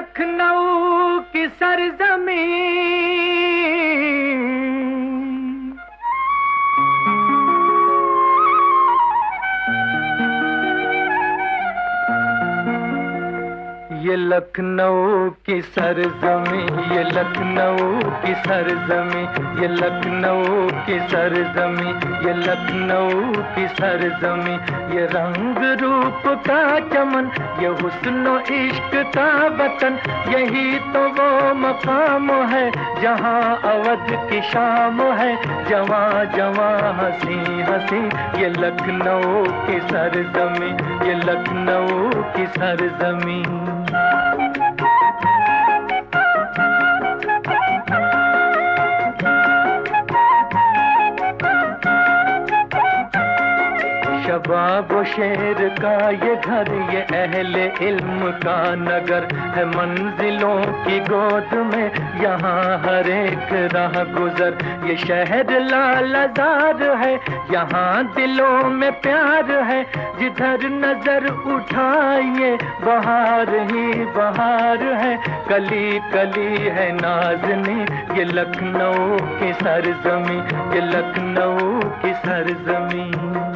लखनऊ की सरजमीं, ये लखनऊ की सरजमीं, ये लखनऊ की सरजमीं, ये लखनऊ की सरजमीं, ये लखनऊ की सरजमीं, ये रंग रूप का चमन, ये हुस्न इश्क का वतन, यही तो वो मकाम है जहाँ अवध की शाम है, जवां जवां हंसी हंसी, ये लखनऊ की सरजमीं, ये लखनऊ की सरजमीं। शबाब शेर का ये घर, ये अहले इल्म का नगर है, मंजिलों की गोद में यहाँ हर एक राह गुजर, ये शहर लालजार है, यहाँ दिलों में प्यार है, जिधर नजर उठाइए बहार ही बहार है, कली कली है नाज़नी, ये लखनऊ की सरजमीं, ये लखनऊ की सरजमीं।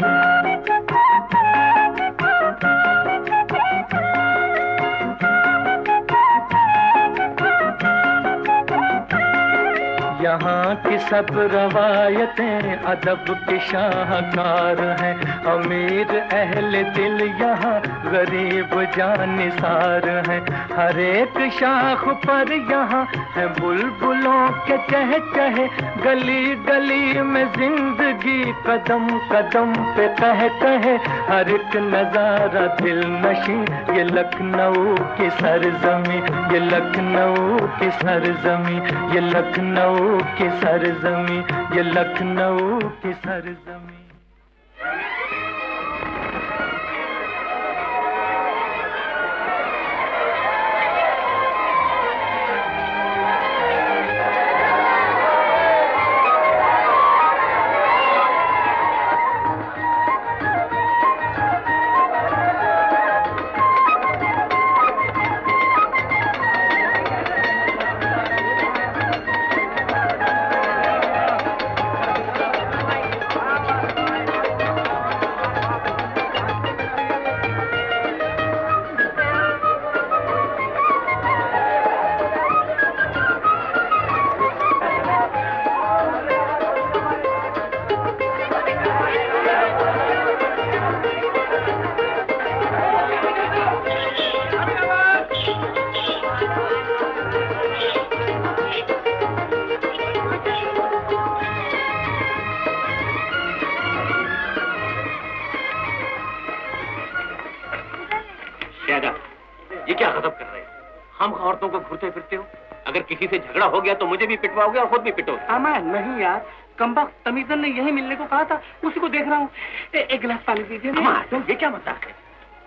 यहाँ की सब रवायतें अदब के शाहकार हैं, अमीर अहले दिल यहाँ गरीब जानिसार हैं, हर एक शाख पर यहाँ है बुलबुलों के चहचहे, गली गली में जिंदगी कदम कदम पे कह कहे, हर एक नजारा दिल नशी, ये लखनऊ की सरजमीं, ये लखनऊ की सरजमीं, ये लखनऊ की सरजमीं, ये लखनऊ की सरजमीं। औरतों को घूरते फिरते हो, अगर किसी से झगड़ा हो गया तो मुझे भी पिटवाओगे और खुद भी पिटोगे। अमर नहीं यार, कमबख्त तमीज़न ने यही मिलने को कहा था, उसी को देख रहा हूँ। एक गिलास पानी दीजिए। अमर ये क्या मजाक है?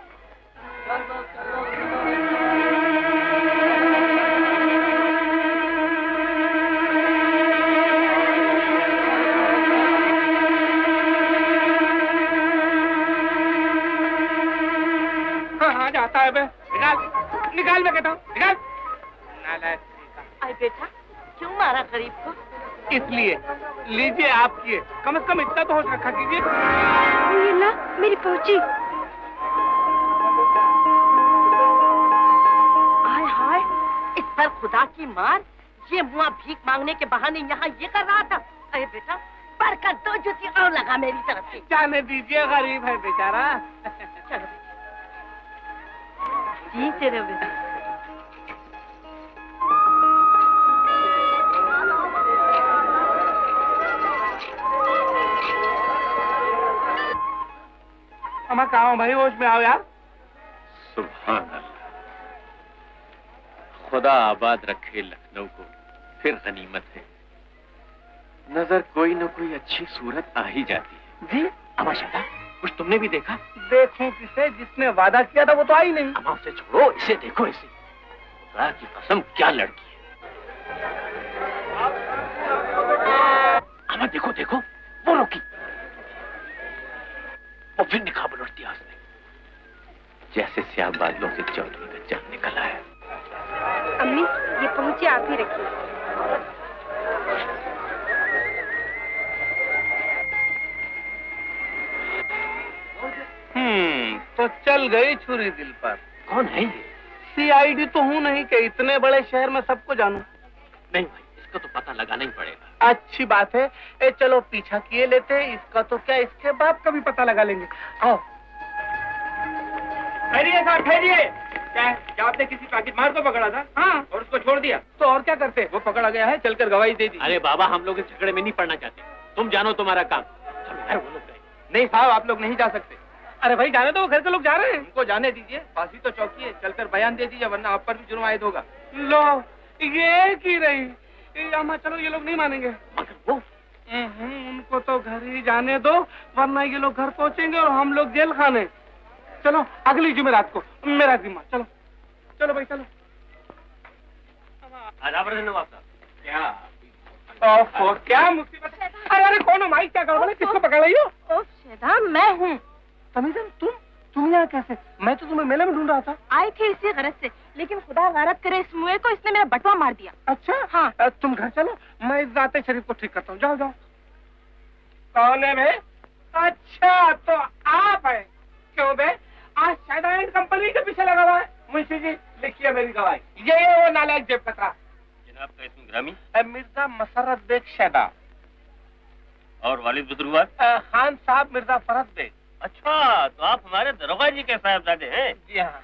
हाँ जाता है बे, निकाल निकाल मैं कहता हूँ, निकाल। आई बेटा, क्यों मारा गरीब को? इसलिए लीजिए आपकी है, कम से कम इतना तो होश रखा कीजिए। ये ला मेरी पहुंची। हाय हाय, इस पर खुदा की मार, ये मुआ भीख मांगने के बहाने यहाँ ये कर रहा था। अरे बेटा, पर कर दो जूती और लगा मेरी तरफ से। जाने दीजिए, गरीब है बेचारा। चलो जीते रहो बेटा। अम्मा कहाँ हो भाई, होश में आओ यार। सुभान अल्लाह, खुदा आबाद रखे लखनऊ को, फिर गनीमत है, नजर कोई न कोई अच्छी सूरत आ ही जाती है। जी अम्मा शादा, कुछ तुमने भी देखा? देखूं किसे, जिसने वादा किया था वो तो आई नहीं। अम्मा उसे छोड़ो, इसे देखो, इसे, खुदा की कसम क्या लड़की है। अम्मा देखो देखो, वो रुकी, वो फिर निकाब उलटती है उसने, जैसे स्याह बादलों से चौधरी का चांद निकल आया। लीजिए, आप ही रखिए। तो चल गई छुरी दिल पर। कौन है ये? सीआईडी तो हूँ नहीं कि इतने बड़े शहर में सबको जानूं। नहीं भाई, इसका तो पता लगाना ही पड़ेगा। अच्छी बात है। चलो पीछा किए लेते हैं, इसका तो क्या, इसके बाप का भी पता लगा लेंगे। आओ। ठहरिए साहब, ठहरिए। क्या आपने किसी पैकेट मार को पकड़ा था? हाँ। और उसको छोड़ दिया? तो और क्या करते? वो पकड़ा गया है, चलकर गवाही दे दी। अरे बाबा, हम लोग इस झगड़े में नहीं पड़ना चाहते, तुम जानो तुम्हारा काम। चलो यार, वो लोग गए। नहीं साहब, आप लोग नहीं जा सकते। अरे भाई जाने दो, घर के लोग जा रहे हैं। उनको जाने दीजिए, फांसी तो चौकी है, चलकर बयान दे दीजिए, वरना आप पर भी जुर्म आयद होगा। लो, ये की रही। अम्मा चलो, ये लोग नहीं मानेंगे। मगर वो उनको तो घर ही जाने दो, वरना ये लोग घर पहुंचेंगे और हम लोग जेल खाने। चलो अगली जुमेरात को मेरा जिम्मा। चलो चलो भाई चलो। क्या मुसीबत है? अरे अरे कौन हो माई, क्या गड़बड़ है? किसको पकड़ रही हो? शहदा, मैं हूँ। तमीज़न, तुम यहाँ कैसे? मैं तो तुम्हें मेले में ढूंढ रहा था। आई थी इसी गरज से, लेकिन खुदा गारत करे इस मुए को, इसने मेरा बटवा मार दिया। अच्छा हाँ। तुम घर चलो, मैं इस जाते शरीफ को ठीक करता हूँ। जाओ जाओ। कौन है बे? अच्छा तो आप है। क्यों बे? आज शायद कंपनी के पीछे लगा हुआ है। मुंशी जी लिखिए मेरी गवाही। ये वो नालायक जेब कतरा। जनाब का इसमें ग्रामी मिर्जा मसरत बेग शैदा। और वालिद बुजुर्गवार? खान साहब मिर्जा फरत बेग। अच्छा, तो आप हमारे दरोगा जी के साहबजादे हैं? जी हाँ।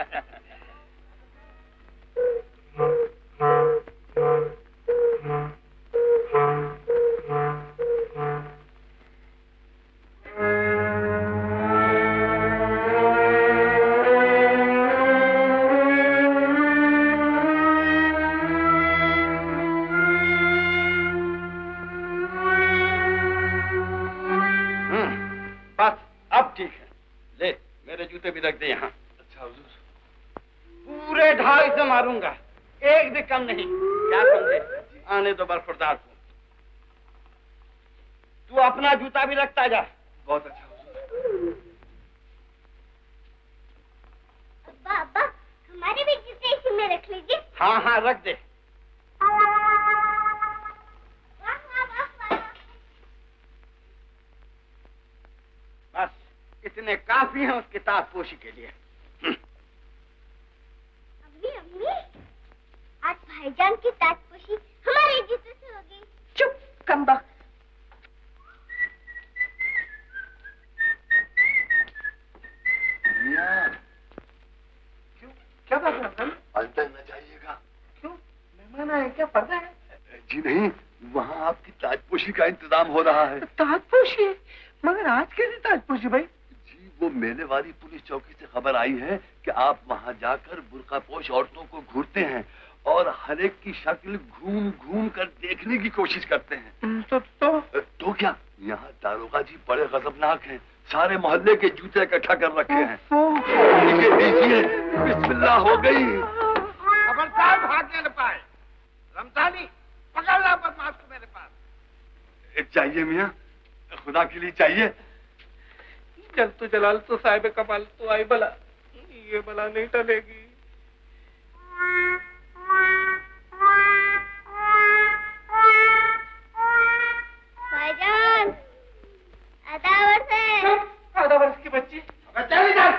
ठीक है, ले मेरे जूते भी रख दे यहाँ। अच्छा हुजूर। पूरे 250 मारूंगा, एक भी कम नहीं। क्या समझे? आने दो बरखुरदार को। तू अपना जूता भी रखता जा। बहुत अच्छा हुजूर। अब्बा अब्बा, हमारे भी जूते इसी में रख लीजिए। हाँ हाँ रख दे। बस इतने काफी हैं उस किताब पोशी के लिए। अम्मी अम्मी, आज भाईजान की ताजपोशी हमारे जूते से होगी। चुप कमबख्त। मियां, क्यों, क्या बात है अंकल? अंदर न जाइएगा। क्यों, मेहमान आए क्या? पर्दा है? जी नहीं, वहाँ आपकी ताजपोशी का इंतजाम हो रहा है। ताजपोशी? मगर आज कैसी ताजपोशी भाई? जी, वो मेले वाली पुलिस चौकी से खबर आई है कि आप वहाँ जाकर बुर्कापोश औरतों को घूरते हैं और हर एक की शक्ल घूम घूम कर देखने की कोशिश करते हैं। तो क्या, यहाँ दारोगा जी बड़े गजबनाक हैं, सारे मोहल्ले के जूते इकट्ठा कर रखे हैं। दीजिए, बिस्मिल्लाह हो गई। खबरदार भागने न पाए। रमजानी, पकड़ ला बदमाश को मेरे पास। चाहिए मियाँ, खुदा के लिए चाहिए। जल तो जलाल तो साहिब कमाल तो आई बला, ये बला नहीं टलेगी। भाईजान, आधा वर्ष है। आधा वर्ष की बच्ची। चल इधर।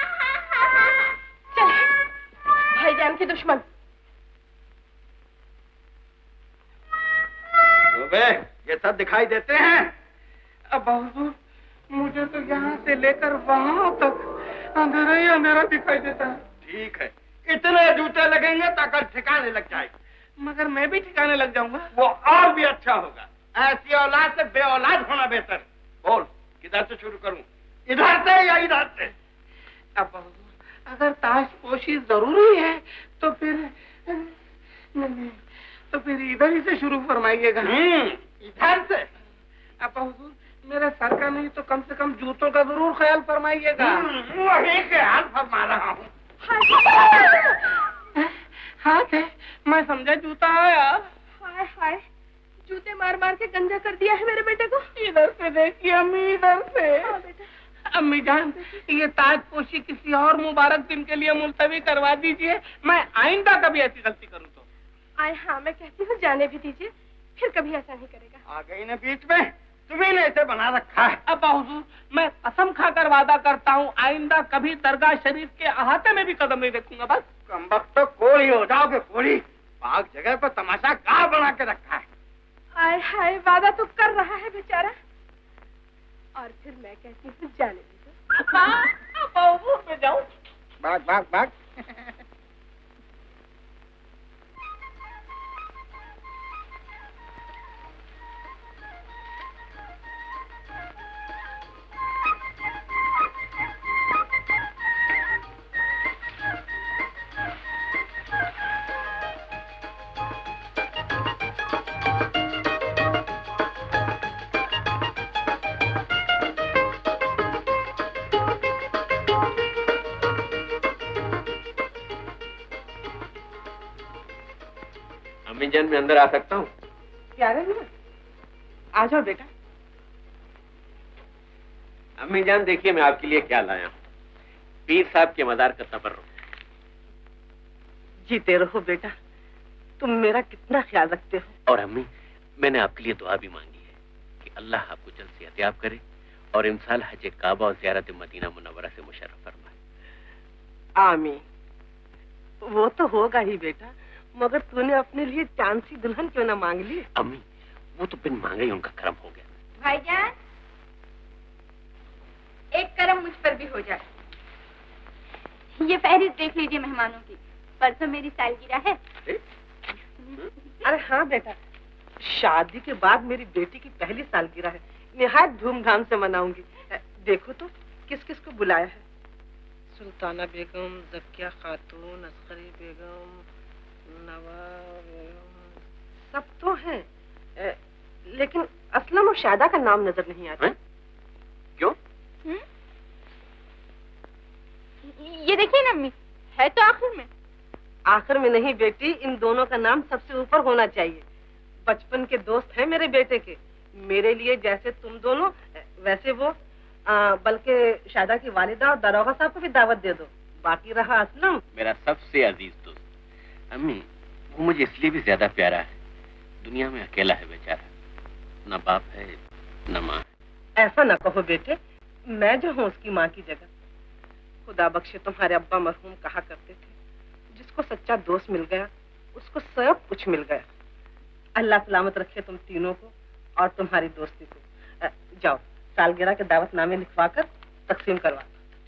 चल, भाईजान के दुश्मन। ये सब दिखाई देते हैं। अब हुजूर, मुझे तो यहाँ से लेकर वहाँ तक अंधेरा ही अंधेरा दिखाई देता है। ठीक है, इतने जूते लगेंगे तो अकल ठिकाने लग जाएगी। मगर मैं भी ठिकाने लग जाऊंगा। वो और भी अच्छा होगा। ऐसी औलाद से बे औलाद होना बेहतर। बोल, किधर से शुरू करूं? इधर से या इधर से? अब हुजूर, अगर ताजपोशी जरूरी है तो फिर नहीं, तो फिर इधर ही से शुरू फरमाइएगा। इधर से? अब हुजूर, मेरे सर का नहीं तो कम से कम जूतों का जरूर ख्याल फरमाइएगा। वही ख्याल फरमा रहा हूँ। हाथ है, मैं समझा जूता आया। हाय हाय, जूते मार मार के गंजा कर दिया है मेरे बेटे को। इधर से देखिए अम्मी, इधर से। अम्मी जान, ये ताजपोशी किसी और मुबारक दिन के लिए मुलतवी करवा दीजिए। मैं आइंदा कभी ऐसी गलती करूँ तो। आए हाँ, मैं कहती हूँ जाने भी दीजिए, फिर कभी ऐसा नहीं करेगा। आ गई ना बीच में, तुम्ही ने इसे बना रखा है। अब हुजूर, मैं कसम खाकर वादा करता हूँ आइंदा कभी दरगाह शरीफ के अहाते में भी कदम नहीं रखूंगा। बस कमबख्त तो कोड़ी हो जाओगे, कोड़ी। पाक जगह पर तमाशा गाँव बना के रखा है। आए हाय, वादा तो कर रहा है बेचारा। और फिर मैं कहती हूँ जाने दीजिए। में जाऊँ? भाग भाग भाग। जान मैं अंदर आ सकता हूँ? प्यारे ना, आ जाओ बेटा। अम्मी जान देखिए मैं आपके लिए क्या लाया हूँ, पीर साहब के मजार का तबर्रुक। जीते रहो बेटा, तुम मेरा कितना ख्याल रखते हो। और अम्मी मैंने आपके लिए दुआ भी मांगी है कि अल्लाह आपको जल्द से सेहतयाब करे और इंसाल हज काबा और ज़ियारत मदीना मुनव्वरा से मुशर्रफ फरमाए। आमीन। वो तो होगा ही बेटा, मगर तूने अपने लिए चांद सी दुल्हन क्यों ना मांग ली? अम्मी वो तो बिन मांगे ही उनका करम हो गया। भाईजान, एक करम मुझ पर भी हो जाए। ये फहरिस्त देख लीजिए मेहमानों की। परसों मेरी सालगिरह है। अरे हाँ बेटा, शादी के बाद मेरी बेटी की पहली सालगिरह है, निहायत धूमधाम से मनाऊंगी। देखो तो किस किस को बुलाया है। सुल्ताना बेगम, ज़किया खातून, असगरी बेगम, सब तो हैं, लेकिन असलम और शादा का नाम नजर नहीं आता। क्यों? ये देखिए ना अम्मी, है तो आखिर में। आखिर में नहीं बेटी, इन दोनों का नाम सबसे ऊपर होना चाहिए। बचपन के दोस्त हैं मेरे बेटे के। मेरे लिए जैसे तुम दोनों वैसे वो, बल्कि शादा की वालिदा और दरोगा साहब को भी दावत दे दो। बाकी रहा असलम, मेरा सबसे अजीज दोस्त। अम्मी वो मुझे इसलिए भी ज्यादा प्यारा है, दुनिया में अकेला है बेचारा, न बाप है न माँ। ऐसा न कहो बेटे, मैं जो हूँ उसकी माँ की जगह। खुदा बख्शे तुम्हारे अब्बा मरहूम कहा करते थे, जिसको सच्चा दोस्त मिल गया उसको सब कुछ मिल गया। अल्लाह सलामत रखे तुम तीनों को और तुम्हारी दोस्ती को। जाओ सालगिरह के दावतनामे लिखवा कर तकसीम करवा।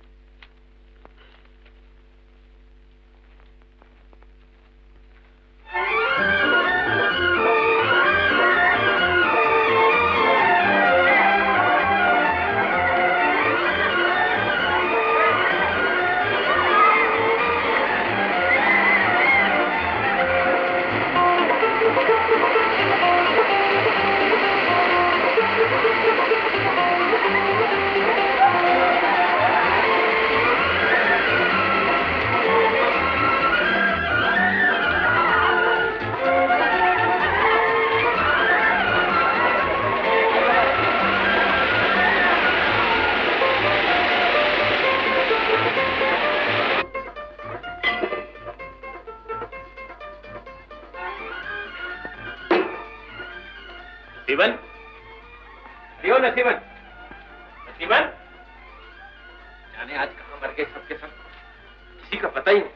नसीबन, अरे ओ नसीबन, नसीबन, जाने आज कहाँ मर गए सबके सब, किसी का पता ही नहीं।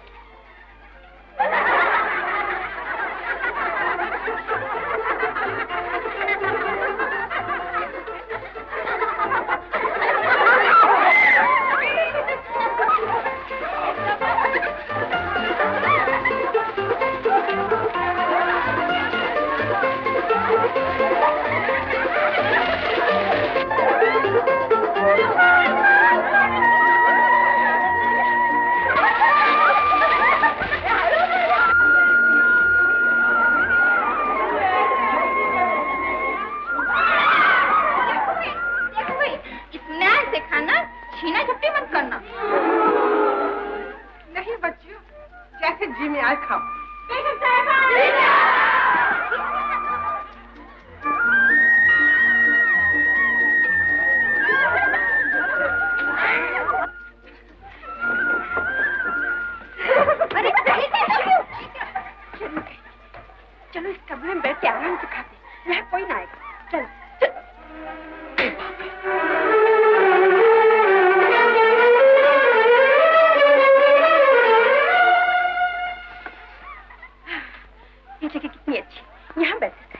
ये जगह कितनी अच्छी, यहाँ बैठ सकते हैं।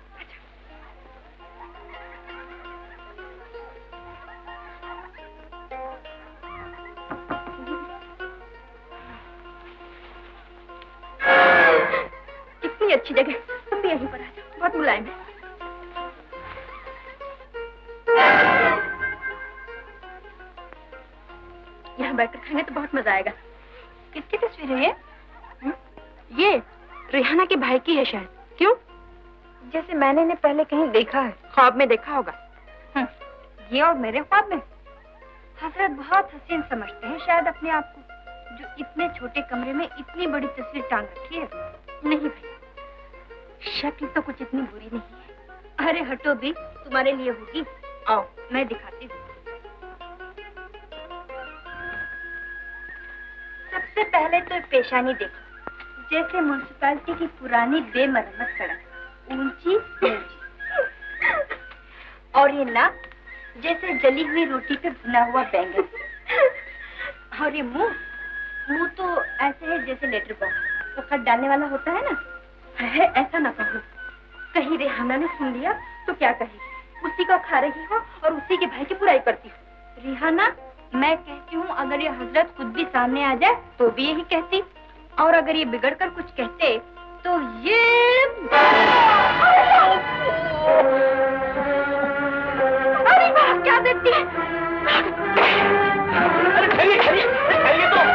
कितनी अच्छी जगह, तुम भी यहीं पर आ जाओ, बहुत मुलायम है। यहाँ बैठकर खाएंगे तो बहुत मजा आएगा। किसकी तस्वीर है ये रेहाना के भाई की है शायद। क्यों? जैसे मैंने इन्हें पहले कहीं देखा है, ख्वाब में देखा होगा। ये और मेरे ख्वाब में? हजरत बहुत हसीन समझते हैं शायद अपने आप को, जो इतने छोटे कमरे में इतनी बड़ी तस्वीर टांग रखी है। नहीं भैया, शक्ल तो कुछ इतनी बुरी नहीं है। अरे हटो भी, तुम्हारे लिए होगी। आओ मैं दिखाती हूँ। सबसे पहले तो पेशानी देखो, जैसे म्युनिसिपैलिटी की पुरानी बेमरम्मत सड़क, ऊंची ऊंची। और ये नाक जैसे जली हुई रोटी पे भुना हुआ बैंगन। और ये मुंह तो ऐसे है जैसे लेटर बॉक्स, तो खत डालने वाला होता है ना। है ऐसा ना कहो, कहीं रेहाना ने सुन लिया तो क्या कहेगी। उसी का खा रही हो और उसी के भाई की बुराई करती हो। रेहाना, मैं कहती हूँ अगर ये हजरत खुद भी सामने आ जाए तो भी यही कहती, और अगर ये बिगड़ कर कुछ कहते तो ये अरे वाह क्या देखती है। अरे खैरिए खैरिए खैरिए तो।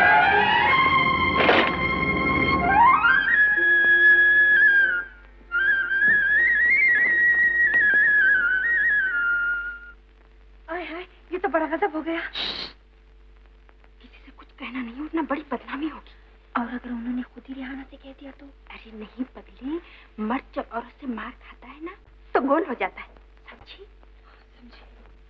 आय हाय, ये तो बड़ा गजब हो गया। किसी से कुछ कहना नहीं, वरना बड़ी बदनामी होगी। और अगर उन्होंने खुद ही रेहाना से कह दिया तो? अरे नहीं पगली, मर्द जब औरत से मार खाता है ना तो गोल हो जाता है। समझी? समझी।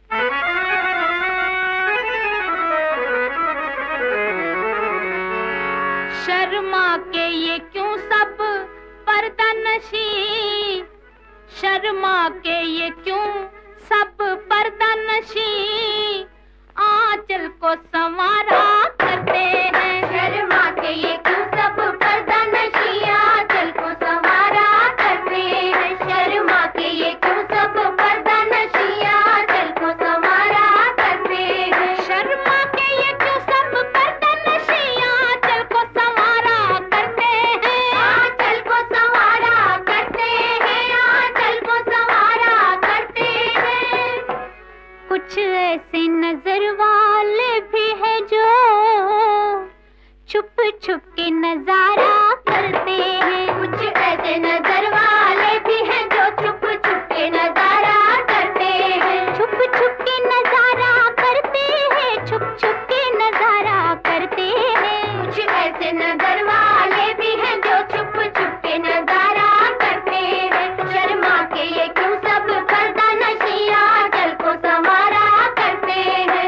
शर्मा के ये क्यों सब पर्दानशी, शर्मा के ये क्यों सब पर्दानशी, आंचल को संवारा करते हैं। शर्मा के ये क्यों सब पर्दानशी, आंचल को संवारा करते हैं। शर्मा के ये क्यों सब पर्दानशी, आंचल को संवारा करते हैं। शर्मा के ये क्यों सब पर्दानशी, आंचल को संवारा करते हैं। आंचल को संवारा करते हैं, आंचल को संवारा करते हैं। कुछ ऐसे नजर वाले भी है जो छुप छुप के नजारा करते हैं। कुछ ऐसे नजर वाले भी हैं जो छुप छुप के नजारा करते हैं। छुप छुप के नजारा करते हैं, छुप छुप के नजारा करते हैं। कुछ ऐसे नजर वाले भी हैं जो छुप छुप के नजारा करते हैं। शर्मा के ये क्यों सब पर्दानशी, आंचल को संवारा करते हैं।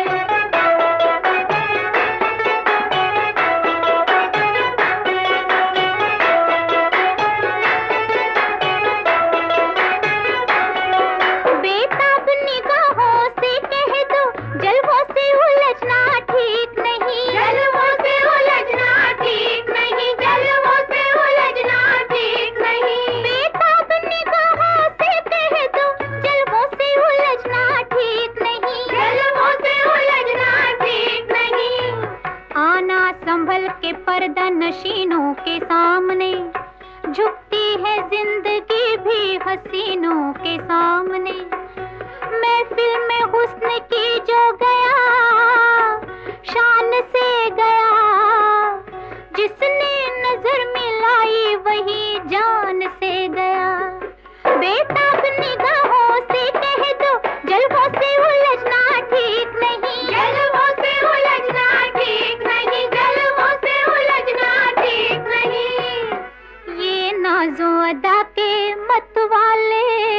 बेताब निगाहों से कह दो, जलवों से उलझना ठीक नहीं। जलवों से उलझना ठीक नहीं, जलवों से उलझना ठीक नहीं। बेताब निगाहों से कह दो, जलवों से उलझना ठीक नहीं। जलवों से उलझना ठीक नहीं। आना संभल के पर्दा नशीनों के सामने, झुकती है जिंदगी भी हसीनों के सामने। महफिल में हुस्न की जो गया, शान से गया। जिसने नजर मिलाई वही जान से गया। बेताब निगाहों से कह दो, जलवों से उलझना ठीक नहीं। जलवों से उलझना ठीक नहीं, जलवों से उलझना ठीक नहीं। ये नाज़ो अदा के मत वाले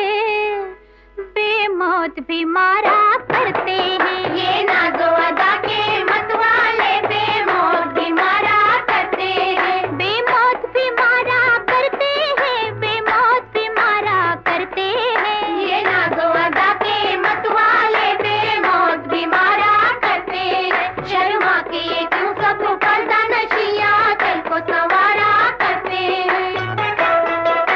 बेमौत भी मारा करते हैं। ये नाज़ो अदा के मत वाले बेमौत भी मारा करते हैं। बेमौत भी मारा करते हैं, बेमौत भी मारा करते हैं। ये नाज़ो अदा के मत वाले बेमौत भी मारा करते हैं। शर्मा के ये क्यों सब पर्दानशी, आंचल को संवारा करते हैं।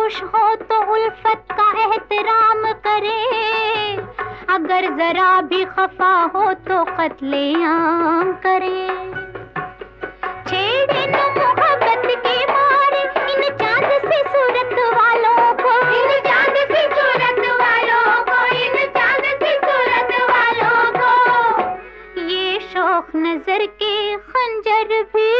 खुश हो तो उल्फत का एहतराम करे, अगर जरा भी खफा हो तो कत्लेआम करे। छेड़े न मोहब्बत के मारे इन चांद सी सूरत वालों को, इन चांद सी सूरत वालों को, इन चांद सी सूरत वालों को। ये शौक नजर के खंजर भी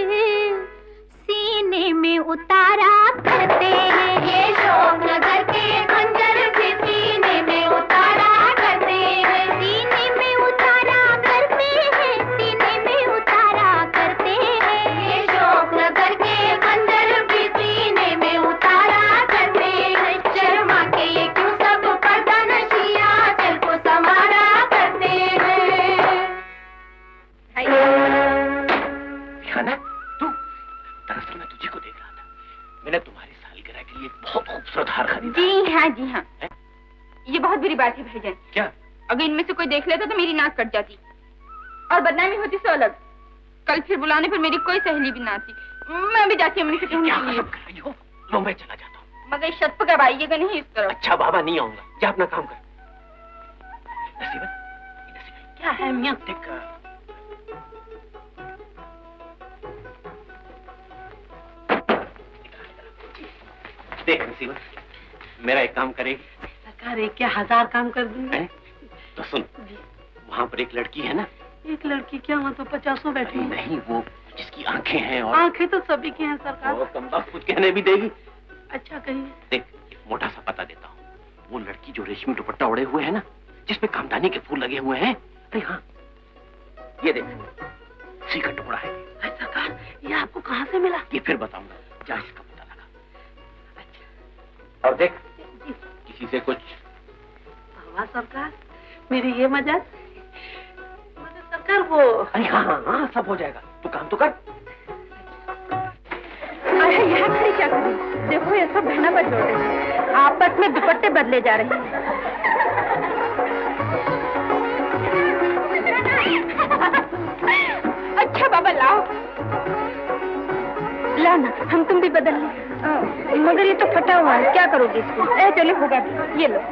सीने में उतारा करते हैं, ये शौक नजर के खंजर भी सीने में उतारा करते हैं, सीने में उतारा करते हैं, सीने में उतारा करते हैं। ये शौक नजर के खंजर भी सीने में उतारा करते हैं, शर्मा के ये क्यों सब पर्दा नशिया चल को समारा करते हैं। तू दरअसल मैं तुझे को देख रहा था, मैंने तुम्हारी सालगिरह के लिए बहुत खूबसूरत हार खरीदा। जी हाँ ये बहुत बुरी बात है भाईजान। क्या? अगर इनमें से कोई देख लेता तो मेरी नाक कट जाती और बदनामी होती सो अलग। कल फिर बुलाने पर मेरी कोई सहेली भी ना आती। मैं भी जाती अम्मी से कहूँ। लो मैं चला जाता हूँ। मगर इस छत पर कब आइएगा नहीं इस तरफ। अच्छा बाबा नहीं आऊंगा, जा अपना काम कर। नसीबत, क्या है मियाँ? देख नसीबत, मेरा एक काम करेगी? सरकार एक क्या 1000 काम कर दूंगी। तो सुन, वहाँ पर एक लड़की है ना। एक लड़की क्या, वहाँ तो 50 बैठी है। नहीं, वो जिसकी आंखें हैं और आंखें तो सभी की हैं सरकार। वो कमबख्त कुछ कहने भी देगी। अच्छा कहिए। देख एक मोटा सा पता देता हूँ, वो लड़की जो रेशमी दुपट्टा ओढ़े हुए है ना, जिसपे कामदानी के फूल लगे हुए हैं। अरे हाँ, ये देख उसी का टुकड़ा है। सरकार ये आपको कहाँ से मिला? ये फिर बताऊंगा, जा इसका पता लगा। अच्छा। और देख किसी से कुछ। वाह सरकार, मेरी ये मजाक। सरकार वो। अरे हाँ सब हो जाएगा, तू काम तो कर। अरे यहाँ खड़ी क्या कर रही? देखो ये सब बहना पर जोड़ रहे हैं, आपस में दुपट्टे बदले जा रहे हैं। अच्छा बाबा लाओ लाना, हम तुम भी बदल लें। मगर ये तो फटा हुआ है, क्या करोगे इसको? चलो होगा, ये लो।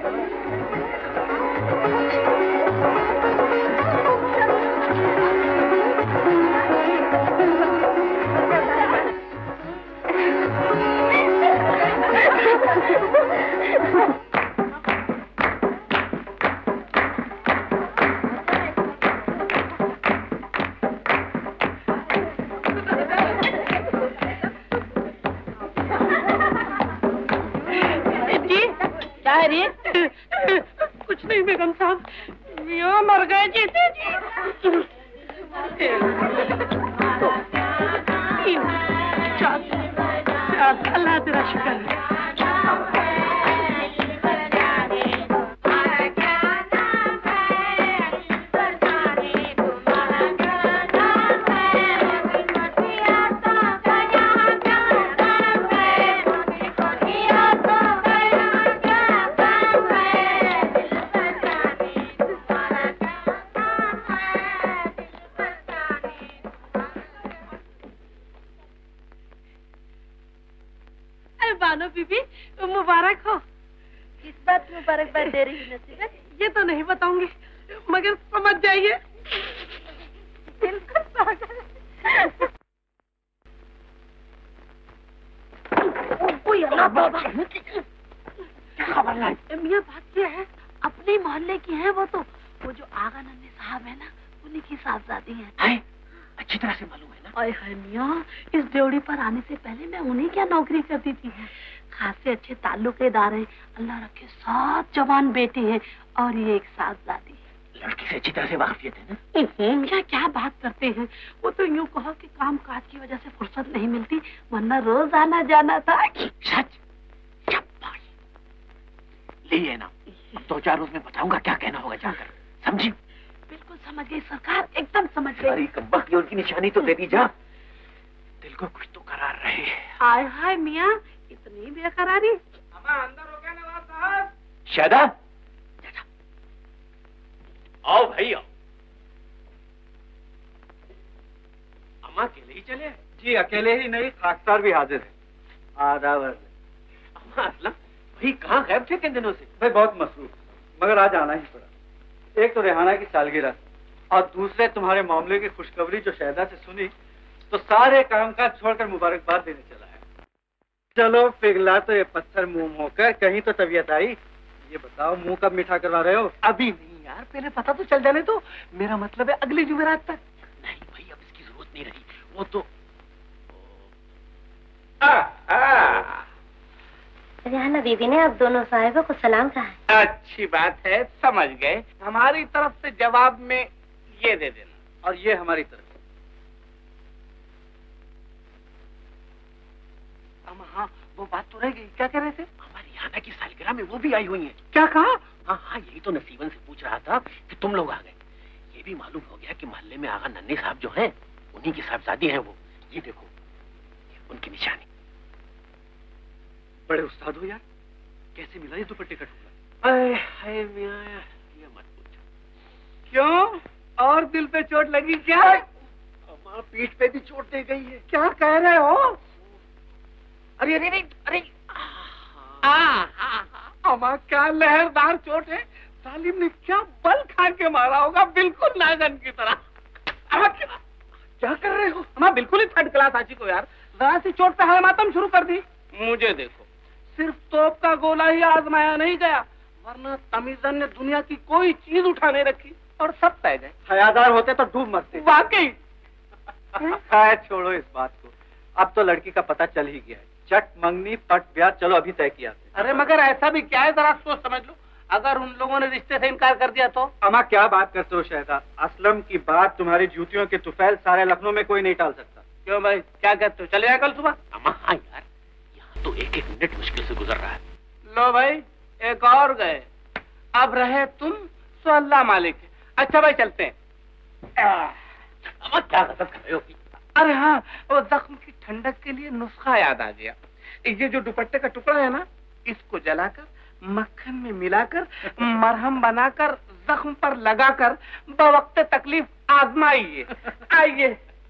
कुछ नहीं बेगम साहब, मियां मर गए जीते जी। अल्लाह तेरा शुक्र है। बानो बीबी मुबारक हो। किस बात मुबारकबाद दे रही है नसीबत? ये तो नहीं बताऊंगी, मगर समझ जाइए। खबर लाई मियाँ, बात क्या है? अपने मोहल्ले की है वो तो, वो जो आगा नंदे साहब है ना, उन्हीं की साहबजादी है। अच्छी तरह से मालूम है ना? अरे हाय मियाँ, इस ड्योढ़ी पर आने से पहले मैं उन्हीं क्या नौकरी करती थी। खासे अच्छे ताल्लुकेदार हैं, अल्लाह रखे 7 जवान बेटे हैं और ये एक साहबजादी। लड़की से अच्छी तरह से वाकफियत है ना? मियाँ क्या बात करते हैं, वो तो यूँ कहो कि काम काज की वजह से फुर्सत नहीं मिलती, वरना रोज आना जाना था। सच? ले ना, 2-4 रोज में बताऊंगा क्या कहना होगा जाकर, समझी? बिल्कुल समझ गई सरकार, एकदम समझ गई। अरे कब्बक की उनकी निशानी तो दे दी जा, दिल को कुछ तो करार रहे। हाय हाय मियाँ, इतनी बेकरारी। अंदर हो गया नवाब साहब। शादा आओ भाई आओ। अम्मा अकेले ही चले? जी अकेले ही नहीं, खाकसार भी हाजिर है। आदाब। हाँ असलम, भाई कहाँ गायब थे किन दिनों से? भाई बहुत मसरूफ, मगर आज आना ही पड़ा। एक तो रेहाना की सालगिरह और दूसरे तुम्हारे मामले की खुशखबरी जो शहदा से सुनी तो सारे कामकाज छोड़कर मुबारकबाद देने चला है। चलो पिघला तो ये पत्थर मुंह होकर, कहीं तो तबीयत आई। ये बताओ मुंह कब मीठा करवा रहे हो? अभी नहीं यार, पहले पता तो चल जाने दो। मेरा मतलब है अगली जुमेरात तक। नहीं भाई, अब इसकी जरूरत नहीं रही, वो तो रेहाना बीबी ने अब दोनों साहिबों को सलाम कहा है। अच्छी बात है, समझ गए। हमारी तरफ से जवाब में ये दे देना और ये हमारी तरफ से। हाँ, वो बात तो रह गई, क्या कह रहे थे? हमारी रेहाना की सालगिरह में वो भी आई हुई है। क्या कहा? हाँ हाँ, यही तो नसीबन से पूछ रहा था कि तुम लोग आ गए। ये भी मालूम हो गया कि मोहल्ले में आगा नन्हे साहब जो हैं, उन्हीं की साहबजादी हैं वो। ये देखो, उनकी निशानी। बड़े उस्ताद हो यार, कैसे मिला ये दुपट्टे का टुकड़ा? हाय मियां, ये मत पूछो। क्यों, और दिल पे चोट लगी क्या? अम्मा पीठ पे भी चोट दे गई है। क्या कह रहे हो? अरे अरे अरे, अम्मा क्या लहरदार चोट है। सालिम ने क्या बल खा के मारा होगा, बिल्कुल नागन की तरह। अम्मा क्या कर रहे हो? अम्मा बिल्कुल ही थर्ड क्लास आची को यार, जरा सी चोट पे हाय मातम शुरू कर दी। मुझे देखो, सिर्फ तोप का गोला ही आजमाया नहीं गया, वरना तमीजन ने दुनिया की कोई चीज उठा नहीं रखी और सब तय गए। हयादार होते तो डूब मरते। वाकई। छोड़ो इस बात को, अब तो लड़की का पता चल ही गया है। चट मंगनी पट ब्याह, चलो अभी तय किया। अरे मगर ऐसा भी क्या है, जरा सोच समझ लो। अगर उन लोगों ने रिश्ते से इनकार कर दिया तो? अम्मा क्या बात करते हो शहदा, असलम की बात तुम्हारी जूतियों के तुफैल सारे लखनऊ में कोई नहीं टाल सकता। क्यों भाई, क्या कहते हो, चले आए कल सुबह? अम्मा हाँ यार, यहाँ तो एक एक मिनट मुश्किल से गुजर रहा है। लो भाई, एक और गए, अब रहे तुम, सो अल्लाह मालिक है। अच्छा भाई चलते हैं। अम्मा क्या गजब कर रहे हो? अरे हाँ, वो जख्म की ठंडक के लिए नुस्खा याद आ गया। ये जो दुपट्टे का टुकड़ा है ना, इसको जलाकर मक्खन में मिलाकर मरहम बनाकर जख्म पर लगाकर बवक्त तकलीफ आजमाइए। आइए।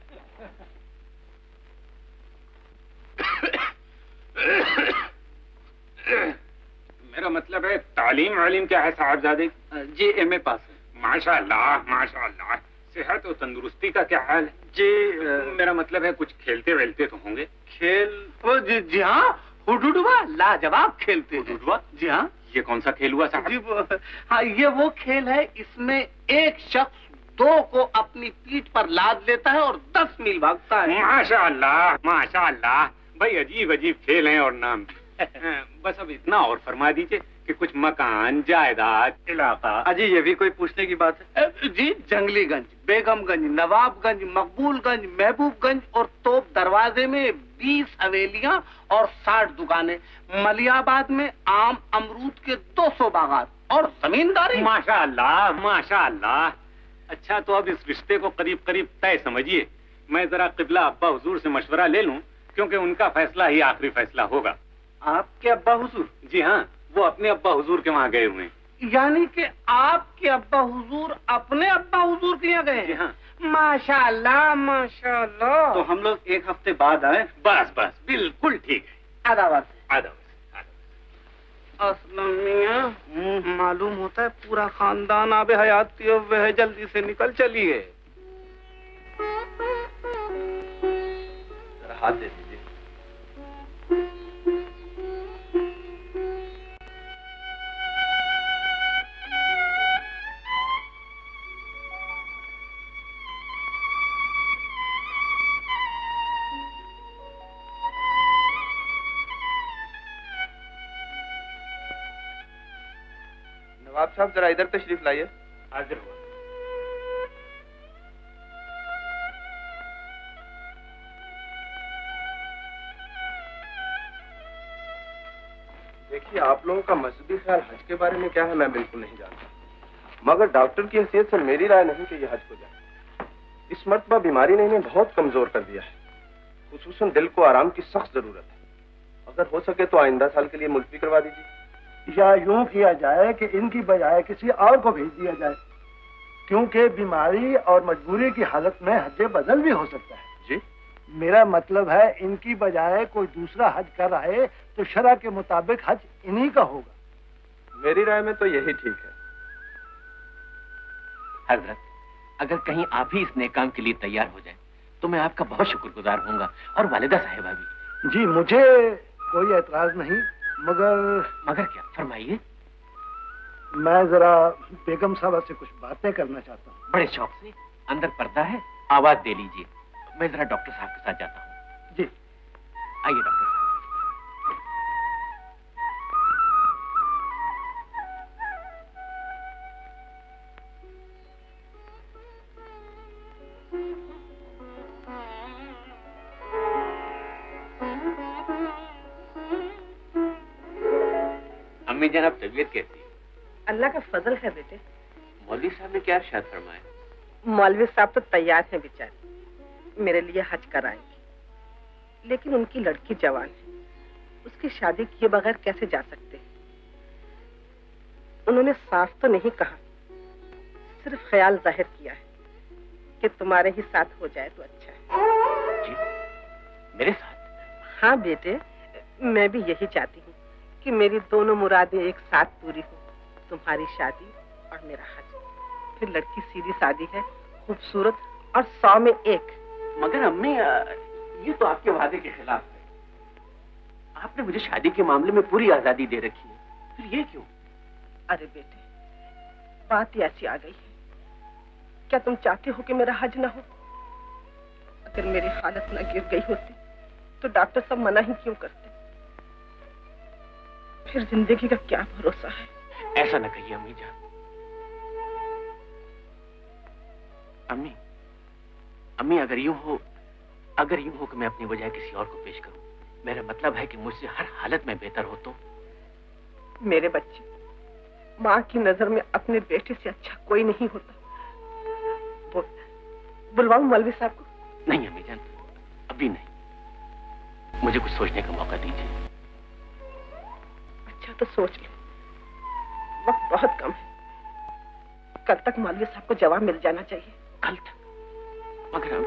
मेरा मतलब है तालीम वालीम क्या है साहबजादे? जी एमए पास है। माशाअल्लाह माशाअल्लाह। सेहत और तंदुरुस्ती का क्या हाल है? जी मेरा मतलब है कुछ खेलते वेलते तो होंगे? खेल जी हाँ, हुडुडुआ लाजवाब खेलते हैं। हुडुडुआ? जी हाँ। ये कौन सा खेल हुआ साहब? जी हाँ, ये वो खेल है, इसमें एक शख्स दो को अपनी पीठ पर लाद लेता है और 10 मील भागता है। माशाअल्लाह माशाअल्लाह। भाई अजीब अजीब खेल हैं और नाम। बस अब इतना और फरमा दीजिए कि कुछ मकान, जायदाद, इलाका। अजी ये भी कोई पूछने की बात है? जी, जंगलीगंज, बेगमगंज, नवाबगंज, मकबूलगंज, महबूबगंज और तोप दरवाजे में 20 हवेलियां और 60 दुकानें। मलियाबाद में आम अमरूद के 200 बागात और जमींदारी। माशाअल्लाह माशाअल्लाह। अच्छा तो अब इस रिश्ते को करीब करीब तय समझिए। मैं जरा किबला अब्बा हुजूर से मशवरा ले लूं, क्योंकि उनका फैसला ही आखिरी फैसला होगा। आपके अब्बा हुजूर? जी हाँ, वो अपने अब्बा हुजूर के वहाँ गए हुए हैं। यानी कि आपके अब्बा हुजूर अपने अब्बा हुजूर के यहाँ गए? जी हाँ। माशाअल्लाह माशाअल्लाह। तो हम लोग एक हफ्ते बाद आए? बस बस बिल्कुल ठीक है। आदाब। आदाब। असलम मियां, मालूम होता है पूरा खानदान आबे हयात की वह जल्दी से निकल चली है। हाथ दे दीजिए। नवाब साहब जरा इधर तशरीफ लाइए। हाजिर हुआ। देखिए, आप लोगों का मजहबी ख्याल हज के बारे में क्या है मैं बिल्कुल नहीं जानता, मगर डॉक्टर की हैसियत से मेरी राय नहीं कि ये हज हो जाए। इस मर्तबा बीमारी ने इन्हें बहुत कमजोर कर दिया है, खुसूसन दिल को आराम की सख्त जरूरत है। अगर हो सके तो आइंदा साल के लिए मुलतवी करवा दीजिए। या यूं किया जाए कि इनकी बजाय किसी और को भेज दिया जाए, क्योंकि बीमारी और मजबूरी की हालत में हज बदल भी हो सकता है। जी मेरा मतलब है इनकी बजाय कोई दूसरा हज कर आए तो शरअ के मुताबिक हज इन्हीं का होगा। मेरी राय में तो यही ठीक है। हजरत, अगर कहीं आप ही इस नेक काम के लिए तैयार हो जाए तो मैं आपका बहुत शुक्रगुजार होऊंगा, और वालिदा साहिबा भी। जी मुझे कोई एतराज नहीं, मगर क्या? फरमाइए। मैं जरा बेगम साहबा से कुछ बातें करना चाहता हूँ। बड़े शौक से। अंदर पर्दा है, आवाज दे लीजिए, मैं जरा डॉक्टर साहब के साथ जाता हूँ। जी आइए डॉक्टर साहब। अम्मी जान, आप तबीयत कैसी है? अल्लाह का फजल है बेटे। मौलवी साहब ने क्या इरशाद फरमाया? मौलवी साहब तो तैयार हैं बेचारे, मेरे लिए हज कराएंगे, लेकिन उनकी लड़की जवान है, उसकी शादी किए बगैर कैसे जा सकते हैं? उन्होंने साफ तो नहीं कहा, सिर्फ ख्याल जाहिर किया है कि तुम्हारे ही साथ हो जाए तो अच्छा है। जी, मेरे साथ? हाँ बेटे, मैं भी यही चाहती हूँ कि मेरी दोनों मुरादें एक साथ पूरी हो, तुम्हारी शादी और मेरा हज। फिर लड़की सीधी सादी है, खूबसूरत और 100 में 1। मगर अम्मी, ये तो आपके वादे के खिलाफ है। आपने मुझे शादी के मामले में पूरी आजादी दे रखी है, फिर ये क्यों? अरे बेटे, बात ही ऐसी आ गई है। क्या तुम चाहते हो कि मेरा हज ना हो? अगर मेरी हालत ना गिर गई होती तो डॉक्टर सब मना ही क्यों करते? फिर जिंदगी का क्या भरोसा है? ऐसा न कहिए अम्मी जान। अम्मी, अगर यूं हो कि मैं अपनी बजाय किसी और को पेश करूं, मेरा मतलब है कि मुझसे हर हालत में बेहतर हो तो। मेरे बच्चे, माँ की नजर में अपने बेटे से अच्छा कोई नहीं होता। बुलवाऊं मौलवी साहब को? नहीं अम्मी जान, अभी नहीं, मुझे कुछ सोचने का मौका दीजिए। अच्छा तो सोच लो, वक्त बहुत कम है। कल तक मौलवी साहब को जवाब मिल जाना चाहिए। कल तक? मगर हम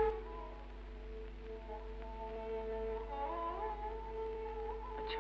अच्छा।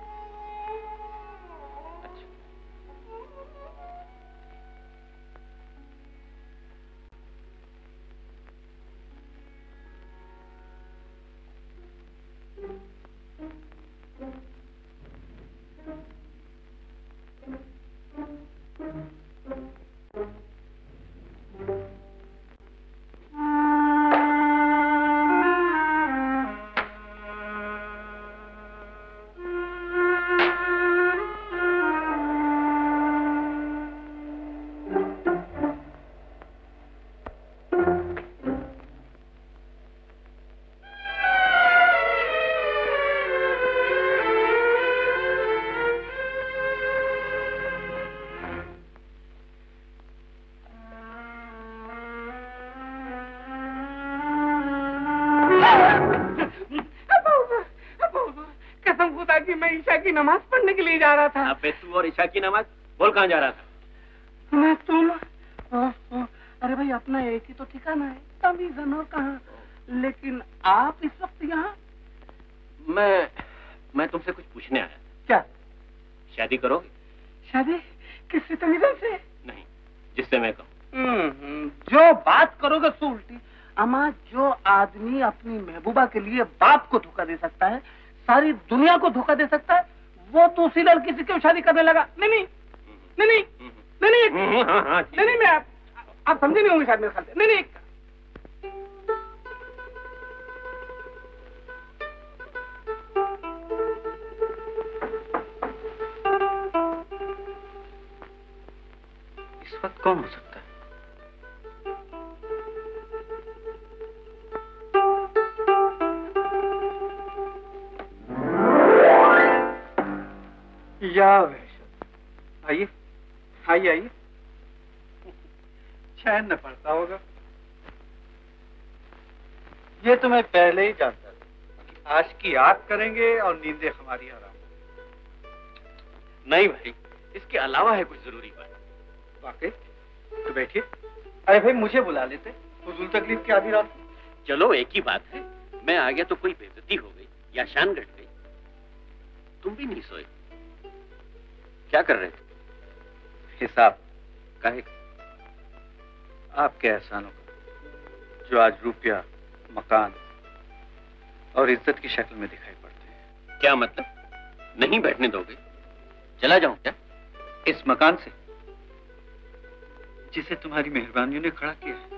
कसम खुदा की मैं ईशा की नमाज पढ़ने के लिए जा रहा था। अबे तू और ईशा की नमाज? बोल कहाँ जा रहा था? मैं तुम अरे भाई अपना एक ही तो ठिकाना है, तमीज़न और कहाँ। लेकिन आप इस वक्त यहाँ? मैं तुमसे कुछ पूछने आया था। क्या? शादी करोगे? शादी किससे? तमीज़न से? नहीं, जिससे मैं कहूँ। जो बात करोगे सो उल्टी। अम्मा, जो आदमी अपनी महबूबा के लिए बाप को धोखा दे सकता है, सारी दुनिया को धोखा दे सकता है, वो तो उसी लड़की से क्यों शादी करने लगा? नहीं, मैं आप समझे नहीं होंगे शायद मेरे ख्याल से। नहीं। इस वक्त कौन हो सकता है? या वहशत। आइए। चैन न पड़ता होगा। ये तो मैं पहले ही जानता था कि आज की याद करेंगे और नींदें हमारी हराम। नहीं भाई, इसके अलावा है कुछ जरूरी बात। वाकई? तो बैठिए। अरे भाई, मुझे बुला लेते, फुजूल तकलीफ की आधी रात। चलो एक ही बात है, मैं आ गया तो कोई बेइज्जती हो गई या शान घट गई। तुम भी नहीं सोए, क्या कर रहे थे? हिसाब काहे? आपके एहसानों का जो आज रुपया, मकान और इज्जत की शक्ल में दिखाई पड़ते हैं। क्या मतलब? नहीं बैठने दोगे? चला जाऊं क्या? इस मकान से जिसे तुम्हारी मेहरबानियों ने खड़ा किया है।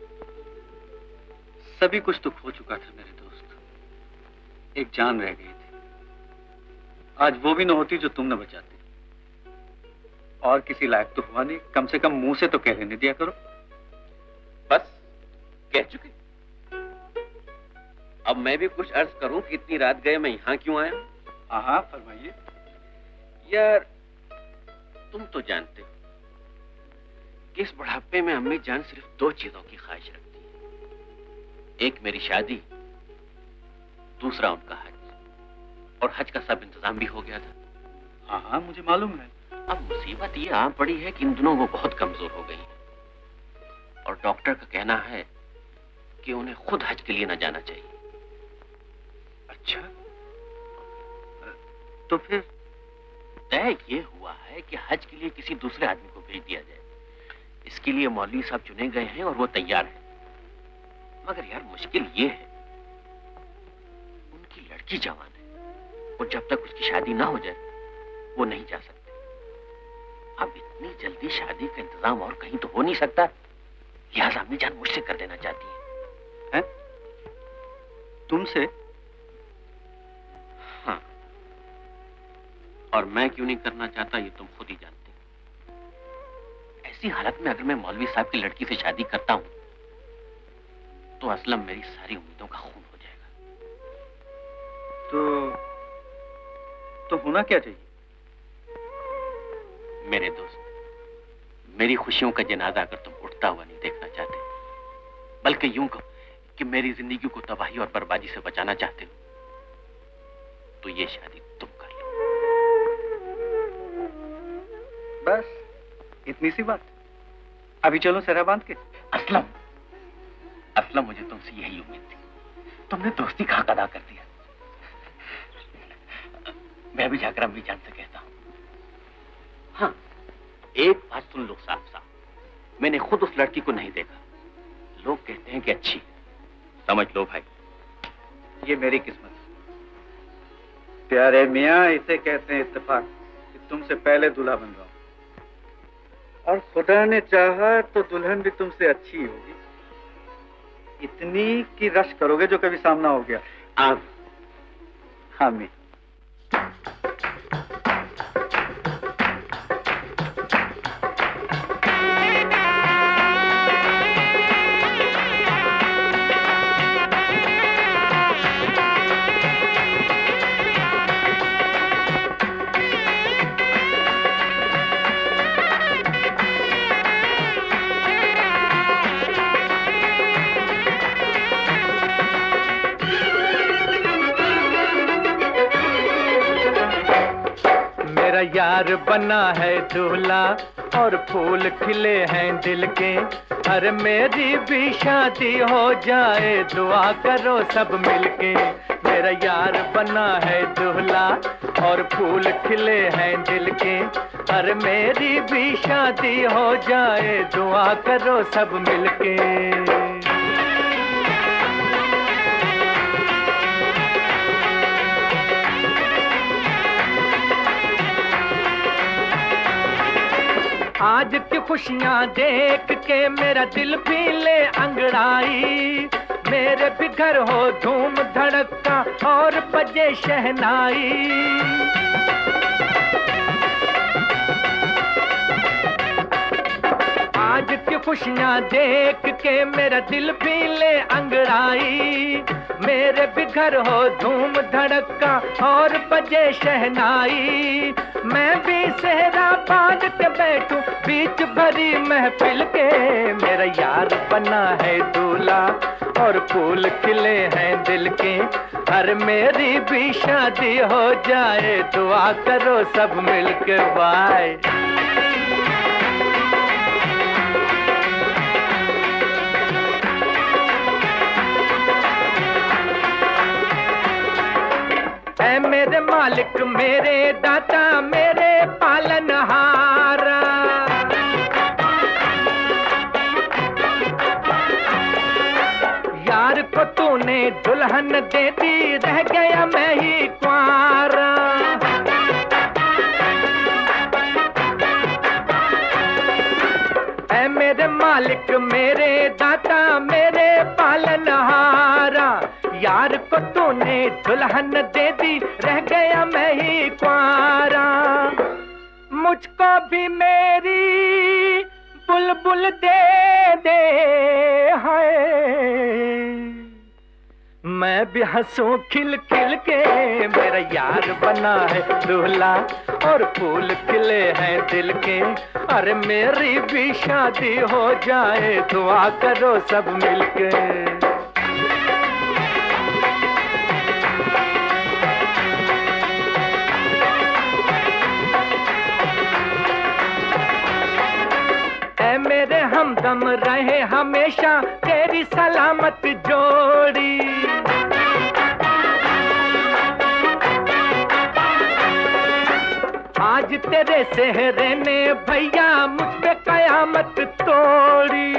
सभी कुछ तो खो चुका था मेरे दोस्त, एक जान रह गई थी। आज वो भी न होती जो तुम न बचाती। और किसी लायक तो हुआ नहीं, कम से कम मुंह से तो कह लेने दिया करो। बस कह चुके। अब मैं भी कुछ अर्ज करूं कि इतनी रात गए मैं यहां क्यों आया? हाँ फरमाइए। यार तुम तो जानते हो कि इस बुढ़ापे में अम्मी जान सिर्फ दो चीजों की ख्वाहिश रखती है, एक मेरी शादी, दूसरा उनका हज। और हज का सब इंतजाम भी हो गया था। हाँ मुझे मालूम है। अब मुसीबत ये आ पड़ी है कि इन दिनों वो बहुत कमजोर हो गई है और डॉक्टर का कहना है कि उन्हें खुद हज के लिए न जाना चाहिए। अच्छा, तो फिर तय ये हुआ है कि हज के लिए किसी दूसरे आदमी को भेज दिया जाए। इसके लिए मौलवी साहब चुने गए हैं और वो तैयार हैं। मगर यार मुश्किल ये है, उनकी लड़की जवान है और जब तक उसकी शादी ना हो जाए वो नहीं जा सकते। अब इतनी जल्दी शादी का इंतजाम और कहीं तो हो नहीं सकता, लिहाजा अम्मी जान मुझसे कर देना चाहती है? तुमसे? हाँ, और मैं क्यों नहीं करना चाहता ये तुम खुद ही जानते हो। ऐसी हालत में अगर मैं मौलवी साहब की लड़की से शादी करता हूं तो असलम मेरी सारी उम्मीदों का खून हो जाएगा। तो होना क्या चाहिए? मेरे दोस्त, मेरी खुशियों का जनाजा अगर तुम उठता हुआ नहीं देखना चाहते, बल्कि यूं कहो कि मेरी जिंदगी को तबाही और बर्बादी से बचाना चाहते हो, तो ये शादी तुम कर लो। बस इतनी सी बात? अभी चलो सेहरा बांध के? असलम मुझे तुमसे यही उम्मीद थी। तुमने दोस्ती का हक अदा कर दिया। मैं भी जाकर अम्मी जान से कहता हूं। हाँ, एक बात सुन लो साहब साहब, मैंने खुद उस लड़की को नहीं देखा। लोग कहते हैं कि अच्छी है, समझ लो भाई। ये मेरी किस्मत है प्यारे मियाँ, इसे कहते हैं इत्तेफाक कि तुमसे पहले दूल्हा बन रहा हूं। और खुदा ने चाहा तो दुल्हन भी तुमसे अच्छी होगी, इतनी कि रश करोगे जो कभी सामना हो गया। आप हामी। यार बना है दूल्हा और फूल खिले हैं दिल के। अरे मेरी भी शादी हो जाए, दुआ करो सब मिलके। मेरा यार बना है दूल्हा और फूल खिले हैं दिल के। अरे मेरी भी शादी हो जाए, दुआ करो सब मिलके। आज की खुशियां देख के मेरा दिल भी ले अंगड़ाई। मेरे भी घर हो धूम धड़का और बजे शहनाई। आज की खुशियां देख के मेरा दिल भी ले अंगड़ाई। मेरे भी घर हो धूम धड़का और बजे शहनाई। मैं भी सेहरा बांध के बैठूं बीच भरी महफिल के। मेरा यार बना है दूल्हा और फूल खिले हैं दिल के। हर मेरी भी शादी हो जाए, दुआ करो सब मिलके बाय। मेरे मालिक मेरे दाता मेरे पालनहारा, यार को तूने दुल्हन दे दी रह गया मैं ही कुंवारा। ऐ मेरे मालिक मेरे दाता मेरे पालनहारा, यार को तूने दुल्हन दे दी रह गया मैं ही कुंवारा। मुझको भी मेरी बुलबुल दे दे हाय, मैं भी हंसूं खिल खिल के, मेरा यार बना है दूल्हा और फूल खिले हैं दिल के। अरे मेरी भी शादी हो जाए दुआ करो सब मिलके। ऐ मेरे हमदम रहे हमेशा तेरी सलामत जोड़ी, आज तेरे सेहरे ने भैया मुझ पे कयामत तोड़ी।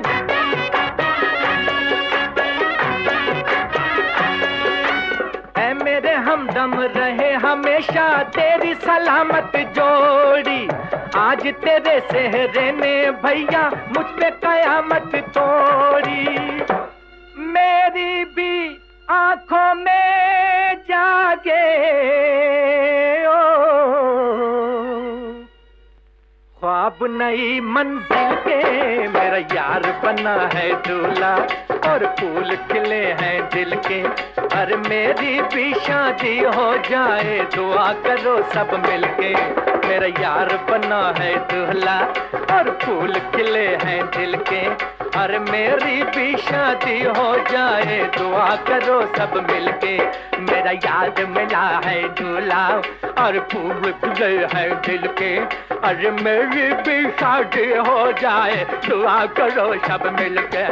ऐ मेरे हमदम रहे हमेशा तेरी सलामत जोड़ी, आज तेरे सेहरे ने भैया मुझ पे कयामत तोड़ी। मेरी भी आंखों में जागे ओ ख्वाब नई मंजिल के, मेरा यार बना है दूल्हा और फूल खिले हैं दिल के। अरे मेरी भी शादी हो जाए दुआ करो सब मिलके। मेरा यार बना है दूल्हा और फूल खिले हैं दिल के। अरे मेरी भी शादी हो जाए दुआ करो सब मिलके। मेरा यार मिला है दूल्हा और फूल खिले हैं दिल के। अरे मेरी भी शादी हो जाए दुआ करो सब मिलके।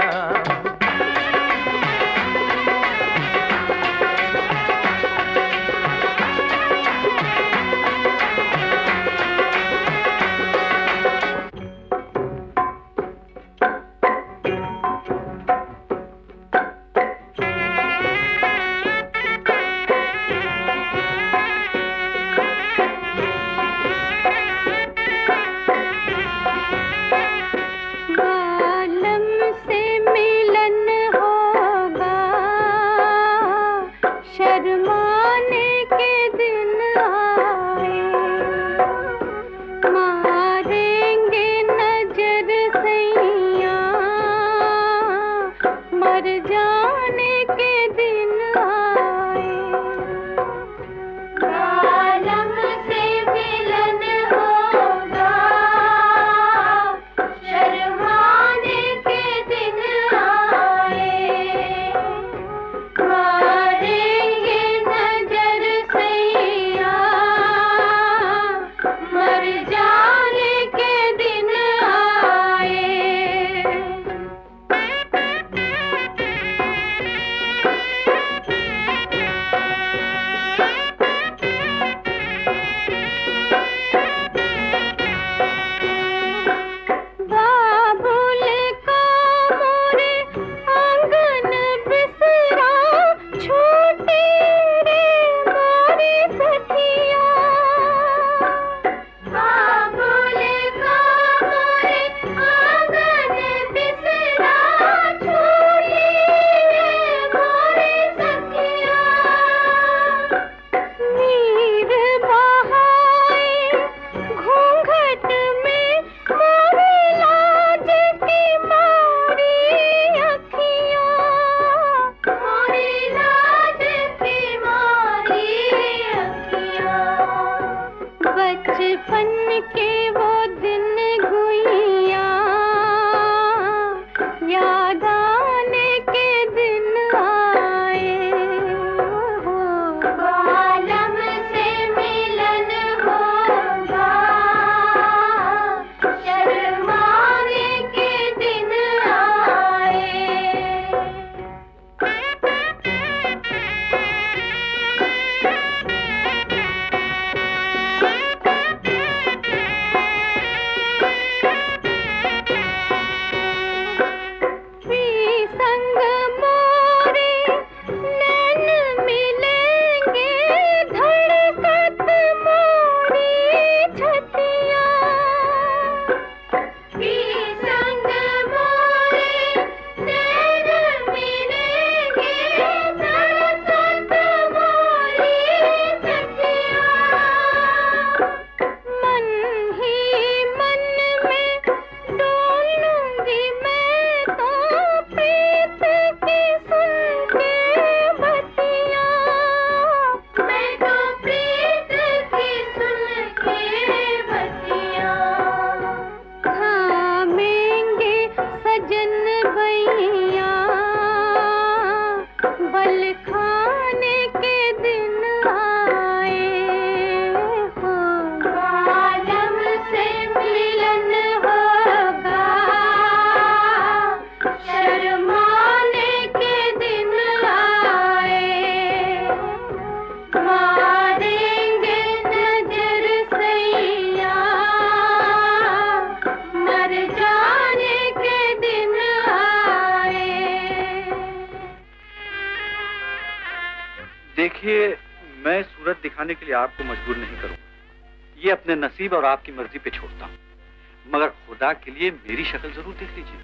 होने के लिए आपको मजबूर नहीं करूंगा। ये अपने नसीब और आपकी मर्जी पे छोड़ता हूँ, मगर खुदा के लिए मेरी शक्ल जरूर देख लीजिए।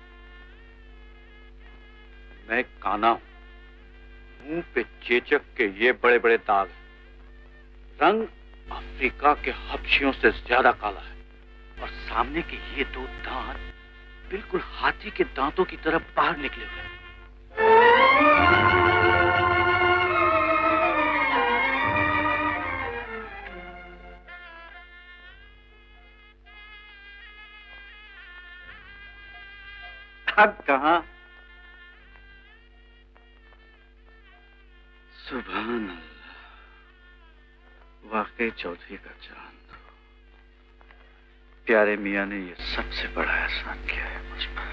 मैं काना हूं, मुंह पे चेचक के ये बड़े बड़े दाग, रंग अफ्रीका के हबशियों से ज्यादा काला है, और सामने के ये दो दांत बिल्कुल हाथी के दांतों की तरह बाहर निकले हुए हैं। अब कहां? सुभान अल्लाह, वाकई चौधरी का चांद। प्यारे मियाँ ने ये सबसे बड़ा एहसान किया है मुझ पर।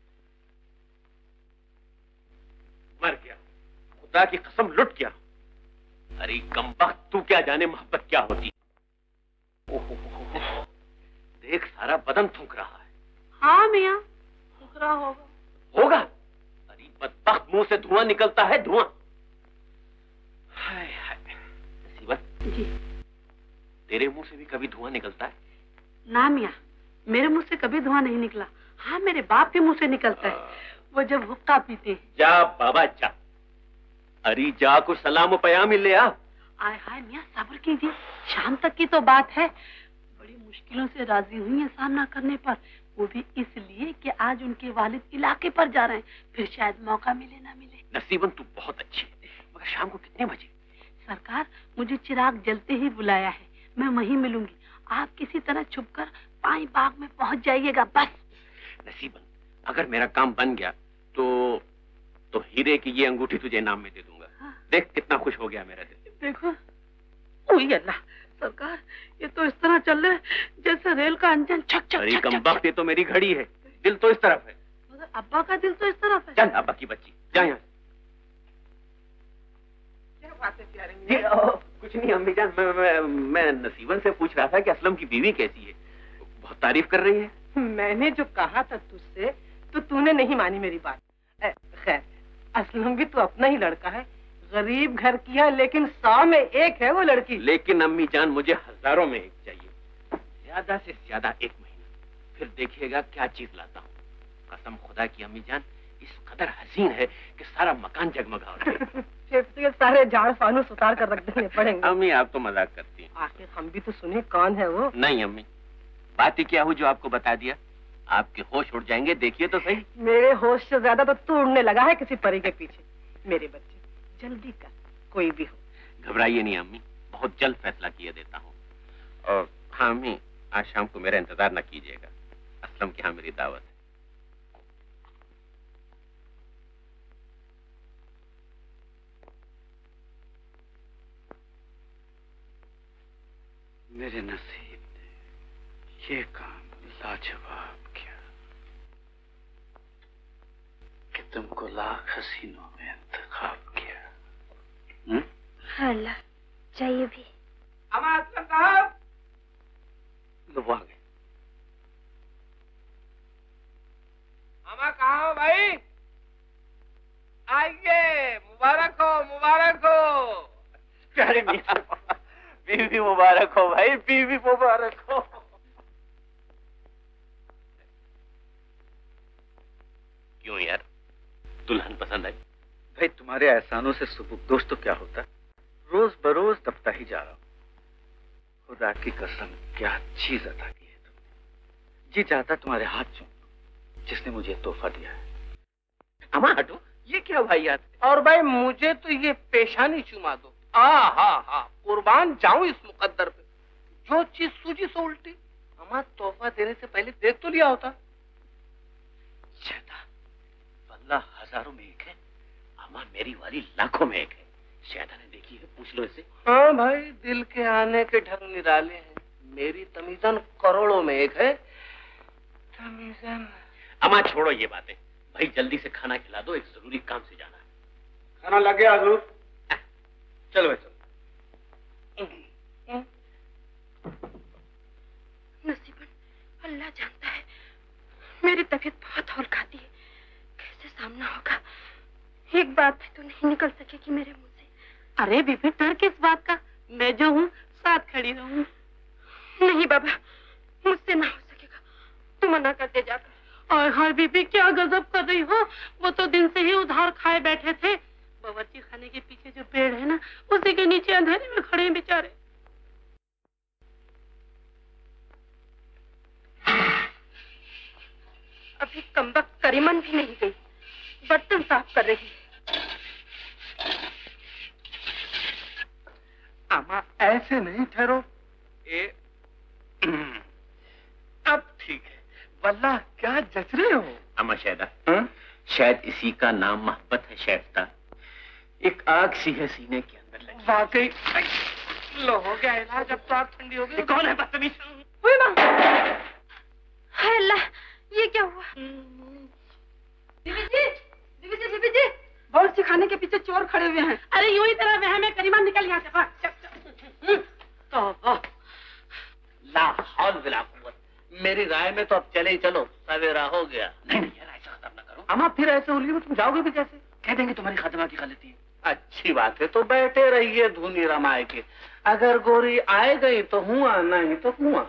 मर गया, खुदा की कसम लुट गया। अरे कमबख्त, तू क्या जाने मोहब्बत क्या होती। ओहो, देख सारा बदन थूक रहा है। हाँ मियाँ, थूक रहा होगा। अरे बदबख्त, मुंह से धुआं निकलता है, धुआं। हाय हाय। नसीबत जी, तेरे मुंह से भी कभी धुआं निकलता है? ना मियाँ, मेरे मुंह से कभी धुआं नहीं निकला। हाँ, मेरे बाप के मुंह से निकलता है, वो जब हुक्का पीते हैं। जा बाबा जा, अरे जा, कुछ सलाम पयाम ले आ। आय हाय मियाँ, सब्र कीजिए, शाम तक की तो बात है। बड़ी मुश्किलों से राजी हुई है सामना करने पर, वो भी इसलिए कि आज उनके वालिद इलाके पर जा रहे हैं, फिर शायद मौका मिले ना मिले। नसीबन तू बहुत अच्छी है, मगर शाम को कितने बजे? सरकार, मुझे चिराग जलते ही बुलाया है, मैं वहीं मिलूंगी। आप किसी तरह छुपकर पाई बाग में पहुंच जाइएगा बस। नसीबन, अगर मेरा काम बन गया तो हीरे की ये अंगूठी तुझे इनाम में दे दूंगा। हाँ। देख कितना खुश हो गया मेरा दिल। देखो, ओए अल्लाह, सरकार ये तो इस तरह चल रहा है जैसे रेल का इंजन छक छक। अरे कमबख्त, ये तो मेरी घड़ी है, दिल तो इस तरफ है। मगर अब्बा का दिल तो इस तरफ है। चल अब्बा की बच्ची, जा यहाँ। क्या बात है प्यारे? कुछ नहीं अम्मी जान, मैं नसीबन से पूछ रहा था कि असलम की बीवी कैसी है, बहुत तारीफ कर रही है। मैंने जो कहा था तुझसे तो तूने नहीं मानी मेरी बात। खैर, असलम भी तो अपना ही लड़का है, गरीब घर की है, लेकिन 100 में एक है वो लड़की। लेकिन अम्मी जान, मुझे हजारों में एक चाहिए, ज्यादा से ज्यादा 1 महीना, फिर देखिएगा क्या चीज लाता हूँ। कसम खुदा की अम्मी जान, इस कदर हसीन है कि सारा मकान जगमगा उठे। फिर सारे झाड़ फानूस उतार कर रख देने पड़ेंगे। अम्मी आप तो मजाक करती हैं। आखिर हम भी तो सुने कौन है वो। नहीं अम्मी, बात ही क्या हुई जो आपको बता दिया, आपके होश उड़ जाएंगे, देखिए तो सही। मेरे होश से ज्यादा तो तू उड़ने लगा है किसी परी के पीछे। मेरे बच्चे जल्दी कर, कोई भी हो। घबराइए नहीं अम्मी, बहुत जल्द फैसला किए देता हूँ। और हाँ अम्मी, आज शाम को मेरा इंतजार न कीजिएगा, असलम के यहाँ मेरी दावत है। मेरे नसीब ने ये काम लाजवाब किया कि तुमको लाख हसीनों में इंतखाब किया। अल्लाह, चाहिए भी। असलम साहब, वो आ गए। अमा कहाँ हो भाई? आइए, मुबारक हो, मुबारक हो। प्यारे मियां, बीवी मुबारक हो भाई, बीवी मुबारक हो। क्यों यार, दुल्हन पसंद आई? भाई तुम्हारे एहसानों से सुबुकदोश तो क्या होता, रोज बरोज दबता ही जा रहा हूँ। खुदा की कसम, क्या चीज अता की है तुमने। जी चाहता तुम्हारे हाथ चूम, जिसने मुझे तोहफा दिया है। अमा हटो, ये क्या भाई यार? और भाई मुझे तो ये पेशानी चुमा दो। हाँ, कुर्बान जाऊं इस मुकद्दर पे। जो चीज सूझी सो उल्टी। अमा तोहफा देने से पहले देख तो लिया होता। शैदा, वल्लाह हजारों में एक है, अमा मेरी वाली लाखों में एक है। शैदा ने देखी है, पूछ लो इसे। हाँ भाई, दिल के आने के ढंग निराले हैं। मेरी तमीजन करोड़ों में एक है। तमीजन। अमा छोड़ो ये बातें, भाई जल्दी से खाना खिला दो, एक जरूरी काम से जाना है। खाना लग गया हजूर। चलो भाई चलो। नसीबन, अल्लाह जानता है मेरी तबीयत बहुत हौल खाती है, कैसे सामना होगा। एक बात भी तो नहीं निकल सकेगी मेरे मुंह से। अरे बीबी, डर किस बात का? मैं जो हूँ साथ खड़ी रहूँ। नहीं बाबा, मुझसे ना हो सकेगा, तू मना कर दे जाकर। और हाँ बीबी, क्या गजब कर रही हो, वो तो दिन से ही उधार खाए बैठे थे। बावर्ची खाने के पीछे जो पेड़ है ना, उसी के नीचे अंधेरे में खड़े हैं बेचारे। अभी कमबख्त करीमन भी नहीं गई, बर्तन साफ कर रही है। अम्मा ऐसे नहीं ठहरो। अब ठीक है, वल्लाह क्या जच रहे हो। अम्मा शायदा, शायद इसी का नाम मोहब्बत है शैफ्ता। एक आग सी है सीने के अंदर लगी। वाकई लो हो गया इलाज, अब तो आग ठंडी हो गई। कौन है बदतमीज? हाय अल्लाह, ये क्या हुआ? बीबी जी, बावर्ची खाने के पीछे चोर खड़े हुए हैं। अरे यूं ही तेरा वहम है, करीमा निकल यहाँ से। ला हौल वला कुव्वत। मेरी राय में तो अब चले ही चलो, सवेरा हो गया। नहीं यार, ऐसा खत्म ना करो। अम्मा फिर ऐसे होली में तुम जाओगे भी कैसे? कह देंगे तुम्हारी खातिमा की गलती है। अच्छी बात है, तो बैठे रहिए धुनी रमाए के। अगर गोरी आए गई तो हुआ, नहीं तो हुआ।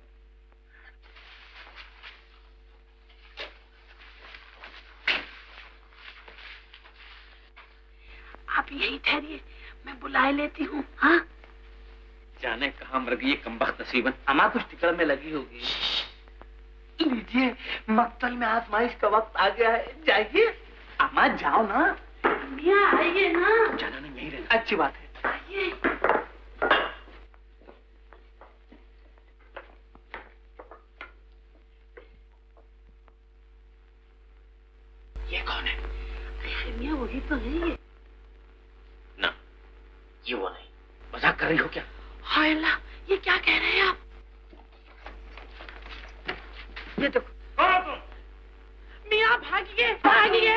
आप यही ठहरिए, मैं बुलाए लेती हूँ। हाँ, जाने कहाँ मर गई ये कमबख्त नसीबन। अम्मा कुछ टिकड़ में लगी होगी। लीजिए, मक्तल में आजमाइश का वक्त आ गया है, जाइए। अम्मा जाओ ना। मियाँ आइए ना। जाना नहीं, यही रहना। अच्छी बात है, आइए। ये कौन है? अरे मियाँ वही तो है ये। ना, ये वो नहीं। मजाक कर रही हो क्या? हाय अल्लाह, ये क्या कह रहे हैं आप? ये देखो। मियाँ भागिए, भागिए।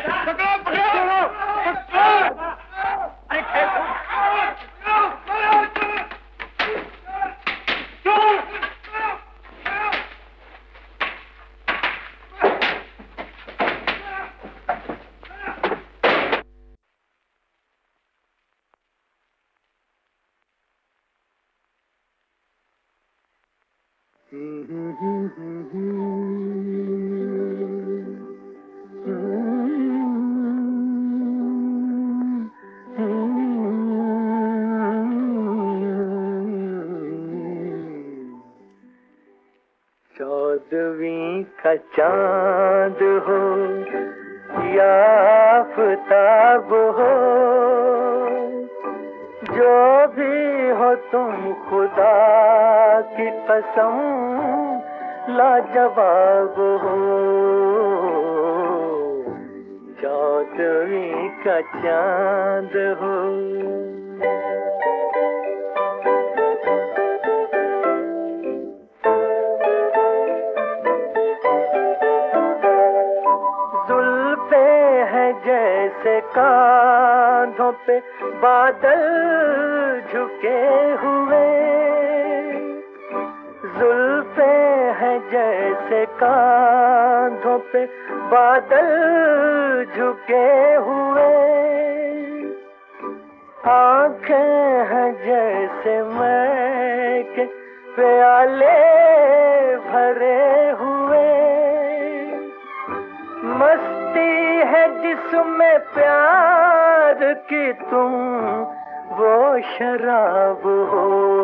चौदहवीं का चांद हो या आफताब हो, जो भी हो तुम खुदा की कसम लाजवाब हो। चौदहवीं का चांद हो। जैसे कांधों पे बादल झुके हुए, जुल्फे हैं जैसे कांधों पे बादल झुके हुए, आंखें हैं जैसे मैं के प्याले भरे हुए, मस्ती है जिसमें प्यार की तुम वो शराब हो।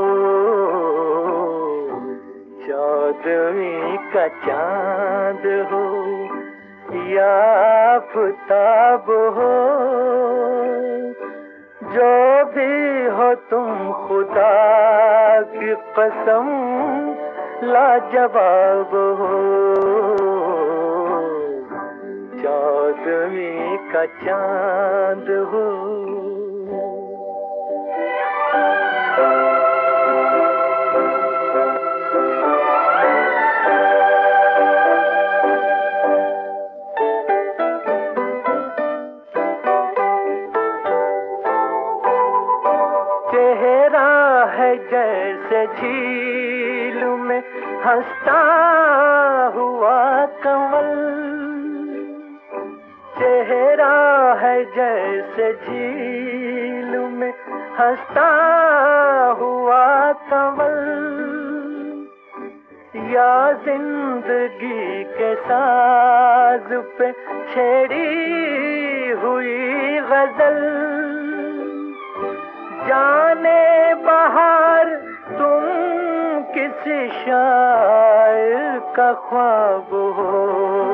चौदहवीं का चांद हो या आफताब हो, जो भी हो तुम खुदा की कसम लाजवाब हो। चौदहवीं का चांद हो। चेहरा है जैसे झील में हंसता हुआ कमल, चेहरा है जैसे झील में हंसता हुआ कंवल, या जिंदगी के साज पे छेड़ी हुई गजल, जाने बहार तुम किसी शायर का ख्वाब हो,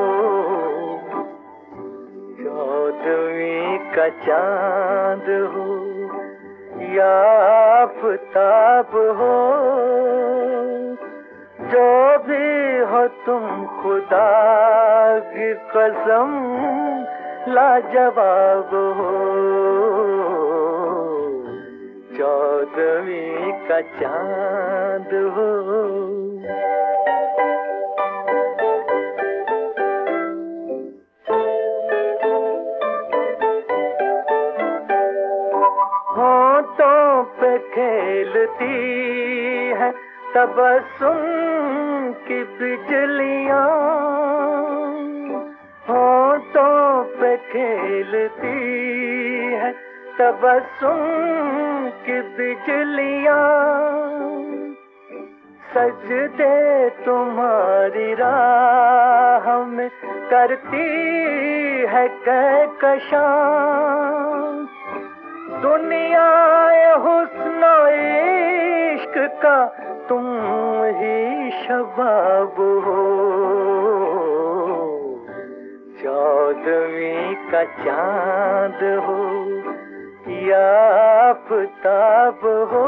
चौदहवीं का चांद हो या आफताब हो, जो भी हो तुम खुदा की कसम लाजवाब हो, चौदहवीं का चांद हो। होंठों पे खेलती है तबस्सुम की बिजलियां, होंठों पे खेलती है तबस्सुम की बिजलियां, सजदे तुम्हारी राह में करती है कहकशां, दुनिया हुस्न इश्क का तुम ही शबाब हो, चौदहवीं का चांद हो या आफताब हो,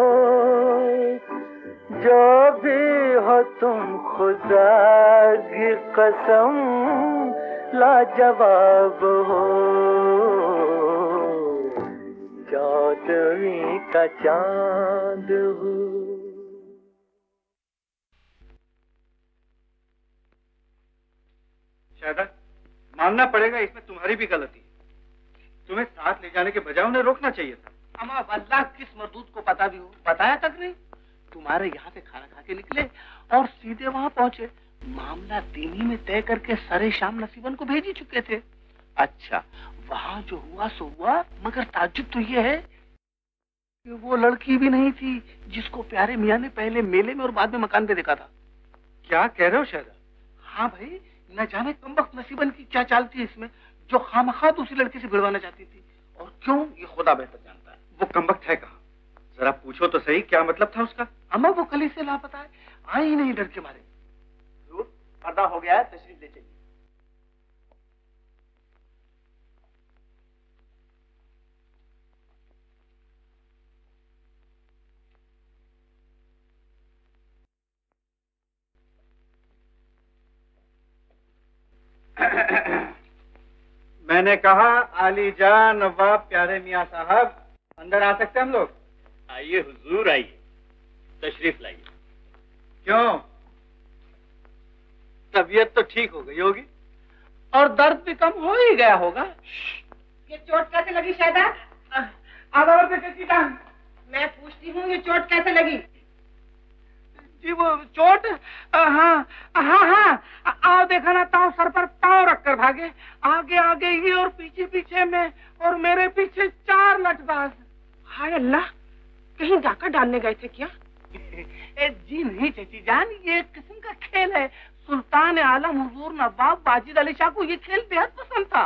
जो भी हो तुम खुदा की कसम लाजवाब हो, चौदहवीं का चांद हो। शायदा मानना पड़ेगा इसमें तुम्हारी भी गलती है, तुम्हें साथ ले जाने के बजाय उन्हें रोकना चाहिए था। अमा वल्लाह किस मरदूद को पता भी हो, बताया तक नहीं। तुम्हारे यहाँ से खाना खा के निकले और सीधे वहाँ पहुँचे, मामला दिन ही में तय करके सरे शाम नसीबन को भेज ही चुके थे। अच्छा, वहाँ जो हुआ सो हुआ, मगर ताज्जुब तो ये है कि वो लड़की भी नहीं थी जिसको प्यारे मियाँ ने पहले मेले में और बाद में मकान पे देखा था। क्या कह रहे हो शायदा? हाँ भाई, न जाने कमबख्त नसीबन की क्या चाल थी इसमें, जो खामखा दूसरी लड़की से भिड़वाना चाहती थी, और क्यों ये खुदा बेहतर जानता है। वो कमबख्त है कहाँ? जरा पूछो तो सही, क्या मतलब था उसका? अम्मा वो कल से लापता है, आई ही नहीं डर के मारे। पर्दा हो गया है, तशरीफ ले चलिए। मैंने कहा आली जान नवाब प्यारे मियाँ साहब, अंदर आ सकते हम लोग? आइए हुजूर, आइए, तशरीफ लाइए। क्यों, तबीयत तो ठीक हो गई होगी और दर्द भी कम हो ही गया होगा। ये चोट कैसे लगी शायदा? मैं पूछती हूँ, ये चोट कैसे लगी? जी वो चोट, हाँ हाँ हाँ, आओ देखा ना, ताव सर पर पाँव रखकर भागे, आगे आगे ये और पीछे पीछे मैं, और मेरे पीछे 4 लठबाज। हाय अल्लाह, कहीं डाका डालने गए थे क्या? जी नहीं चची जान, ये एक किस्म का खेल है। सुल्तान आलम हुजूर नवाब वाजिद अली शाह को ये खेल बेहद पसंद था।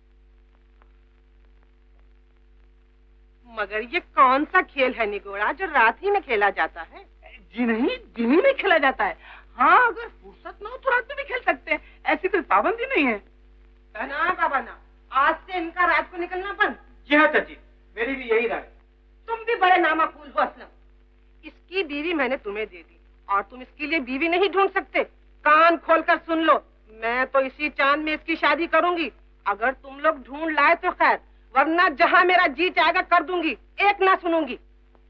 मगर ये कौन सा खेल है निगोड़ा जो रात ही में खेला जाता है? जी नहीं, दिन ही में खेला जाता है। हाँ, अगर फुर्सत ना हो तो रात में भी खेल सकते हैं, ऐसी कोई पाबंदी नहीं है। ना बाबा ना, आज से इनका रात को निकलना बंद। जी हाँ चाची, मेरी भी यही राय। तुम भी बड़े नामाकूल हो असलम। इसकी बीवी मैंने तुम्हें दे दी और तुम इसके लिए बीवी नहीं ढूंढ सकते। कान खोलकर सुन लो, मैं तो इसी चांद में इसकी शादी करूंगी। अगर तुम लोग ढूंढ लाए तो खैर, वरना जहां मेरा जी चाहेगा कर दूंगी, एक ना सुनूंगी।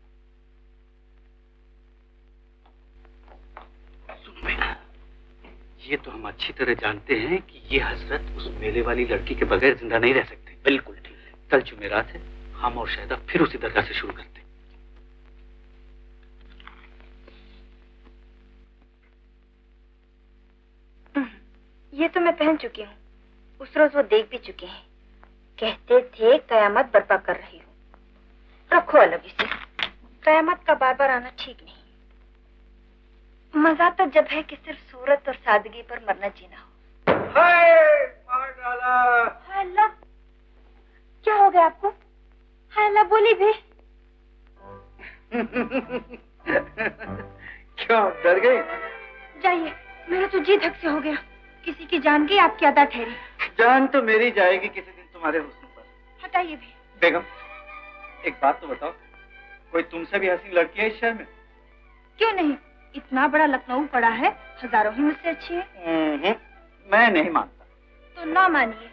ये तो हम अच्छी तरह जानते हैं कि ये हजरत उस मेले वाली लड़की के बगैर जिंदा नहीं रह सकते। बिल्कुल ठीक है, कल जुमेरात है, हम और शायदा फिर उसी दरगाह से शुरू करते हैं। ये तो मैं पहन चुकी हूँ, उस रोज वो देख भी चुके हैं। कहते थे कयामत बर्पा कर रही हूँ। रखो अलग इसे। कयामत का बार बार आना ठीक नहीं। मजा तो जब है कि सिर्फ सूरत और सादगी पर मरना जीना हो। हाय अल्लाह, क्या हो गया आपको? हाय अल्लाह, बोली भी। क्यों डर गई? जाइए, मेरा तो जी धक से हो गया। किसी की जान गई, आपकी अदा ठहरी। जान तो मेरी जाएगी किसी दिन तुम्हारे हुस्न पर। हटाइए भी। बेगम, एक बात तो बताओ, कोई तुमसे भी हसीन लड़की है इस शहर में? क्यों नहीं, इतना बड़ा लखनऊ पड़ा है, हजारों ही मुझसे अच्छी है। मैं नहीं मानता। तो ना मानिए।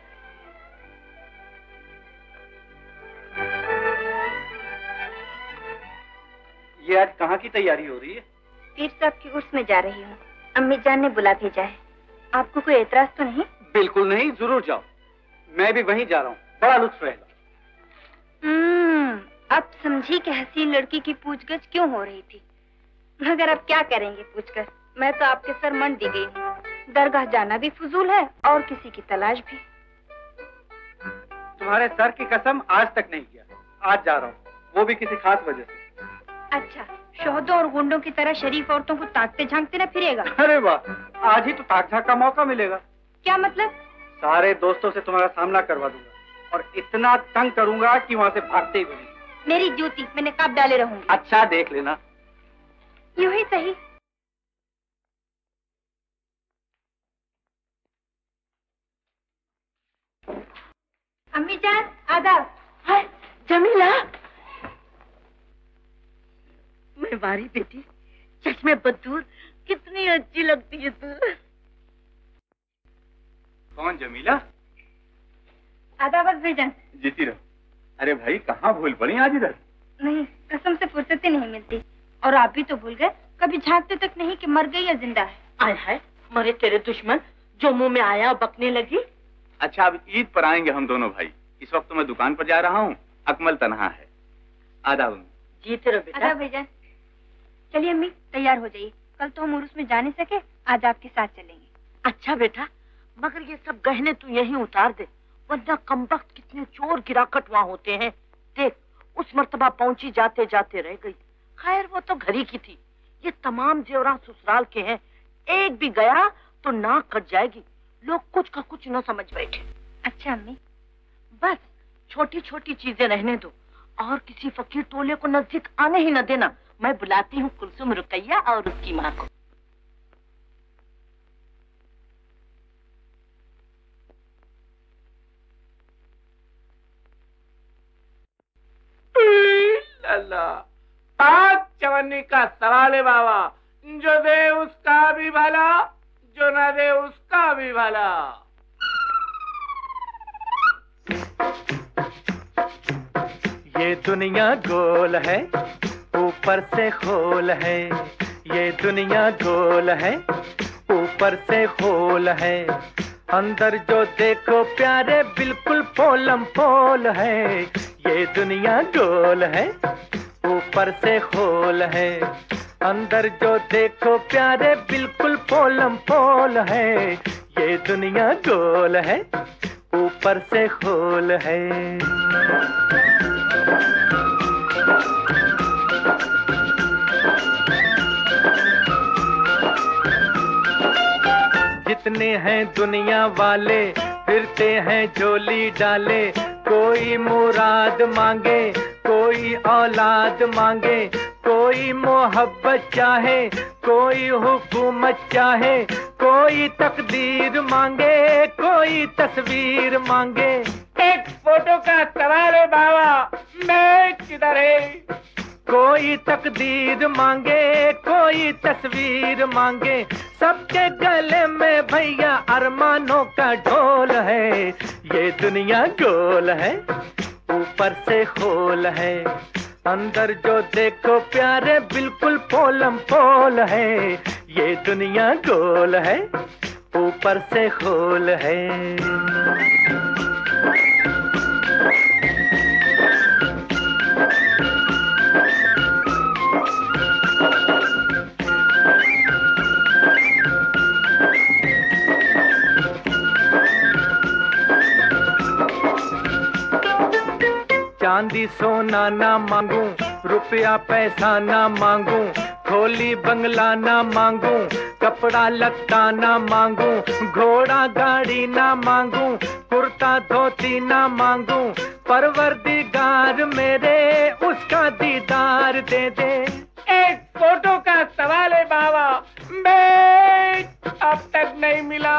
ये आज कहाँ की तैयारी हो रही है? पीर साहब की उर्स में जा रही हूँ। अम्मी जान ने बुला भेजा है। आपको कोई एतराज तो नहीं? बिल्कुल नहीं, जरूर जाओ। मैं भी वहीं जा रहा हूँ, बड़ा लुत्फ रहेगा। अब समझी कि हसीन लड़की की पूछगछ क्यों हो रही थी। मगर अब क्या करेंगे पूछकर, मैं तो आपके सर मंड दी गई हूँ। दरगाह जाना भी फजूल है और किसी की तलाश भी। तुम्हारे सर की कसम आज तक नहीं किया। आज जा रहा हूँ, वो भी किसी खास वजह से। अच्छा, शोहदों और गुंडों की तरह शरीफ औरतों को ताकते झांकते न फिरेगा? अरे वाह, आज ही तो ताक झांक का मौका मिलेगा। क्या मतलब? सारे दोस्तों से तुम्हारा सामना करवा दूंगा और इतना तंग करूंगा कि वहाँ से भागते ही बनेगी। मेरी जूती मैं नकाब डाले रहूंगी। अच्छा देख लेना। यूं ही सही। अम्मी जान, आदाब। हाय जमीला, मैं वारी बेटी, चश्मे बदूर, कितनी अच्छी लगती है तू। कौन जमीला? आदाब अज़ीज़ान। जीती रहो। अरे भाई, कहाँ भूल पड़ी आज इधर? नहीं, कसम से फुर्सत ही नहीं मिलती। और आप भी तो भूल गए, कभी झांकते तक नहीं कि मर गई या जिंदा है। आय हाय, मरे तेरे दुश्मन, जो मुंह में आया बकने लगी। अच्छा, अब ईद पर आएंगे हम दोनों भाई। इस वक्त तो मैं दुकान पर जा रहा हूँ, अकमल तनहा है। आदाब। जीते रहो बेटा। आदाब भाईजान। चलिए अम्मी, तैयार हो जाइए। कल तो हम उर्स में जा नहीं सके, आज आपके साथ चलेंगे। अच्छा बेटा, मगर ये सब गहने तू यहीं उतार दे, वरना कमबख्त कितने चोर गिराकट वहाँ होते हैं। देख, उस मर्तबा पहुंची जाते जाते रह गई। खैर वो तो घरी की थी, ये तमाम जेवरात ससुराल के हैं। एक भी गया तो नाक कट जाएगी। लोग कुछ का कुछ न समझ बैठे। अच्छा अम्मी, बस छोटी छोटी चीजें रहने दो और किसी फकीर टोले को नजदीक आने ही न देना। मैं बुलाती हूँ कुलसुम, रुकैया और उसकी माँ को। पाक चवन्नी का सवाल है बाबा, जो दे उसका भी भला, जो न दे उसका भी भला। ये दुनिया गोल है, ऊपर से खोल है। ये दुनिया गोल है, ऊपर से खोल है। अंदर जो देखो प्यारे बिल्कुल पोलम पोल है। ये दुनिया गोल है, ऊपर से खोल है। अंदर जो देखो प्यारे बिल्कुल पोलम पोल है। ये दुनिया गोल है, ऊपर से खोल है। जितने हैं दुनिया वाले फिरते हैं झोली डाले। कोई मुराद मांगे, कोई औलाद मांगे, कोई मोहब्बत चाहे, कोई हुकूमत चाहे, कोई तकदीर मांगे, कोई तस्वीर मांगे। एक फोटो का सवाल है बाबा, मैं किधर है? कोई तकदीर मांगे, कोई तस्वीर मांगे। सबके गले में भैया अरमानों का ढोल है। ये दुनिया गोल है, ऊपर से खोल है। अंदर जो देखो प्यारे बिल्कुल पोलम पोल है। ये दुनिया गोल है, ऊपर से खोल है। चांद चांदी सोना ना मांगू, रुपया पैसा ना मांगू, खोली बंगला ना मांगू, कपड़ा लत्ता ना मांगू, घोड़ा गाड़ी ना मांगू, कुर्ता धोती ना मांगू, परवरदिगार मेरे उसका दीदार दे दे। एक फोटो का सवाल है बाबा, मैं अब तक नहीं मिला।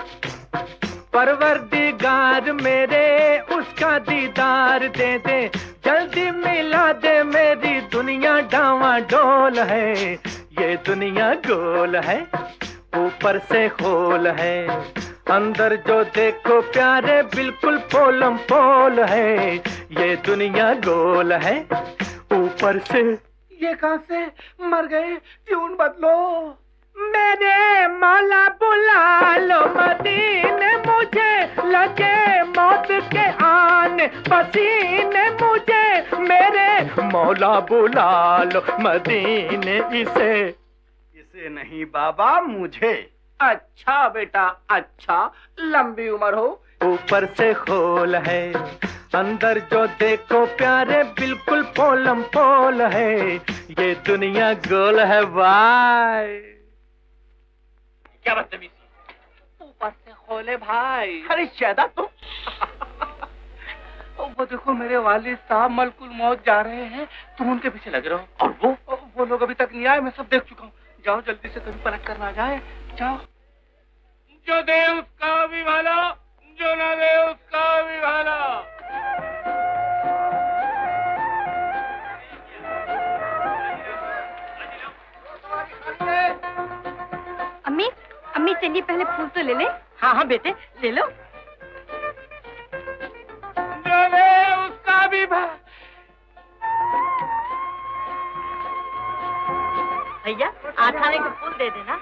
परवरदिगार मेरे उसका दीदार दे दे, जल्दी मिला दे, मेरी दुनिया डावाडोल है, ये दुनिया गोल है, ऊपर से खोल है, अंदर जो देखो प्यारे बिल्कुल पोलम पोल है, ये दुनिया गोल है, ऊपर से। ये कहां से मर गए, ट्यून बदलो। मेरे मौला बुला लो मदीने, मुझे लगे मौत के आने पसीने, मुझे मेरे मौला बुला लो मदीने, इसे नहीं बाबा, मुझे। अच्छा बेटा अच्छा, लंबी उम्र हो। ऊपर से खोल है, अंदर जो देखो प्यारे बिल्कुल पोलम पोल है, ये दुनिया गोल है भाई। क्या बदतमीजी, ऊपर से खोले भाई। अरे शायदा तुम वो देखो मेरे वालिद साहब मलकुल मौत जा रहे हैं, तुम उनके पीछे लगे रहो। और वो लोग अभी तक नहीं आए, मैं सब देख चुका हूँ। जाओ जल्दी से, कभी पलट कर ना जाए, जाओ। जो दे उसका भी भाला, जो ना दे उसका भी भाला। अम्मी अम्मी चलिए पहले फूल तो ले ले। हाँ हाँ बेटे ले लो। जो दे उसका भी भैया आठाने को फूल दे देना।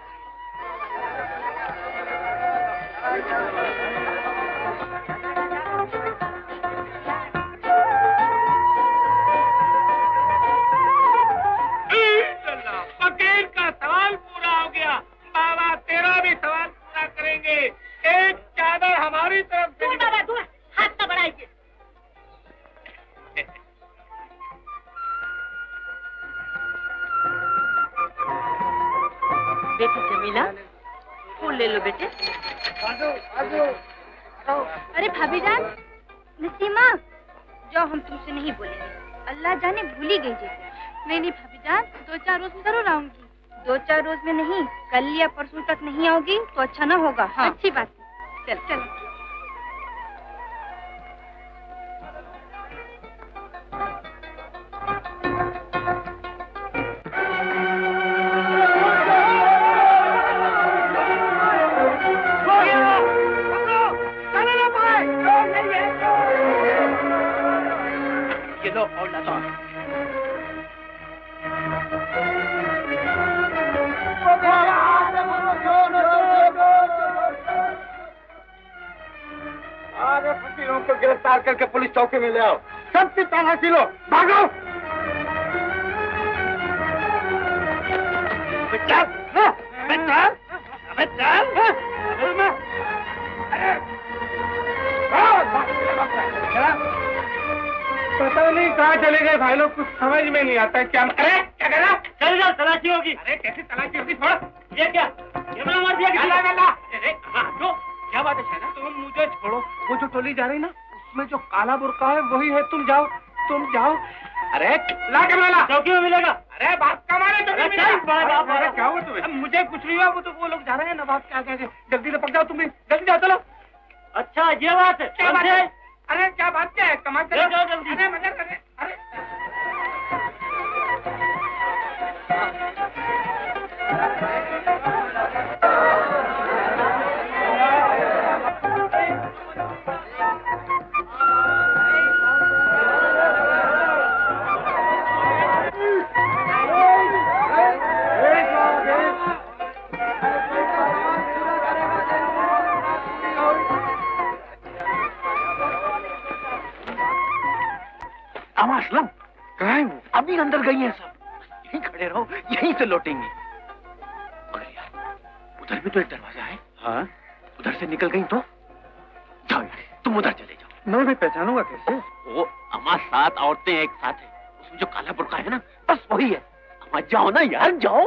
फकीर का सवाल पूरा हो गया, बाबा तेरा भी सवाल पूरा करेंगे। एक चादर हमारी तरफ से। दूर बाबा दूर, हाथ न बढ़ाइए। बेटी जमीला फूल ले लो बेटे। अरे भाभी जान, नसीमा जाओ, हम तुमसे नहीं बोलेंगे, अल्लाह जाने भूल ही गई जैसे। नहीं भाभी जान, 2-4 रोज में जरूर आऊंगी। 2-4 रोज में नहीं, कल या परसों तक नहीं आओगी तो अच्छा ना होगा। हाँ अच्छी बात है, चल चलो। ये लो और लाता। अरे फकीरों को गिरफ्तार करके पुलिस चौकी में ले आओ, सबकी तलाशी लो, भागो। पता नहीं कहाँ चले गए भाई लोग, कुछ समझ में नहीं आता क्या। अरे क्या कह रहा, चल जाओ, तलाशी होगी। अरे कैसे तलाशी होगी, छोड़। ये क्या, ये मैंने मार दिया जो क्या बात है शायद, तुम मुझे छोड़ो। वो जो टोली जा रही ना, उसमें जो काला बुर्का है वही है, तुम जाओ तुम जाओ। अरे ला के मिला, चौकी में मिलेगा। अरे बात कमाने चौकी में मिलेगा। क्या हुआ तुम्हें? मुझे कुछ नहीं हुआ, वो तो वो लोग जा रहे हैं नवाब के आगे। जल्दी से पक जाओ, तुम भी जल्दी जाओ, चलो। अच्छा ये बात है, क्या बात है? अरे क्या बात क्या है, कमाल चलो जल्दी। अरे मजा करे। अरे असलम कहाँ है वो? अभी अंदर गई है सब। यहीं खड़े रहो, यहीं से लौटेंगी। मगर यार उधर भी तो एक दरवाजा है। हाँ उधर से निकल गई तो जाओ यार, तुम उधर चले जाओ। मैं भी पहचानूंगा कैसे? वो अम्मा 7 औरतें एक साथ है, उसमें जो काला बुर्का है ना, बस वही है। अम्मा जाओ ना यार, जाओ।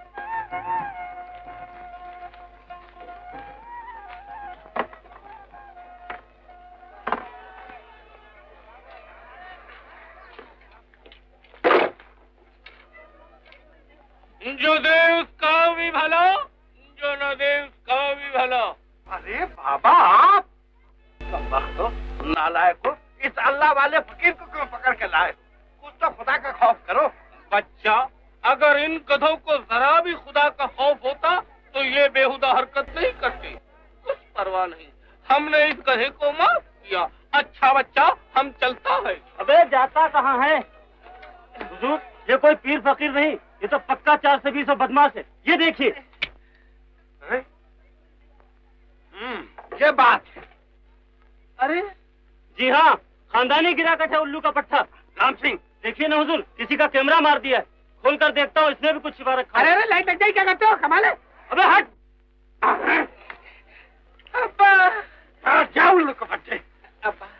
जो दे उसका भी भला, जो न दे उसका भी भला। अरे बाबा आप तो नालायक हो, इस अल्लाह वाले फकीर को क्यों पकड़ के लाए? कुछ तो खुदा का खौफ करो। बच्चा, अगर इन गधों को जरा भी खुदा का खौफ होता तो ये बेहुदा हरकत नहीं करते। कुछ परवाह नहीं, हमने इस गधे को माफ किया। अच्छा बच्चा, हम चलता है। अबे जाता कहाँ है? हुजूर, ये कोई पीर फकीर नहीं, ये तो पक्का 420 बदमाश है। ये देखिए। ये बात है। अरे जी हाँ, खानदानी गिरा का था उल्लू का पट्टा। राम सिंह, देखिए ना हुजूर, किसी का कैमरा मार दिया है। खोल कर देखता हूँ, इसमें भी कुछ छिपा रखा है। अरे लाइट लग जाए, क्या करते हो? कमाल है। अबे हट। अब्बा क्या उल्लू का पट्टे? अब्बा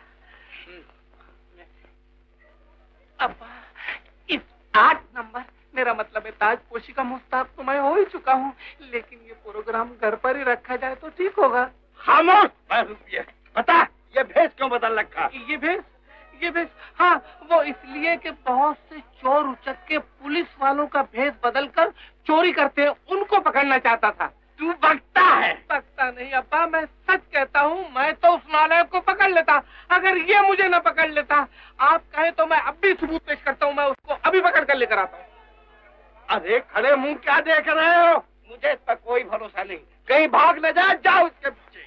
अब्बा, इस 8 नंबर, मेरा मतलब है ताजपोशी का मुस्ताब तो मैं हो ही चुका हूँ, लेकिन ये प्रोग्राम घर पर ही रखा जाए तो ठीक होगा। खामोश। बता, ये भेष क्यों बदल रखा? ये भेष, हाँ, वो इसलिए कि बहुत से चोर उचक्के पुलिस वालों का भेष बदलकर चोरी करते हैं, उनको पकड़ना चाहता था। तू बकता है? बकता नहीं अब्बा, मैं सच कहता हूँ। मैं तो उस नालायक को पकड़ लेता, अगर ये मुझे न पकड़ लेता। आप कहें तो मैं अब भी सबूत पेश करता हूँ, मैं उसको अभी पकड़ कर लेकर आता हूँ। अरे खड़े मुंह क्या देख रहे हो? मुझे इस पर कोई भरोसा नहीं, कहीं भाग न जाए। जाओ उसके पीछे।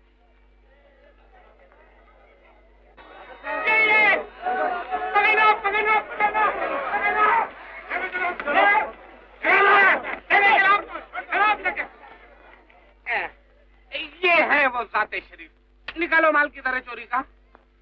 ये है वो ज़ाते शरीफ। निकालो माल की तरह चोरी का।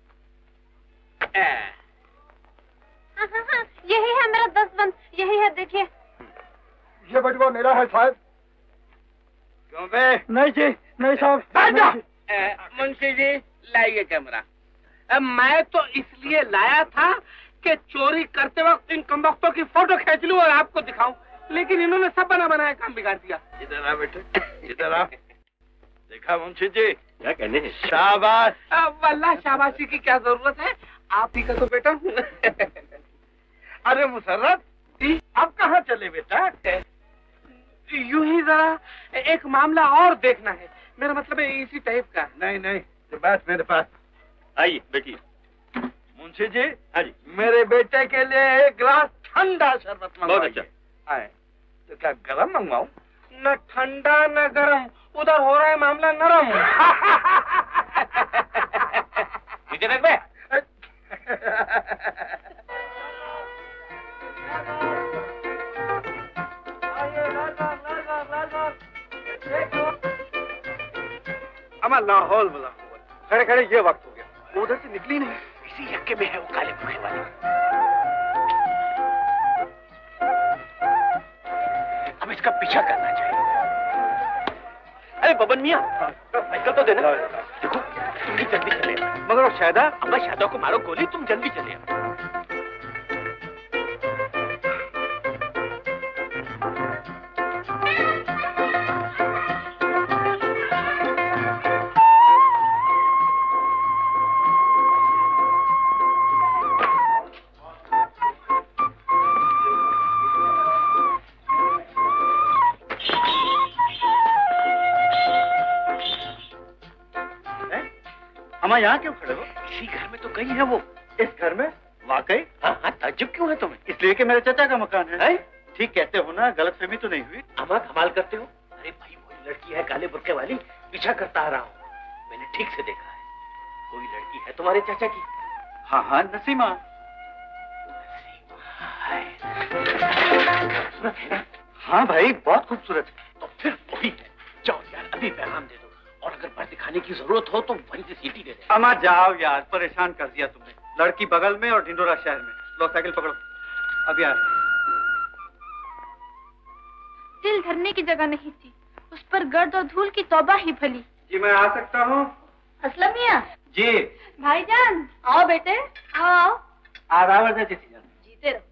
यही है मेरा 10 बंद, यही है, देखिए। ये बटुआ मेरा है साहब। क्यों बे? नहीं जी, नहीं साहब। मुंशी जी, लाइए कैमरा। मैं तो इसलिए लाया था कि चोरी करते वक्त इन कमबख्तों की फोटो खींच लूं और आपको दिखाऊं, लेकिन इन्होंने सब बना बनाया काम बिगाड़ दिया। इधर आ बेटे, इधर आ। देखा मुंशी जी, क्या कहने हैं? शाबाश। वल्लाह शाबाशी की क्या जरूरत है, आप ही का तो बेटा हूँ। अरे मुसर्रत जी, आप कहाँ चले बेटा? यूं ही जरा एक मामला और देखना है, मेरा मतलब है इसी टाइप का। नहीं नहीं, तो बात मेरे पास। आइए बैठिए। मुंशी जी, हाँ जी, मेरे बेटे के लिए एक गिलास ठंडा शरबत मंगवाइए। बहुत अच्छा। आए तो क्या गरम मंगवाऊं? न ठंडा न गरम, उधर हो रहा है मामला नरम। नीचे देख बे। अमर लाहौल बोला, खड़े खड़े ये वक्त हो गया, उधर से निकली नहीं। इसी यक्के में है वो काले बुर्के वाली। अब इसका पीछा करना चाहिए। अरे बबन मियाँ, साइकिल तो देना। देखो, तुम भी जल्दी चले। मगर वो शायदा, अब्बा शायदा को मारो गोली, तुम जल्दी चले। अम्मा यहाँ क्यों खड़े हो? इसी घर में तो गई है वो। इस घर में? वाकई? हाँ, ताज्जुब क्यों है तुम्हें? इसलिए कि मेरे चाचा का मकान है। ठीक कहते हो ना, गलतफहमी तो नहीं हुई? अम्मा कमाल करते हो। अरे भाई, वही लड़की है काले बुर्के वाली, पीछा करता आ रहा हूँ। मैंने ठीक से देखा है, कोई लड़की है तुम्हारे चाचा की। हाँ हाँ, नसीमा। खूबसूरत है ना? हाँ भाई, बहुत खूबसूरत है। तो फिर वही है। जाओ यार, अभी पैगाम दे दो, और अगर पर दिखाने की जरूरत हो तो वहीं से सीटी दे दे। अम्मा जाओ यार, परेशान कर दिया तुमने। लड़की बगल में और ढिंडोरा शहर में। लो साइकिल पकड़ो, अब यार। दिल धरने की जगह नहीं थी, उस पर गर्द और धूल की तौबा ही भली। जी मैं आ सकता हूँ? असलम मियां, जी भाईजान आओ बेटे आओ। आदाबर से चिट्ठी जान। जीते रहो।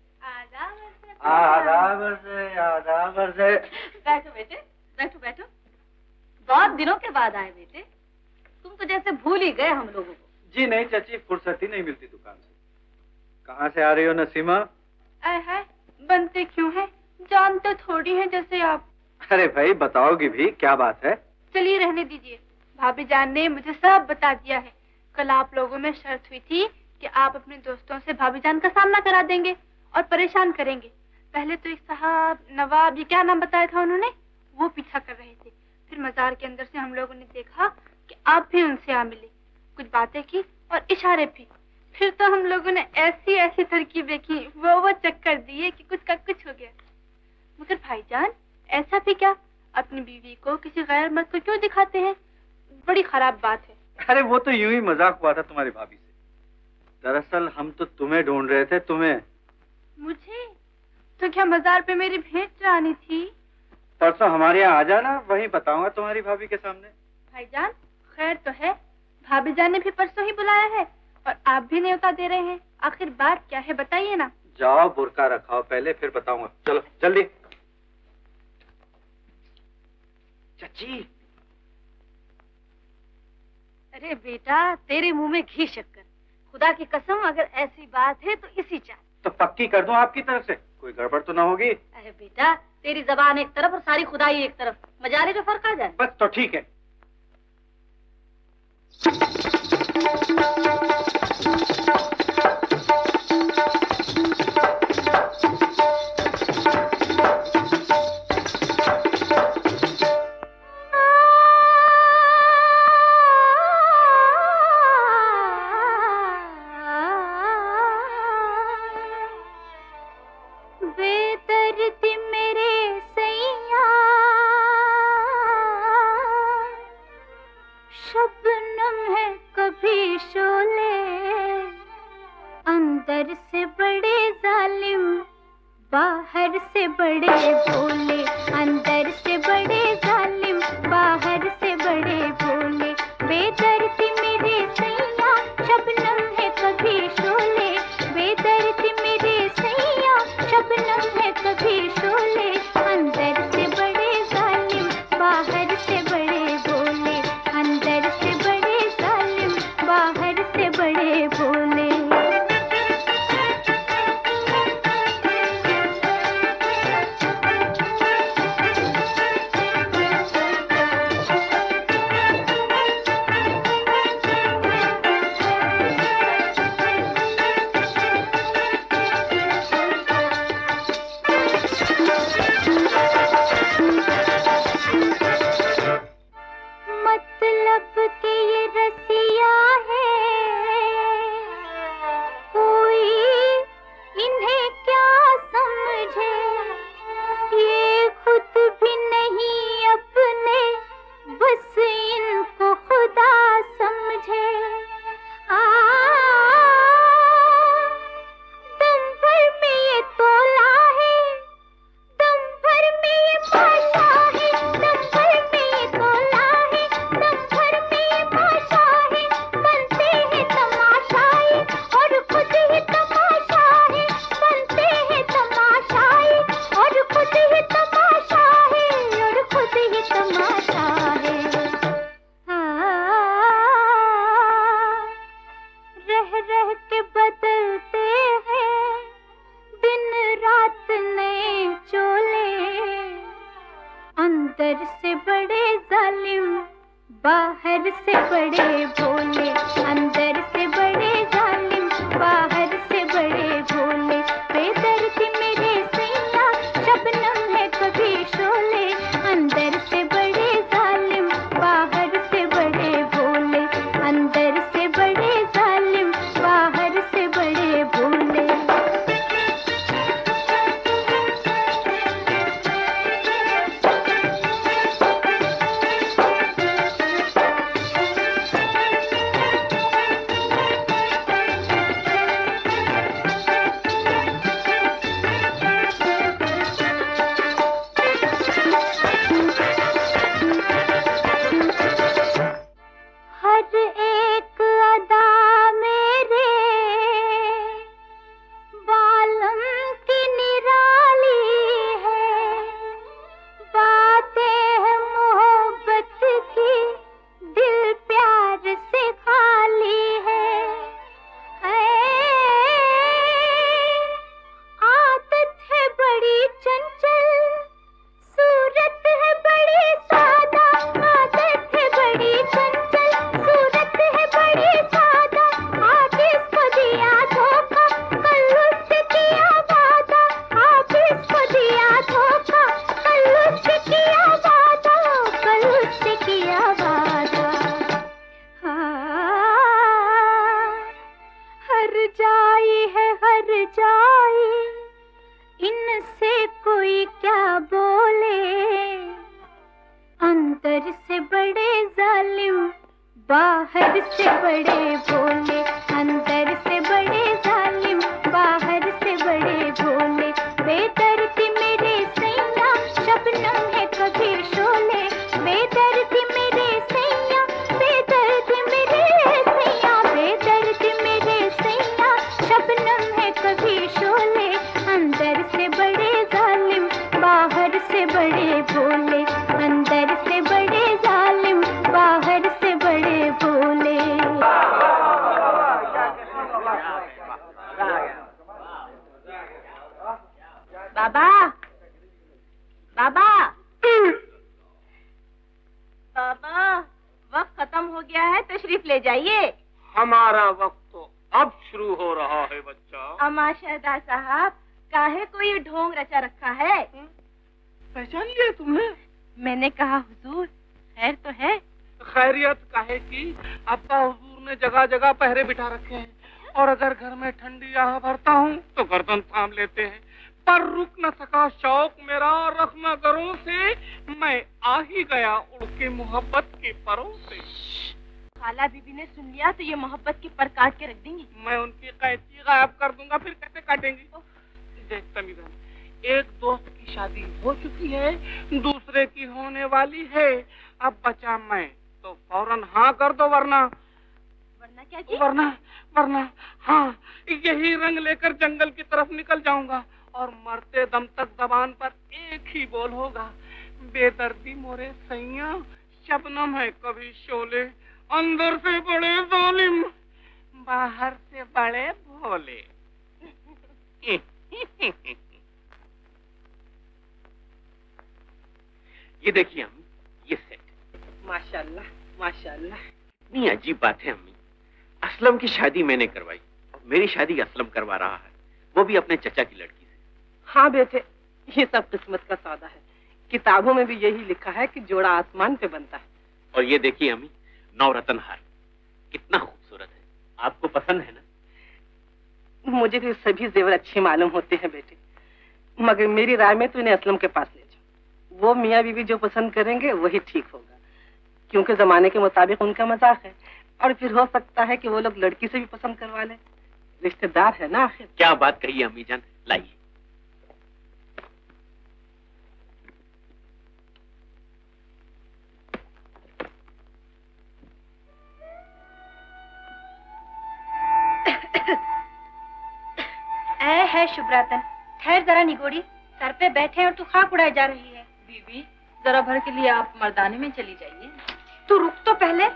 आदाबर से। बैठो बेटे, बैठो बैठो। बहुत दिनों के बाद आए बेटे, तुम तो जैसे भूल ही गए हम लोगों को। जी नहीं चाची, फुर्सत ही नहीं मिलती दुकान से। कहाँ से आ रही हो नसीमा? है बनते क्यों है, जानते थोड़ी है जैसे आप। अरे भाई बताओगी भी, क्या बात है? चलिए रहने दीजिए, भाभी जान ने मुझे सब बता दिया है। कल आप लोगों में शर्त हुई थी कि आप अपने दोस्तों से भाभी जान का सामना करा देंगे और परेशान करेंगे। पहले तो एक साहब नवाब, ये क्या नाम बताया था उन्होंने, वो पीछा कर रहे थे। फिर मजार के अंदर से हम लोगों ने देखा कि आप भी उनसे आ मिले, कुछ बातें की और इशारे भी। फिर तो हम लोगों ने ऐसी ऐसी तरकीबें की, वो चक्कर दिए कि कुछ का कुछ हो गया। मगर भाईजान ऐसा भी क्या, अपनी बीवी को किसी गैर मर्द को क्यों दिखाते हैं? बड़ी खराब बात है। अरे वो तो यूं ही मजाक हुआ था तुम्हारी भाभी से। दरअसल हम तो तुम्हें ढूंढ रहे थे। तुम्हें? मुझे? तो क्या मजार पे मेरी भेंट चढ़ानी थी? परसों हमारे यहाँ आ जाना, वहीं बताऊंगा तुम्हारी भाभी के सामने। भाईजान खैर तो है, भाभी जान ने भी परसों ही बुलाया है और आप भी न्योता दे रहे हैं। आखिर बात क्या है बताइए ना। जाओ बुर्का रखाओ पहले, फिर बताऊंगा। चलो जल्दी। चाची। अरे बेटा तेरे मुंह में घी शक्कर, खुदा की कसम अगर ऐसी बात है तो इसी चाल। तो पक्की कर दूं आपकी तरफ से, कोई गड़बड़ तो ना होगी? अरे बेटा तेरी जबान एक तरफ और सारी खुदाई एक तरफ, मजारे जो फर्क आ जाए। बस तो ठीक है। अंदर से बड़े जालिम, बाहर से बड़े भोले, अंदर से बड़े जालिम, बाहर से बड़े भोले। बेदर्दी मेरे सैया, शबनम है कभी शोले, बेदर्दी मेरे सैया, बेदर्दी मेरे सैया, बेदर्दी मेरे सैया, शबनम है कभी शोले। अंदर से बड़े जालिम, बाहर से बड़े भोले, अंदर से बड़े जालिम, बाहर से बड़े भोले। बाबा, बाबा, बाबा, वक्त खत्म हो गया है, तशरीफ ले जाइए। हमारा वक्त तो अब शुरू हो रहा है बच्चा। अमा शहदा साहब, काहे को ये ढोंग रचा रखा है? पहचान लिया तुमने? मैंने कहा हुजूर, खैर तो है? खैरियत काहे की, अब्बा हुजूर ने जगह जगह पहरे बिठा रखे हैं, और अगर घर में ठंडी आह भरता हूँ तो गर्दन थाम लेते हैं। पर रुक न सका शौक मेरा, रखना घरों से, मैं आ ही गया उड़ के मोहब्बत के परों से। खाला बीबी ने सुन लिया तो ये मोहब्बत की पर काट के रख देंगी। मैं उनकी कैची गायब कर दूंगा, फिर कैसे काटेंगी? देख तमीज़न, एक दोस्त की शादी हो चुकी है, दूसरे की होने वाली है, अब बचा मैं, तो फौरन हाँ कर दो, वरना क्या जी? वरना हाँ, यही रंग लेकर जंगल की तरफ निकल जाऊंगा, और मरते दम तक जबान पर एक ही बोल होगा, बेदर्दी मोरे सैया, शबनम है कभी शोले, अंदर से बड़े जालिम, बाहर से बड़े भोले। ये देखिए अम्मी, ये सेट। माशाल्लाह, माशाल्लाह। इतनी अजीब बात है अम्मी, असलम की शादी मैंने करवाई और मेरी शादी असलम करवा रहा है, वो भी अपने चचा की लड़की से। हाँ बेटे, ये सब किस्मत का सौदा है। किताबों में भी यही लिखा है कि जोड़ा आसमान पे बनता है। और ये देखिए अम्मी, नवरत्न हार, कितना खूबसूरत है, आपको पसंद है ना? मुझे तो सभी जेवर अच्छे मालूम होते हैं बेटे, मगर मेरी राय में तो इन्हें असलम के पास ले जाओ। वो मियाँ बीवी जो पसंद करेंगे वही ठीक होगा, क्योंकि जमाने के मुताबिक उनका मजाक है, और फिर हो सकता है कि वो लोग लड़की से भी पसंद करवा लें, रिश्तेदार है ना आखिर। क्या बात कही अम्मी जान, लाइए। है शुभरातन, ठहर जरा निगोड़ी, सर पे बैठे और तू खाक उड़ाई जा रही है। बीबी, जरा भर के लिए आप मर्दाने में चली जाइए। तू रुक तो पहले।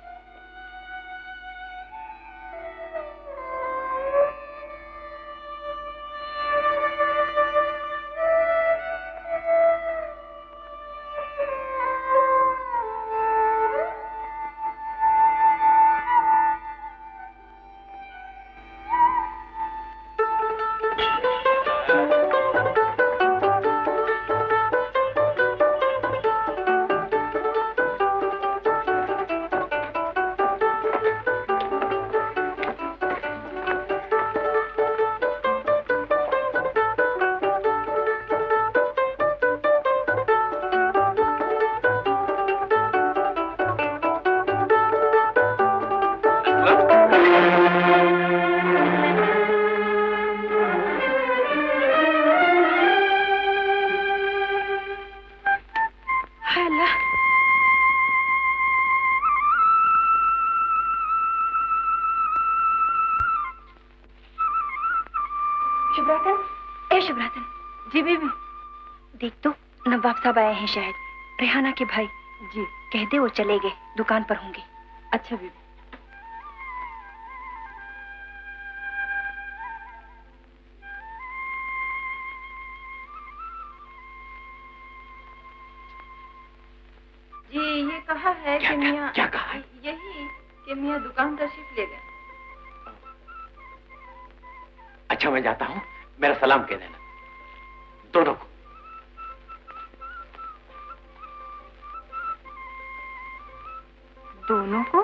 साहब आए हैं शायद, रेहाना के भाई। जी। कह दे वो चले गए, दुकान पर होंगे। अच्छा बीबी। जी ये कहा है कि मियाँ, क्या कहा है? यही कि मियाँ दुकान तशरीफ ले गए। अच्छा मैं जाता हूँ, मेरा सलाम कह देना दोनों को। दोनों को?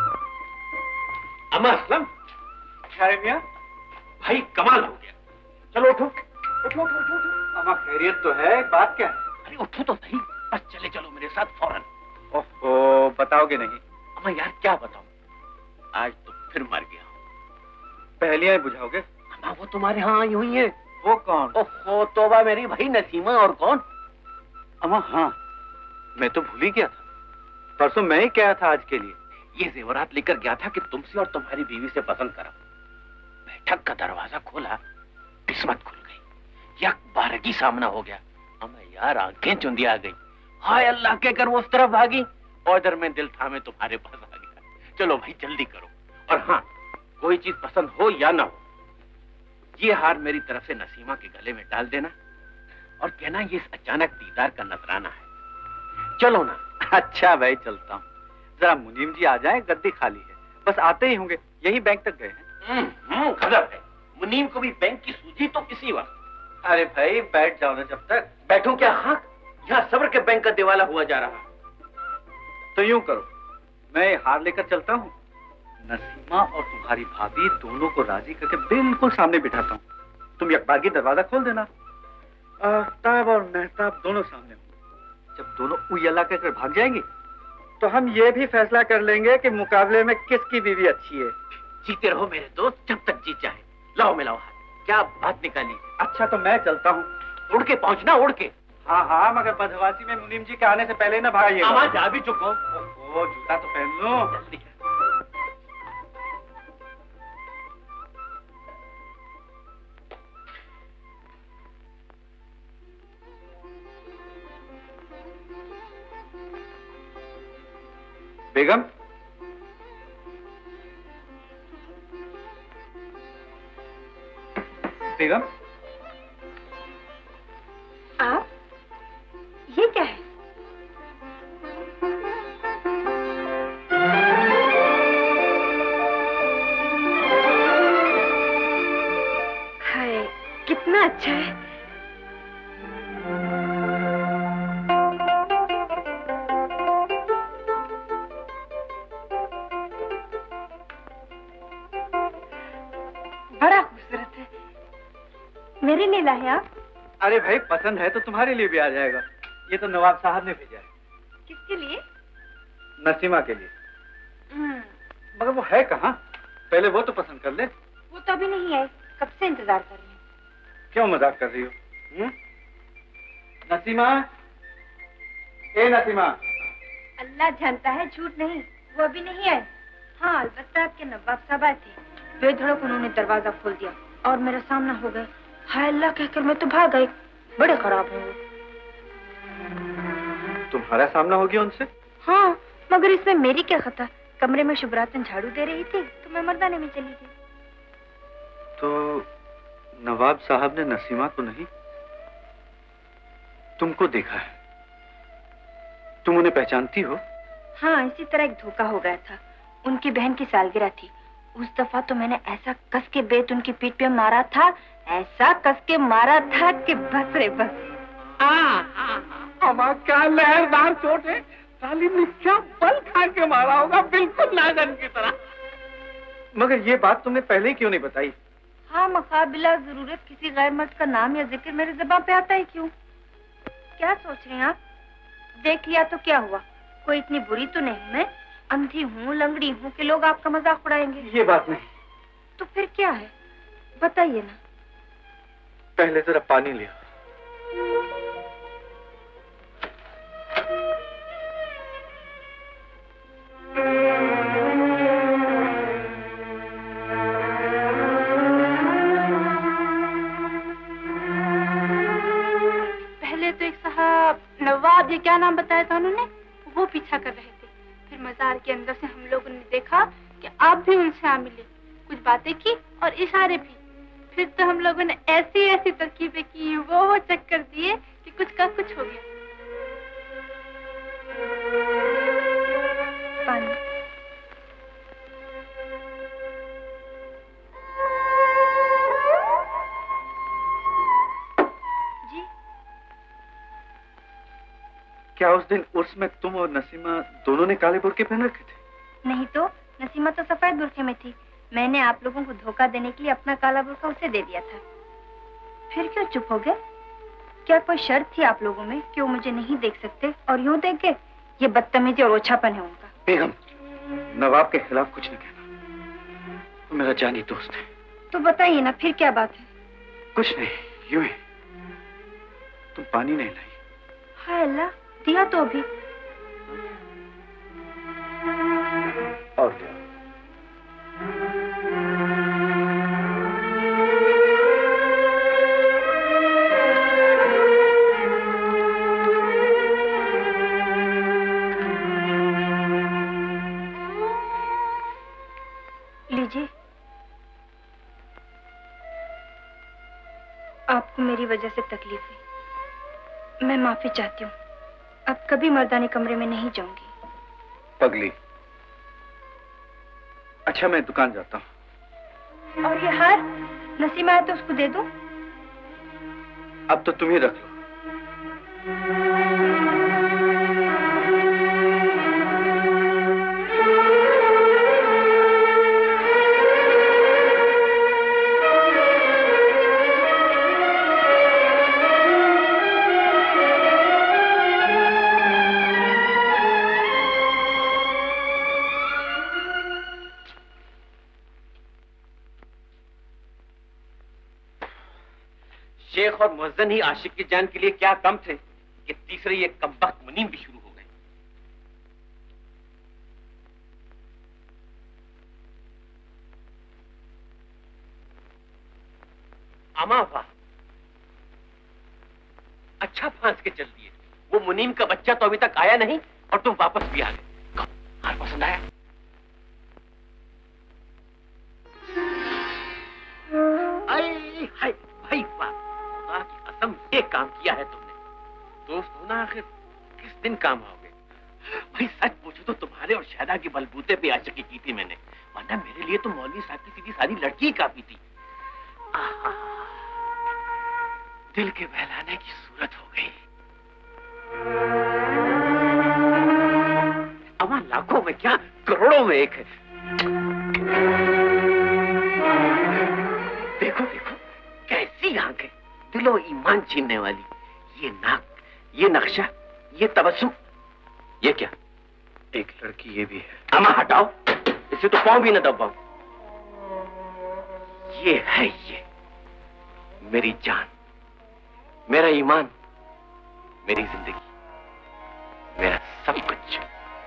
अम्मा असलम। क्या है मियाँ? भाई कमाल हो गया, चलो उठो उठो उठो उठो उठो। अम्मा खैरियत तो है, बात क्या है? अरे उठो तो सही, बस चले चलो मेरे साथ फौरन। ओहो, बताओगे नहीं? अम्मा यार क्या बताऊं, आज तो फिर मर गया। पहेलियां बुझाओगे? अम्मा वो तुम्हारे यहाँ आई हुई है। वो कौन? ओहो तौबा मेरी भाई, नसीमा और कौन? अम्मा हाँ, मैं तो भूल ही गया था, परसों मैं ही क्या था आज के लिए। ये जेवरात लेकर गया था कि तुमसे और तुम्हारी बीवी से पसंद करा। बैठक का दरवाजा खोला, किस्मत खुल गई, यक बारगी सामना हो गया। अम्मा यार आंखें चुंदी आ गई। हाय अल्लाह कहकर वो उस तरफ भागी और इधर मैं दिल थामे तुम्हारे पास आ गया। चलो भाई जल्दी करो, और हाँ कोई चीज पसंद हो या ना हो, ये हार मेरी तरफ से नसीमा के गले में डाल देना और कहना ये इस अचानक दीदार का नजराना है। चलो ना। अच्छा भाई चलता हूँ, जरा मुनीम जी आ जाए, गद्दी खाली है, बस आते ही होंगे, यही बैंक तक गए हैं। खबर है, मुनीम को भी बैंक की सूझी तो इसी वक्त। अरे भाई बैठ जाओ ना जब तक। बैठूं क्या? हाँ, यहाँ सब्र के बैंक का दिवाला हुआ जा रहा। तो यूं करो, मैं हार लेकर चलता हूँ, नसीमा और तुम्हारी भाभी दोनों को राजी करके बिल्कुल सामने बिठाता हूँ। तुम यकबारगी दरवाजा खोल देना, आफ्ताब और महताब दोनों सामने होंगे। जब दोनों उयला कहकर भाग जाएंगी तो हम ये भी फैसला कर लेंगे कि मुकाबले में किसकी बीवी अच्छी है। जीते रहो मेरे दोस्त, जब तक जी चाहे। लाओ मिलाओ हाथ, क्या बात निकाली। अच्छा तो मैं चलता हूँ। उड़ के पहुंचना, उड़ के। हाँ हाँ, मगर बदहवासी में मुनीम जी के आने से पहले ना भागिएगा। आवाज जा भी चुको। ओ जूता तो पहन लो जल्दी। बेगम, बेगम, आप ये क्या है? हाय कितना अच्छा है। बड़ा खूबसूरत है, मेरे लिए लाए आप? अरे भाई पसंद है तो तुम्हारे लिए भी आ जाएगा। ये तो नवाब साहब ने भेजा है। किसके लिए? नसीमा के लिए। मगर वो है कहाँ? पहले वो तो पसंद कर ले। वो तो अभी नहीं है, कब से इंतजार कर रही हूँ। क्यों मजाक कर रही हो? नसीमा, ए नसीमा। अल्लाह जानता है, झूठ नहीं, वो अभी नहीं आए। हाँ अलबत्ता आपके नवाब साहब आए थे, बेधड़क उन्होंने दरवाजा खोल दिया और मेरा सामना हो गया। हाय अल्लाह कहकर मैं तो भाग गई, बड़े खराब हैं वो। तुम्हारा सामना हो गया उनसे? हाँ मगर इसमें मेरी क्या खता, कमरे में शुभरातन झाड़ू दे रही थी तो मैं मर्दाने में चली गई। तो नवाब साहब ने नसीमा को नहीं, तुमको देखा है। तुम उन्हें पहचानती हो? हाँ इसी तरह एक धोखा हो गया था। उनकी बहन की सालगिरह थी, उस दफा तो मैंने ऐसा कस के बेत उनकी पीठ पे मारा था, ऐसा कस के मारा था कि बस रे बस। हमारा क्या लहरदार चोट है, साली ने क्या बल खा के मारा होगा, बिल्कुल नागन की तरह। मगर ये बात तुमने पहले ही क्यों नहीं बताई? हाँ मकाबिला जरूरत किसी गैर मर्द का नाम या जिक्र मेरे ज़बान पे आता है क्यों? क्या सोच रहे हैं आप? देख लिया तो क्या हुआ, कोई इतनी बुरी तो नहीं मैं, अंधी हूँ लंगड़ी हूँ कि लोग आपका मजाक उड़ाएंगे। ये बात नहीं। तो फिर क्या है बताइए ना। पहले जरा पानी लिया। पहले तो एक साहब नवाब, ये क्या नाम बताया था उन्होंने, वो पीछा कर रहे थे। फिर मजार के अंदर से हम लोगों ने देखा कि आप भी उनसे आ मिले, कुछ बातें की और इशारे भी। फिर तो हम लोगों ने ऐसी ऐसी तरकीबें की, वो चक्कर दिए कि कुछ का कुछ हो गया। पानी। जी क्या उस दिन उर्स में तुम और नसीमा दोनों ने काले बुर्के पहन रखे थे? नहीं तो, नसीमा तो सफेद बुर्के में थी। मैंने आप लोगों को धोखा देने के लिए अपना काला बुर्का उसे दे दिया था। फिर क्यों चुप हो गए? क्या कोई शर्त थी आप लोगों में कि वो मुझे नहीं देख सकते और यूं देख गए? ये बदतमीजी और ओछापन है उनका। बेगम, नवाब के खिलाफ कुछ नहीं कहना, वो मेरा जानी दोस्त है। तो बताइए ना, फिर क्या बात है? कुछ नहीं, यूं ही। तुम पानी नहीं लाई। हाय अल्लाह, दिया तो अभी। और क्या? लीजिए। आपको मेरी वजह से तकलीफ हुई, मैं माफी चाहती हूँ। अब कभी मर्दानी कमरे में नहीं जाऊंगी। पगली, अच्छा मैं दुकान जाता हूँ। और ये हार नसीमा है तो उसको दे दूं? अब तो तुम ही रख लो। शेख और मुअज्जिन ही आशिक की जान के लिए क्या कम थे कि तीसरे ये कमबख्त मुनीम भी शुरू हो गए। अमा वाह, अच्छा फांस के चल दिए। वो मुनीम का बच्चा तो अभी तक आया नहीं और तुम वापस भी आ गए। हार पसंद आया? हाय भाई वाह, खुदा की कसम ये काम किया है तुमने। दोस्त हो ना आखिर, किस दिन काम आओगे? भाई सच पूछो तो तुम्हारे और शायदा के बलबूते पे आशिकी की थी मैंने, वरना मेरे लिए तो मौलवी साहब की सीधी सारी लड़की ही काफी थी। दिल के बहलाने की सूरत हो गई। अमा लाखों में क्या करोड़ों में एक है। देखो देखो कैसी आंखें, दिलो ईमान छीनने वाली। ये नाक, ये नक्शा, ये तबस्सुम, ये क्या? एक लड़की ये भी है। अमा हटाओ, इसे तो पाँव भी न दबाओ। ये है ये मेरी जान, मेरा ईमान, मेरी जिंदगी, मेरा सब कुछ।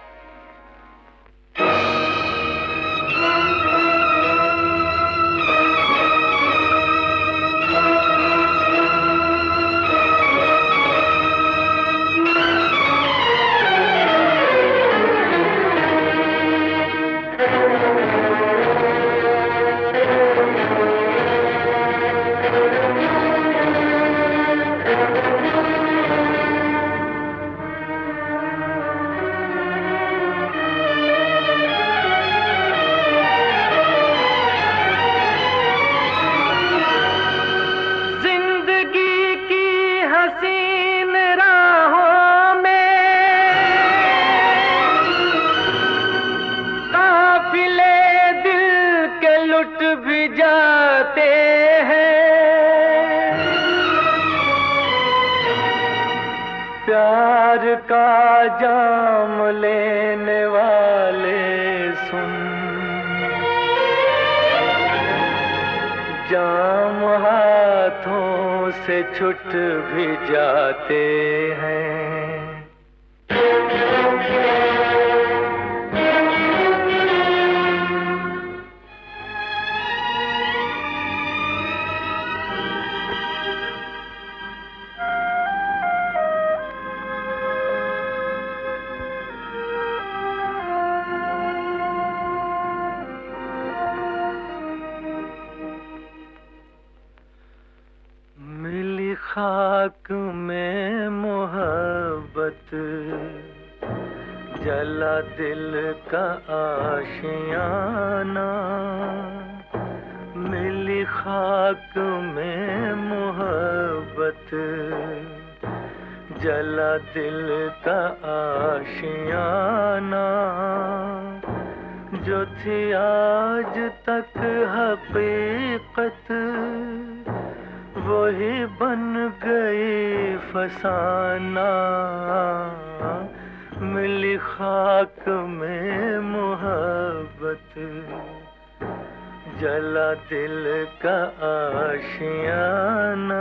प्यार का जाम लेने वाले सुन, जाम हाथों से छूट भी जाते हैं। खाक में मोहब्बत, जला दिल का आशियाना। मिली खाक में मोहब्बत, जला दिल का आशियाना। जो थी आज तक हकीकत, वही बन गई फसाना, मिली खाक में मोहब्बत, जला दिल का आशियाना।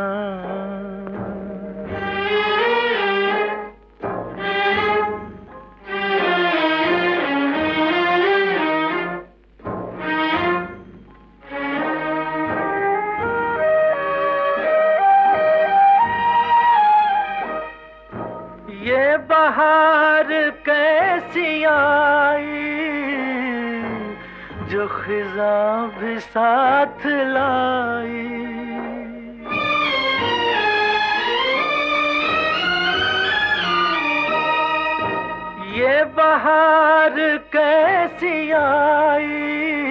ये बहार कैसी आई जो खिज़ां भी साथ लाई, ये बहार कैसी आई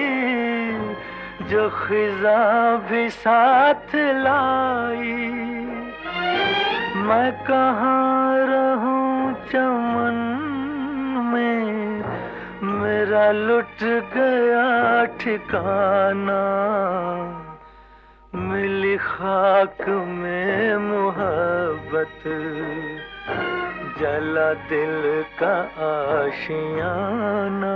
जो खिज़ां भी साथ लाई। मैं कहाँ रहूं चमन में, मेरा लुट गया ठिकाना, मिली खाक में मोहब्बत, जला दिल का आशियाना।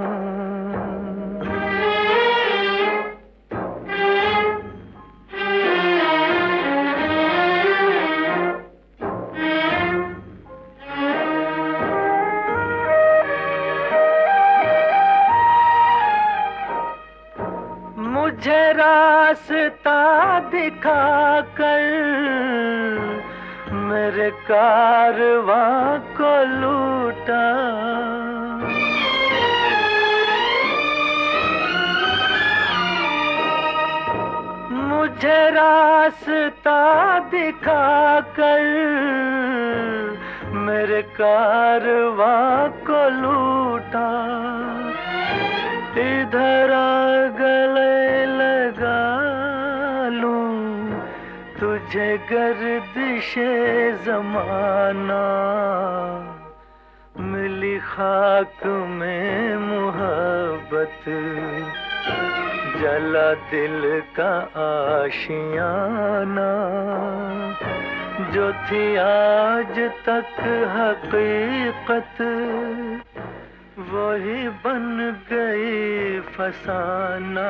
मुझे रास्ता दिखाकर मेरे कारवां को लूटा, मुझे रास्ता दिखाकर मेरे कारवां को लूटा। इधर गले लगा लूं तुझे गर्दिशे ज़माना, मिली खाक में मोहब्बत, जला दिल का आशियाना। जो थी आज तक हकीकत, वही बन गई फसाना,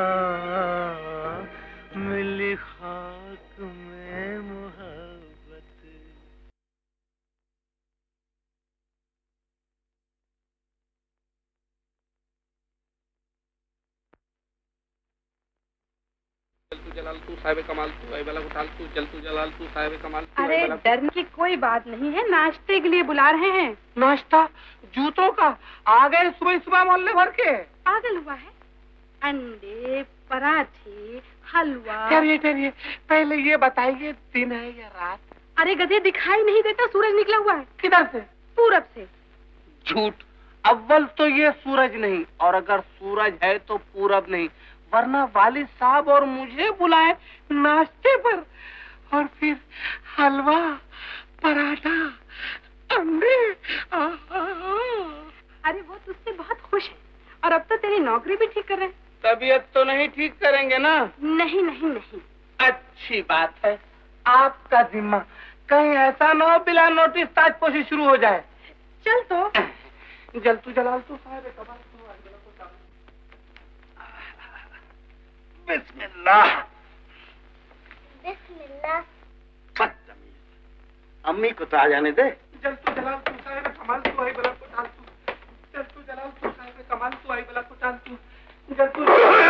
मिली खाक में मोहब्बत। जलतू जलाल तू साहिब कमाल तू आई वाला उठाल तू, जलतू जलाल तू साहिब कमाल तू। अरे डरने की कोई बात नहीं है, नाश्ते के लिए बुला रहे हैं। नाश्ता जूतों का आ गए सुबह सुबह मोहल्ले भर के। पागल हुआ है? अंडे, पराठे, हलवा। ठहरिए पहले ये बताइए दिन है या रात? अरे गधे दिखाई नहीं देता, सूरज निकला हुआ है। किधर से? पूरब से। झूठ। अव्वल तो ये सूरज नहीं, और अगर सूरज है तो पूरब नहीं, वरना वालिद साहब और मुझे बुलाए नाश्ते पर, और फिर हलवा, पराठा, अंडे। अरे वो तुझसे बहुत खुश है, और अब तो तेरी नौकरी भी ठीक कर रहे हैं। तबीयत तो नहीं ठीक करेंगे ना? नहीं नहीं नहीं। अच्छी बात है, आपका जिम्मा। कहीं ऐसा ना हो बिना नोटिस ताजपोशी शुरू हो जाए। चल तो। जलतू जलाल तू साहिब कमाल तू। बिस्मिल्लाह। बिस्मिल्लाह। बदतमीज, अम्मी को तो आ जाने दे। जलतू जलाल तू साहिब कमाल तू आई बला को डाल तू। जलतू जलाल तू साहिब कमाल तू आई बला को डाल तू। जलतू।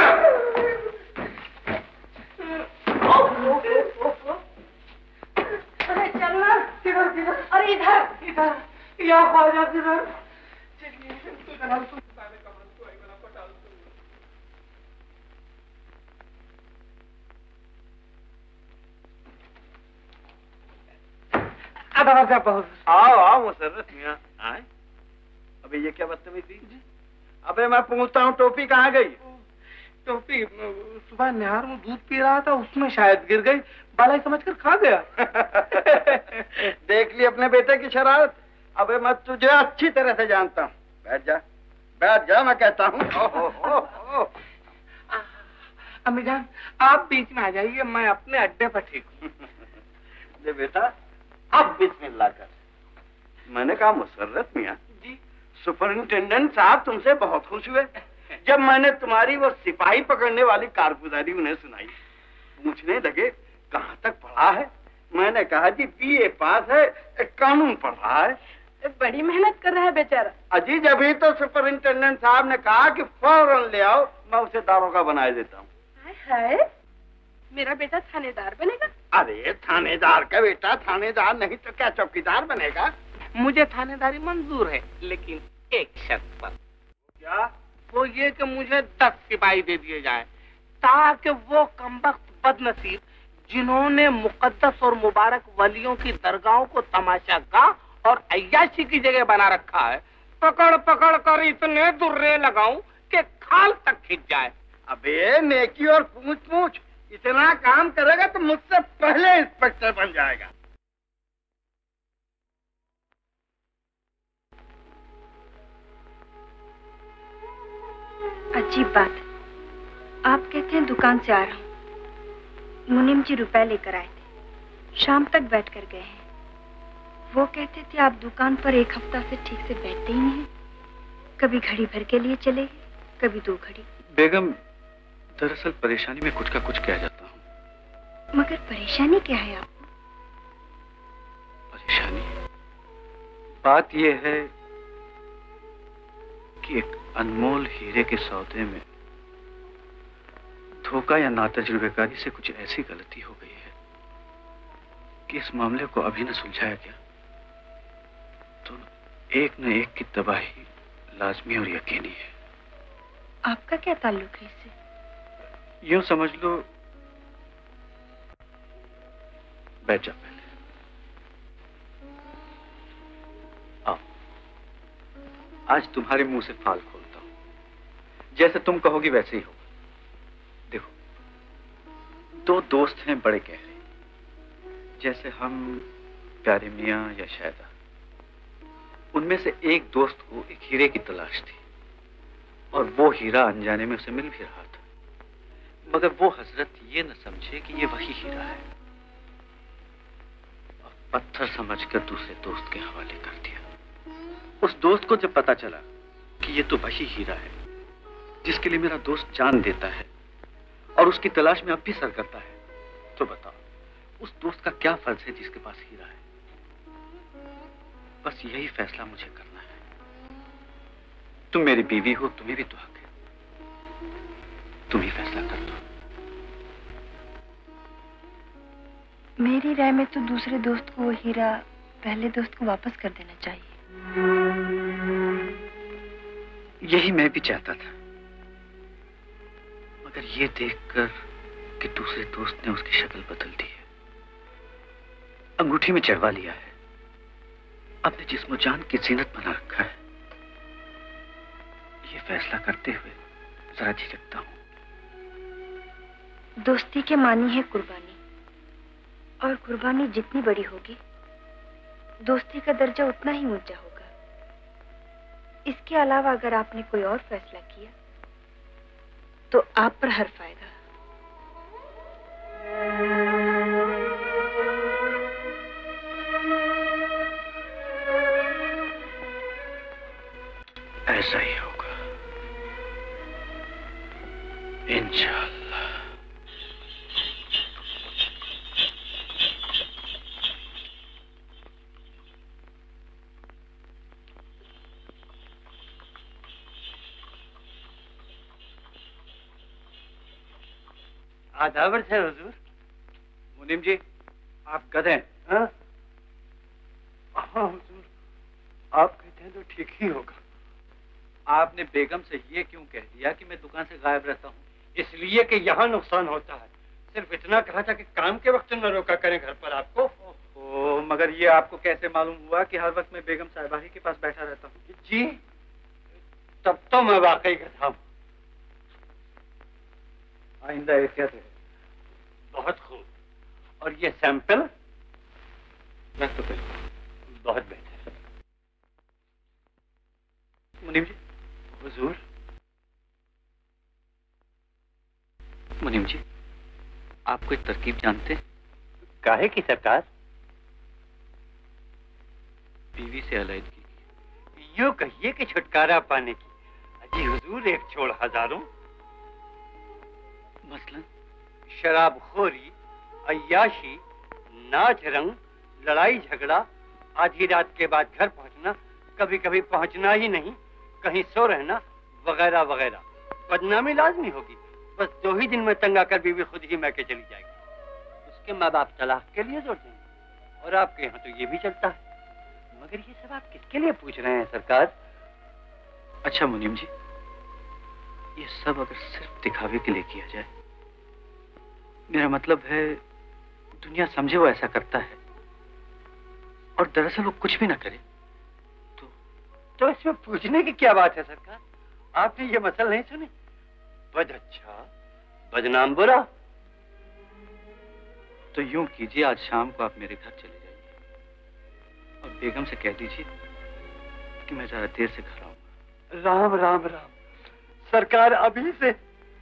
अरे चलना। किधर? अरे इधर। या ख्वाजा किधर? चलिए जलतू जलाल तू साहिब कमाल तू आई बला को डाल तू। आओ मुसर्रफ मियां आए। अबे ये क्या बदतमीजी थी? अबे मैं पूछता हूँ टोपी कहाँ गई? टोपी सुबह निहार में दूध पी रहा था, उसमें शायद गिर गई, बालाई समझकर खा गया। देख ली अपने बेटे की शरारत। अबे मैं तुझे अच्छी तरह से जानता हूँ। बैठ जा मैं कहता हूँ। अम्मी जान आप बीच में आ जाइए, मैं अपने अड्डे पर ठीक हूँ। ले बेटा, अब बिस्मिल्लाह कर। मैंने कहा मुसर्रत मियाँ जी, सुपरिंटेंडेंट साहब तुमसे बहुत खुश हुए जब मैंने तुम्हारी वो सिपाही पकड़ने वाली कारगुजारी उन्हें सुनाई। पूछने लगे कहाँ तक पढ़ा है। मैंने कहा जी BA पास है, कानून पढ़ रहा है। बड़ी मेहनत कर रहा है बेचारा। अजी जभी तो सुपरिंटेंडेंट साहब ने कहा कि फौरन ले आओ, मैं उसे दारोगा बनाए देता हूँ। हाय, मेरा बेटा थानेदार बनेगा? अरे थानेदार का बेटा थानेदार नहीं तो क्या चौकीदार बनेगा। मुझे थानेदारी मंजूर है, लेकिन एक शर्त पर। क्या? वो ये कि मुझे 10 सिपाही दे दिए जाए, ताकि वो कमबख्त बदनसीब जिन्होंने मुकद्दस और मुबारक वलियों की दरगाहों को तमाशागाह और अय्याशी की जगह बना रखा है, पकड़ पकड़ कर इतने दुर्रे लगाऊं कि खाल तक खिंच जाए। अबे नेकी और पूछ पूछ, इतना काम करेगा तो मुझसे पहले इंस्पेक्टर बन जाएगा। अजीब बात है, आप कहते हैं दुकान से आ रहा हूँ, मुनीम जी रुपए लेकर आए थे, शाम तक बैठ कर गए हैं। वो कहते थे आप दुकान पर एक हफ्ता से ठीक से बैठते ही नहीं, कभी घड़ी भर के लिए चले गए, कभी 2 घड़ी। बेगम, दरअसल परेशानी में कुछ का कुछ कह जाता हूँ। मगर परेशानी क्या है आपको? परेशानी बात यह है कि एक अनमोल हीरे के सौदे में धोखा या नातजुर्बेकारी से कुछ ऐसी गलती हो गई है कि इस मामले को अभी न सुलझाया गया तो एक न एक की तबाही लाजमी और यकीनी है। आपका क्या ताल्लुक है इससे? यूं समझ लो, बैठ जा पहले। आओ, आज तुम्हारे मुंह से फाल खोलता हूं, जैसे तुम कहोगी वैसे ही होगा। देखो, 2 दोस्त हैं बड़े गहरे, जैसे हम प्यारे मियाँ या शायदा। उनमें से एक दोस्त को एक हीरे की तलाश थी और वो हीरा अनजाने में उसे मिल भी रहा था, मगर वो हजरत ये न समझे कि ये वही हीरा है और पत्थर समझकर दूसरे दोस्त के हवाले कर दिया। उस दोस्त को जब पता चला कि ये तो वही हीरा है जिसके लिए मेरा दोस्त जान देता है और उसकी तलाश में अब भी सर करता है, तो बताओ उस दोस्त का क्या फर्ज है जिसके पास हीरा है? बस यही फैसला मुझे करना है। तुम मेरी बीवी हो, तुम्हें भी तो हक है, तुम ही फैसला कर दो। मेरी राय में तो दूसरे दोस्त को वो हीरा पहले दोस्त को वापस कर देना चाहिए। यही मैं भी चाहता था, मगर ये देखकर कि दूसरे दोस्त ने उसकी शक्ल बदल दी है, अंगूठी में चढ़वा लिया है, अपने जिस्म जान की जीनत बना रखा है, ये फैसला करते हुए जरा झिझकता हूं। दोस्ती के मानी है कुर्बानी, और कुर्बानी जितनी बड़ी होगी दोस्ती का दर्जा उतना ही ऊंचा होगा। इसके अलावा अगर आपने कोई और फैसला किया तो आप पर हर फायदा। ऐसा ही होगा इंशाअल्लाह। आदाबर है हुजूर। मुनीम जी, आप गधे हैं? हाँ हुजूर, आप कहते हैं तो ठीक ही होगा। आपने बेगम से ये क्यों कह दिया कि मैं दुकान से गायब रहता हूँ? इसलिए कि यहाँ नुकसान होता है। सिर्फ इतना कहा था कि काम के वक्त न रोका करें घर पर आपको। ओह, मगर ये आपको कैसे मालूम हुआ कि हर वक्त मैं बेगम साहिबा ही के पास बैठा रहता हूँ? जी, तब तो मैं वाकई गधा हूँ। आइंदा एहतियात है। बहुत खूब। और ये सैंपल? रख तो पहले। बहुत बेहतर। मुनीम जी। हुजूर। मुनीम जी, आप कोई तरकीब जानते हैं? काहे की सरकार? बीवी से अलैदगी की, यूं कहिए कि छुटकारा पाने की। अजी हुजूर, एक छोड़ हजारों। मसलन शराबखोरी, अय्याशी, नाच रंग, लड़ाई झगड़ा, आधी रात के बाद घर पहुंचना, कभी कभी पहुंचना ही नहीं, कहीं सो रहना, वगैरह वगैरह। बदनामी लाजमी होगी। बस 2 ही दिन में तंग आकर बीवी खुद ही मैके चली जाएगी। उसके माँ बाप तलाक के लिए जोड़ देंगे। और आपके यहाँ तो ये भी चलता है। मगर ये सब आप किसके लिए पूछ रहे हैं सरकार? अच्छा मुनीम जी, ये सब अगर सिर्फ दिखावे के लिए किया जाए, मेरा मतलब है दुनिया समझे वो ऐसा करता है और दरअसल वो कुछ भी ना करे, तो इसमें पूछने की क्या बात है सरकार? आपने ये मसल नहीं सुनी? बद अच्छा, बदनाम बुरा। तो यूं कीजिए, आज शाम को आप मेरे घर चले जाइए और बेगम से कह दीजिए कि मैं जरा देर से घर आऊंगा। राम राम राम सरकार, अभी से?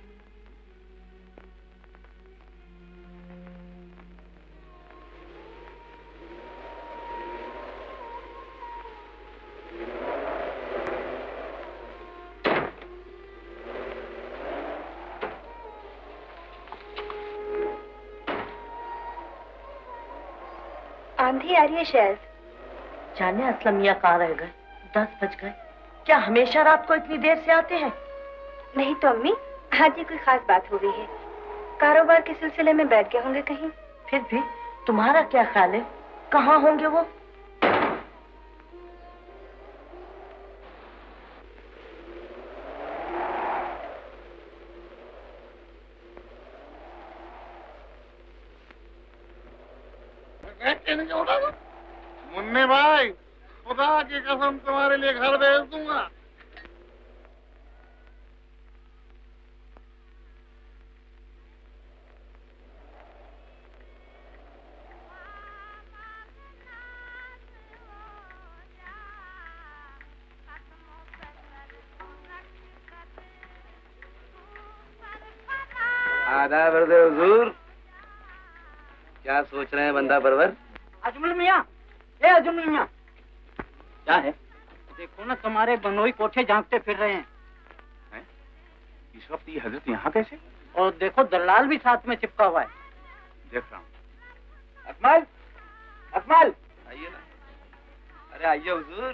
आंधी आ रही है शायद। जाने असलम मियाँ कहाँ रह गए? 10 बज गए। क्या हमेशा रात को इतनी देर से आते हैं? नहीं तो अम्मी, आज ही कोई खास बात हो गई है। कारोबार के सिलसिले में बैठ गए होंगे कहीं। फिर भी तुम्हारा क्या ख्याल है, कहाँ होंगे वो? मुन्ने भाई, खुदा की कसम तुम्हारे लिए घर भेज दूंगा। आधा बरदे हुजूर, क्या सोच रहे हैं बंदा परवर? अजमल मियाँ, ए अजमल मियाँ, क्या है? देखो ना, तुम्हारे बनोई कोठे झांकते फिर रहे हैं। इस वक्त ये हजरत यहाँ कैसे? और देखो दलाल भी साथ में चिपका हुआ है। देख रहा हूँ। अकमल, अकमल, आइए ना। अरे आइए हुजूर।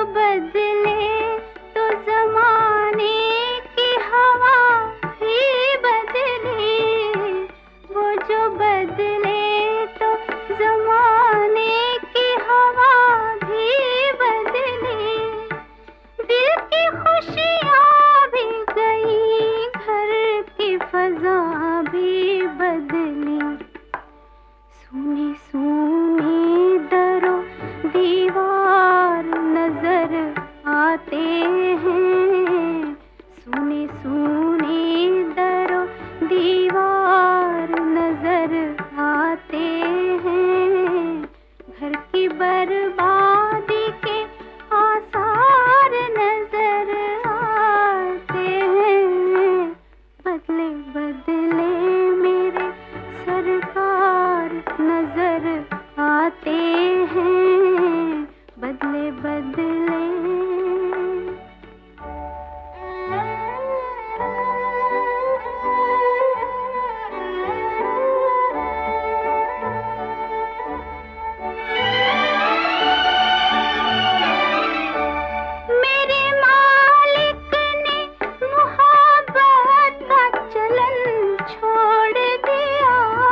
बदले तो जमाने की हवा भी बदले, वो जो बदले तो जमाने की हवा भी बदले। दिल की खुशियाँ भी गई, घर की फजा भी बदली। सुनी सुनी दरो दीवार नजर आते हैं, सुनी सुनी दरो दीवार नजर आते हैं। घर की बर्बादी के आसार नजर आते हैं। बदले बदले मेरे सरकार नजर आते हैं, बदले बदले। मेरे मालिक ने मोहब्बत का चलन छोड़ दिया,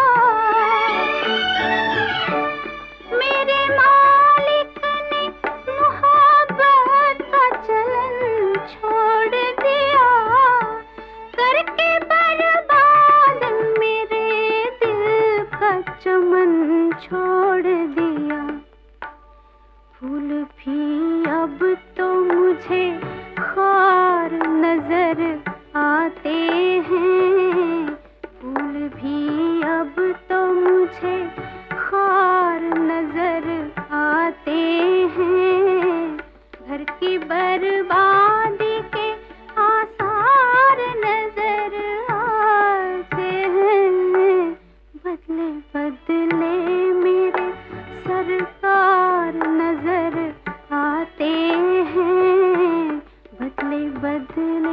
मेरे मालिक ने मोहब्बत का चलन छोड़ दिया। करके बर्बाद मेरे दिल का चमन छोड़ दिया। फूल भी अब तो मुझे खार नजर आते हैं, फूल भी अब तो मुझे खार नजर आते हैं। घर की बर्बादी के आसार नजर आते हैं। बदले बदले मेरे सरकार नजर आते हैं, बदले बदले।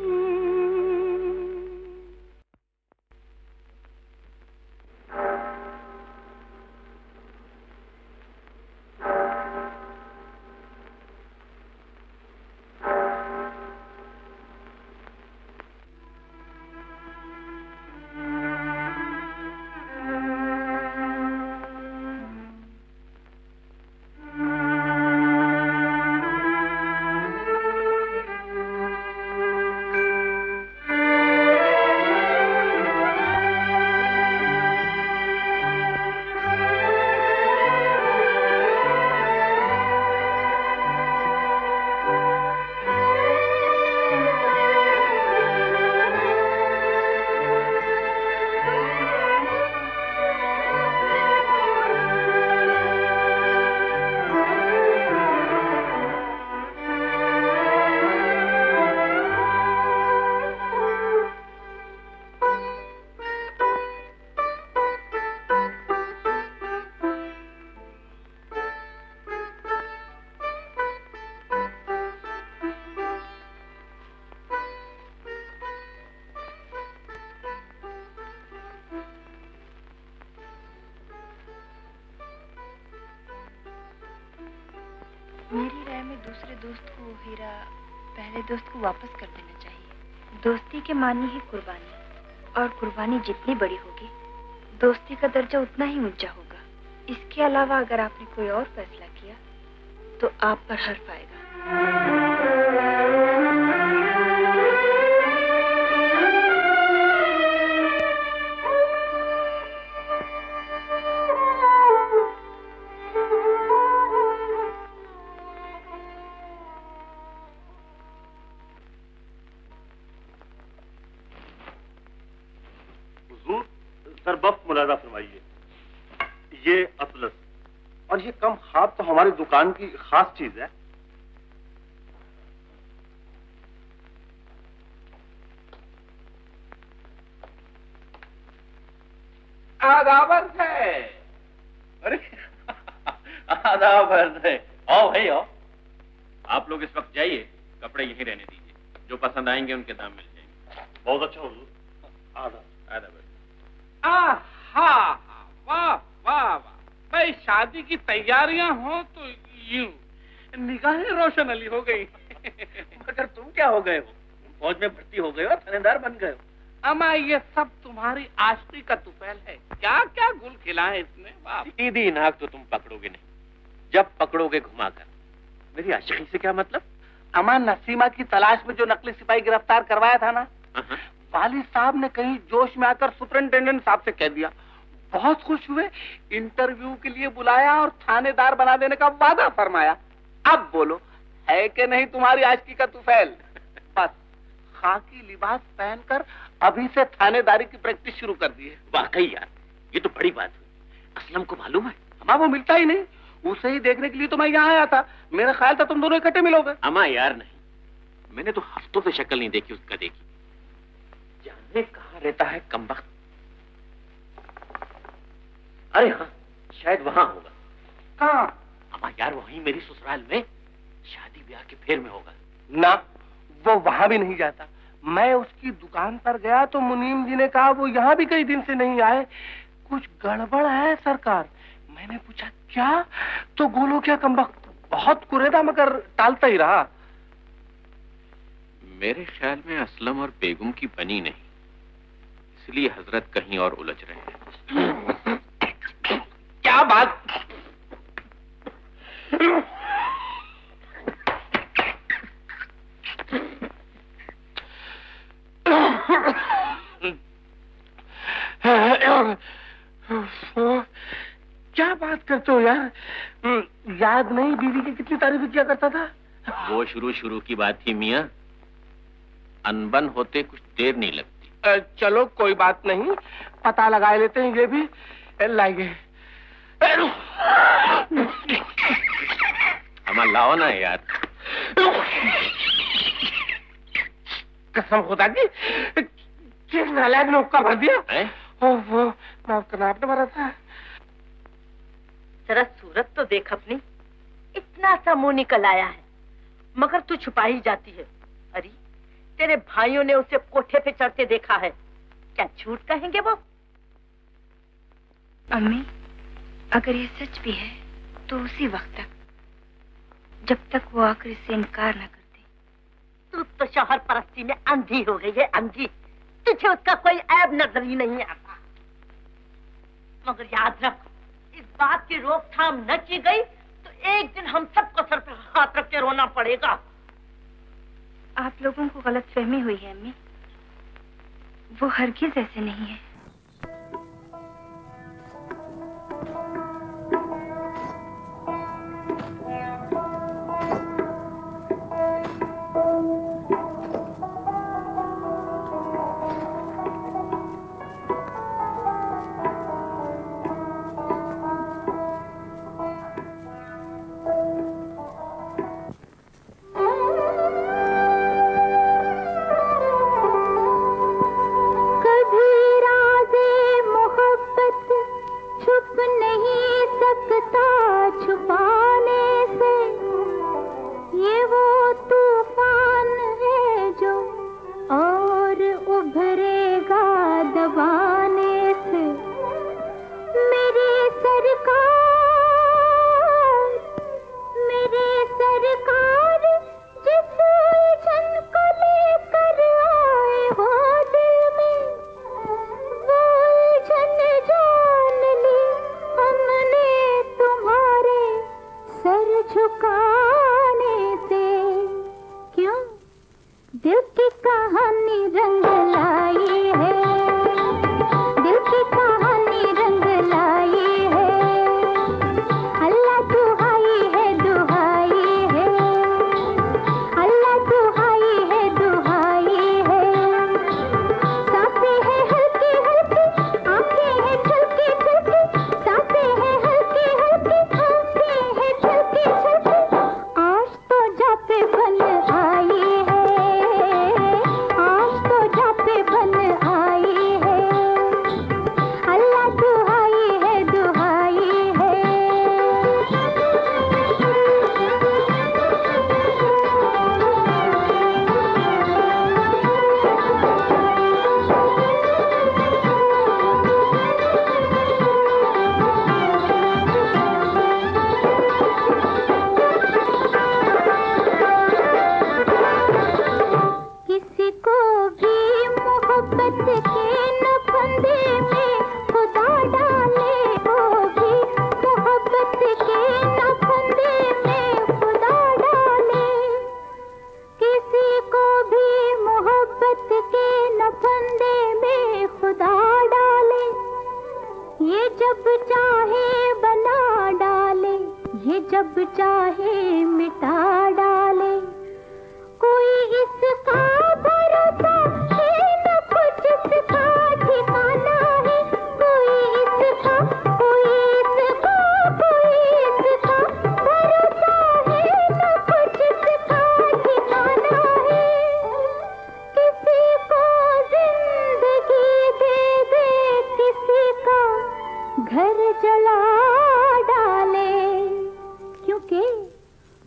मेरी राय में दूसरे दोस्त को वो हीरा पहले दोस्त को वापस कर देना चाहिए। दोस्ती के मानी है कुर्बानी, और कुर्बानी जितनी बड़ी होगी दोस्ती का दर्जा उतना ही ऊंचा होगा। इसके अलावा अगर आपने कोई और फैसला किया तो आप पर हर्फ आएगा। सर बफ मुलाजा फरमाइए। ये अतलस और ये कम ख्वाब तो हमारी दुकान की खास चीज है। आदाबर है। अरे आदाबर है। आओ भाई आओ। आप लोग इस वक्त जाइए, कपड़े यहीं रहने दीजिए, जो पसंद आएंगे उनके दाम मिल जाएंगे। बहुत अच्छा हुजूर। आदाब। आदाब। वाह वाह वाह। भाई शादी की तैयारियां हो तो यूं, निगाहें रोशन अली हो गई। मगर तुम क्या हो गए हो? फौज में भर्ती हो गए हो, थानेदार बन गए हो। अमा ये सब तुम्हारी आशिकी का तुफैल है। क्या क्या गुल खिलाए इसमें बाप। सीधी नाक तो तुम पकड़ोगे नहीं, जब पकड़ोगे घुमाकर। मेरी आशिकी से क्या मतलब? अमा नसीमा की तलाश में जो नकली सिपाही गिरफ्तार करवाया था ना, वालिद साहब ने कहीं जोश में आकर सुपरिंटेंडेंट साहब से कह दिया। बहुत खुश हुए, इंटरव्यू के लिए बुलाया और थानेदार बना देने का वादा फरमाया। अब बोलो है कि नहीं तुम्हारी आशिकी का तुफैल? बस खाकी लिबास पहनकर अभी से थानेदारी की प्रैक्टिस शुरू कर दी है। वाकई यार, ये तो बड़ी बात हुई। असलम को मालूम है? अमा वो मिलता ही नहीं, उसे ही देखने के लिए तो मैं यहाँ आया था। मेरा ख्याल था तुम दोनों इकट्ठे मिलोगे। अमा यार नहीं, मैंने तो हफ्तों से शक्ल नहीं देखी उसका। देखी जाने कहाँ रहता है कमबख्त। अरे हाँ, शायद वहां होगा। कहाँ? अमा यार वहीं मेरी ससुराल में शादी ब्याह के फेर में होगा ना। वो वहां भी नहीं जाता। मैं उसकी दुकान पर गया तो मुनीम जी ने कहा वो यहाँ भी कई दिन से नहीं आए, कुछ गड़बड़ है सरकार। मैंने पूछा क्या, तो गोलो क्या कमबख्त बहुत कुरेदा मगर टालता ही रहा। मेरे ख्याल में असलम और बेगम की बनी नहीं, इसलिए हजरत कहीं और उलझ रहे हैं। क्या बात। क्या बात करते हो यार? याद नहीं बीवी की कितनी तारीफ किया करता था? वो शुरू की बात थी मियाँ, अनबन होते कुछ देर नहीं लगती। चलो कोई बात नहीं, पता लगा लेते हैं ये भी। लाइए हमारा लाओ ना यार। कसम खुदा की, किस नालायक ने हुक्का भर दिया? वो नाप ने भरा था। जरा सूरत तो देख अपनी, इतना सा मुंह निकल आया है मगर तू छुपा ही जाती है। अरे तेरे भाइयों ने उसे कोठे पे चढ़ते देखा है, क्या झूठ कहेंगे वो? अम्मी, अगर ये सच भी है तो उसी वक्त तक, जब तक वो आकर इससे इनकार न करते। तू तो शौहर परस्ती में अंधी हो गई है, अंधी। तुझे उसका कोई ऐब नजर ही नहीं आता। मगर याद रख, इस बात की रोकथाम न की गई तो एक दिन हम सबको सर पे हाथ रख के रोना पड़ेगा। आप लोगों को गलतफहमी हुई है अम्मी, वो हरगिज ऐसे नहीं है। आई है।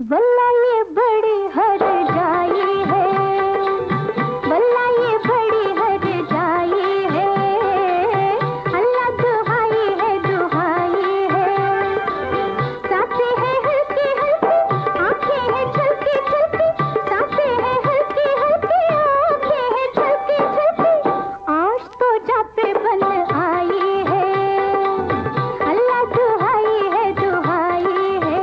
वल्ला ये बड़ी हर जाई है, वल्ला ये बड़ी हर जाई है, अल्लाह दुहाई है दुहाई है। सांसें हैं हल्की हल्की, आंखें हैं छलकी छलकी, सांसें हैं हल्की हल्की, आंखें हैं छलकी छलकी, आज तो जा पे बन आई है, अल्लाह दुहाई है दुहाई है।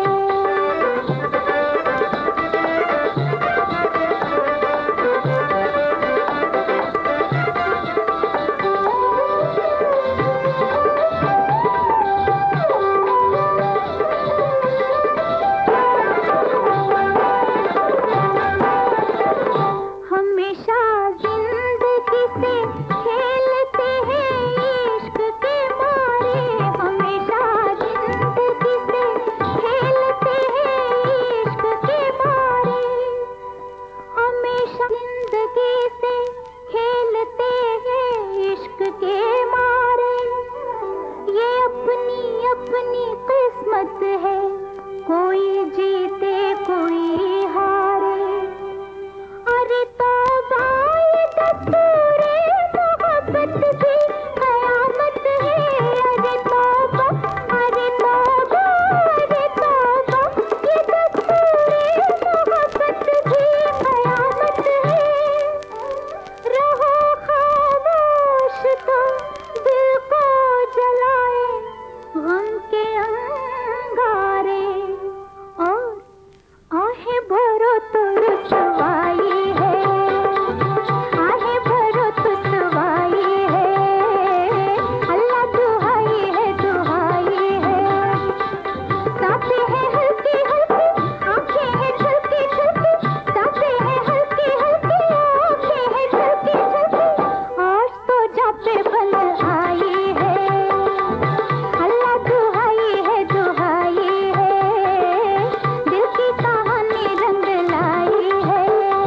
हमेशा जिंदगी से खेलते हैं इश्क के मारे, हमेशा जिंदगी से खेलते हैं इश्क के मारे, हमेशा जिंदगी से खेलते हैं इश्क के मारे। ये अपनी अपनी किस्मत है, कोई जीते कोई हारे। अरे तौबा ये दस्तूरे मोहब्बत की कयामत है, अरे तौबा अरे तौबा अरे तौबा, ये दस्तूरे मोहब्बत की कयामत है। रहो खामोश तो दिल को जलाए गम के अंगारे, और आहें भरो तो रुसवाई है, आहें भरो तो रुसवाई है, अल्लाह दुहाई है दुहाई है। सांसें हैं हल्की हल्की, आंखें हैं छलकी छलकी, सांसें हैं हल्की हल्की, आंखें हैं छलकी छलकी, आज तो जा पे बन आई है, अल्लाह दुहाई है दुहाई है, दिल की कहानी रंग लाई है।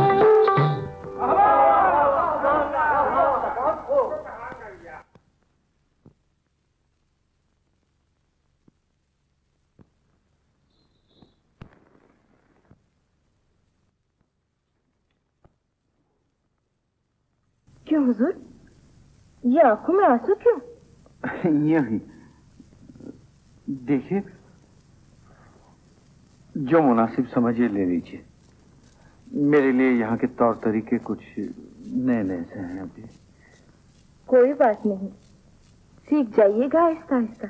क्यों हुजूर, ये आंखों में आंसू क्यों? यही देखिए, जो मुनासिब समझिए ले लीजिए। मेरे लिए यहाँ के तौर तरीके कुछ नए नए से हैं अभी। कोई बात नहीं, सीख जाइएगा आहिस्ता आहिस्ता।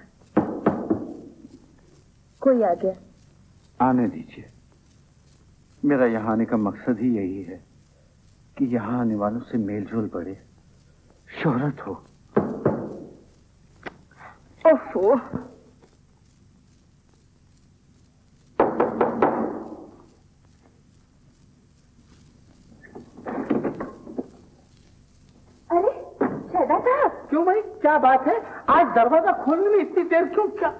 कोई आ गया। आने दीजिए। मेरा यहाँ आने का मकसद ही यही है कि यहाँ आने वालों से मेलजोल बढ़े, शोहरत हो। ओफो, अरे शहदा साहब, क्यों भाई, क्या बात है? आज दरवाजा खोलने में इतनी देर क्यों? क्या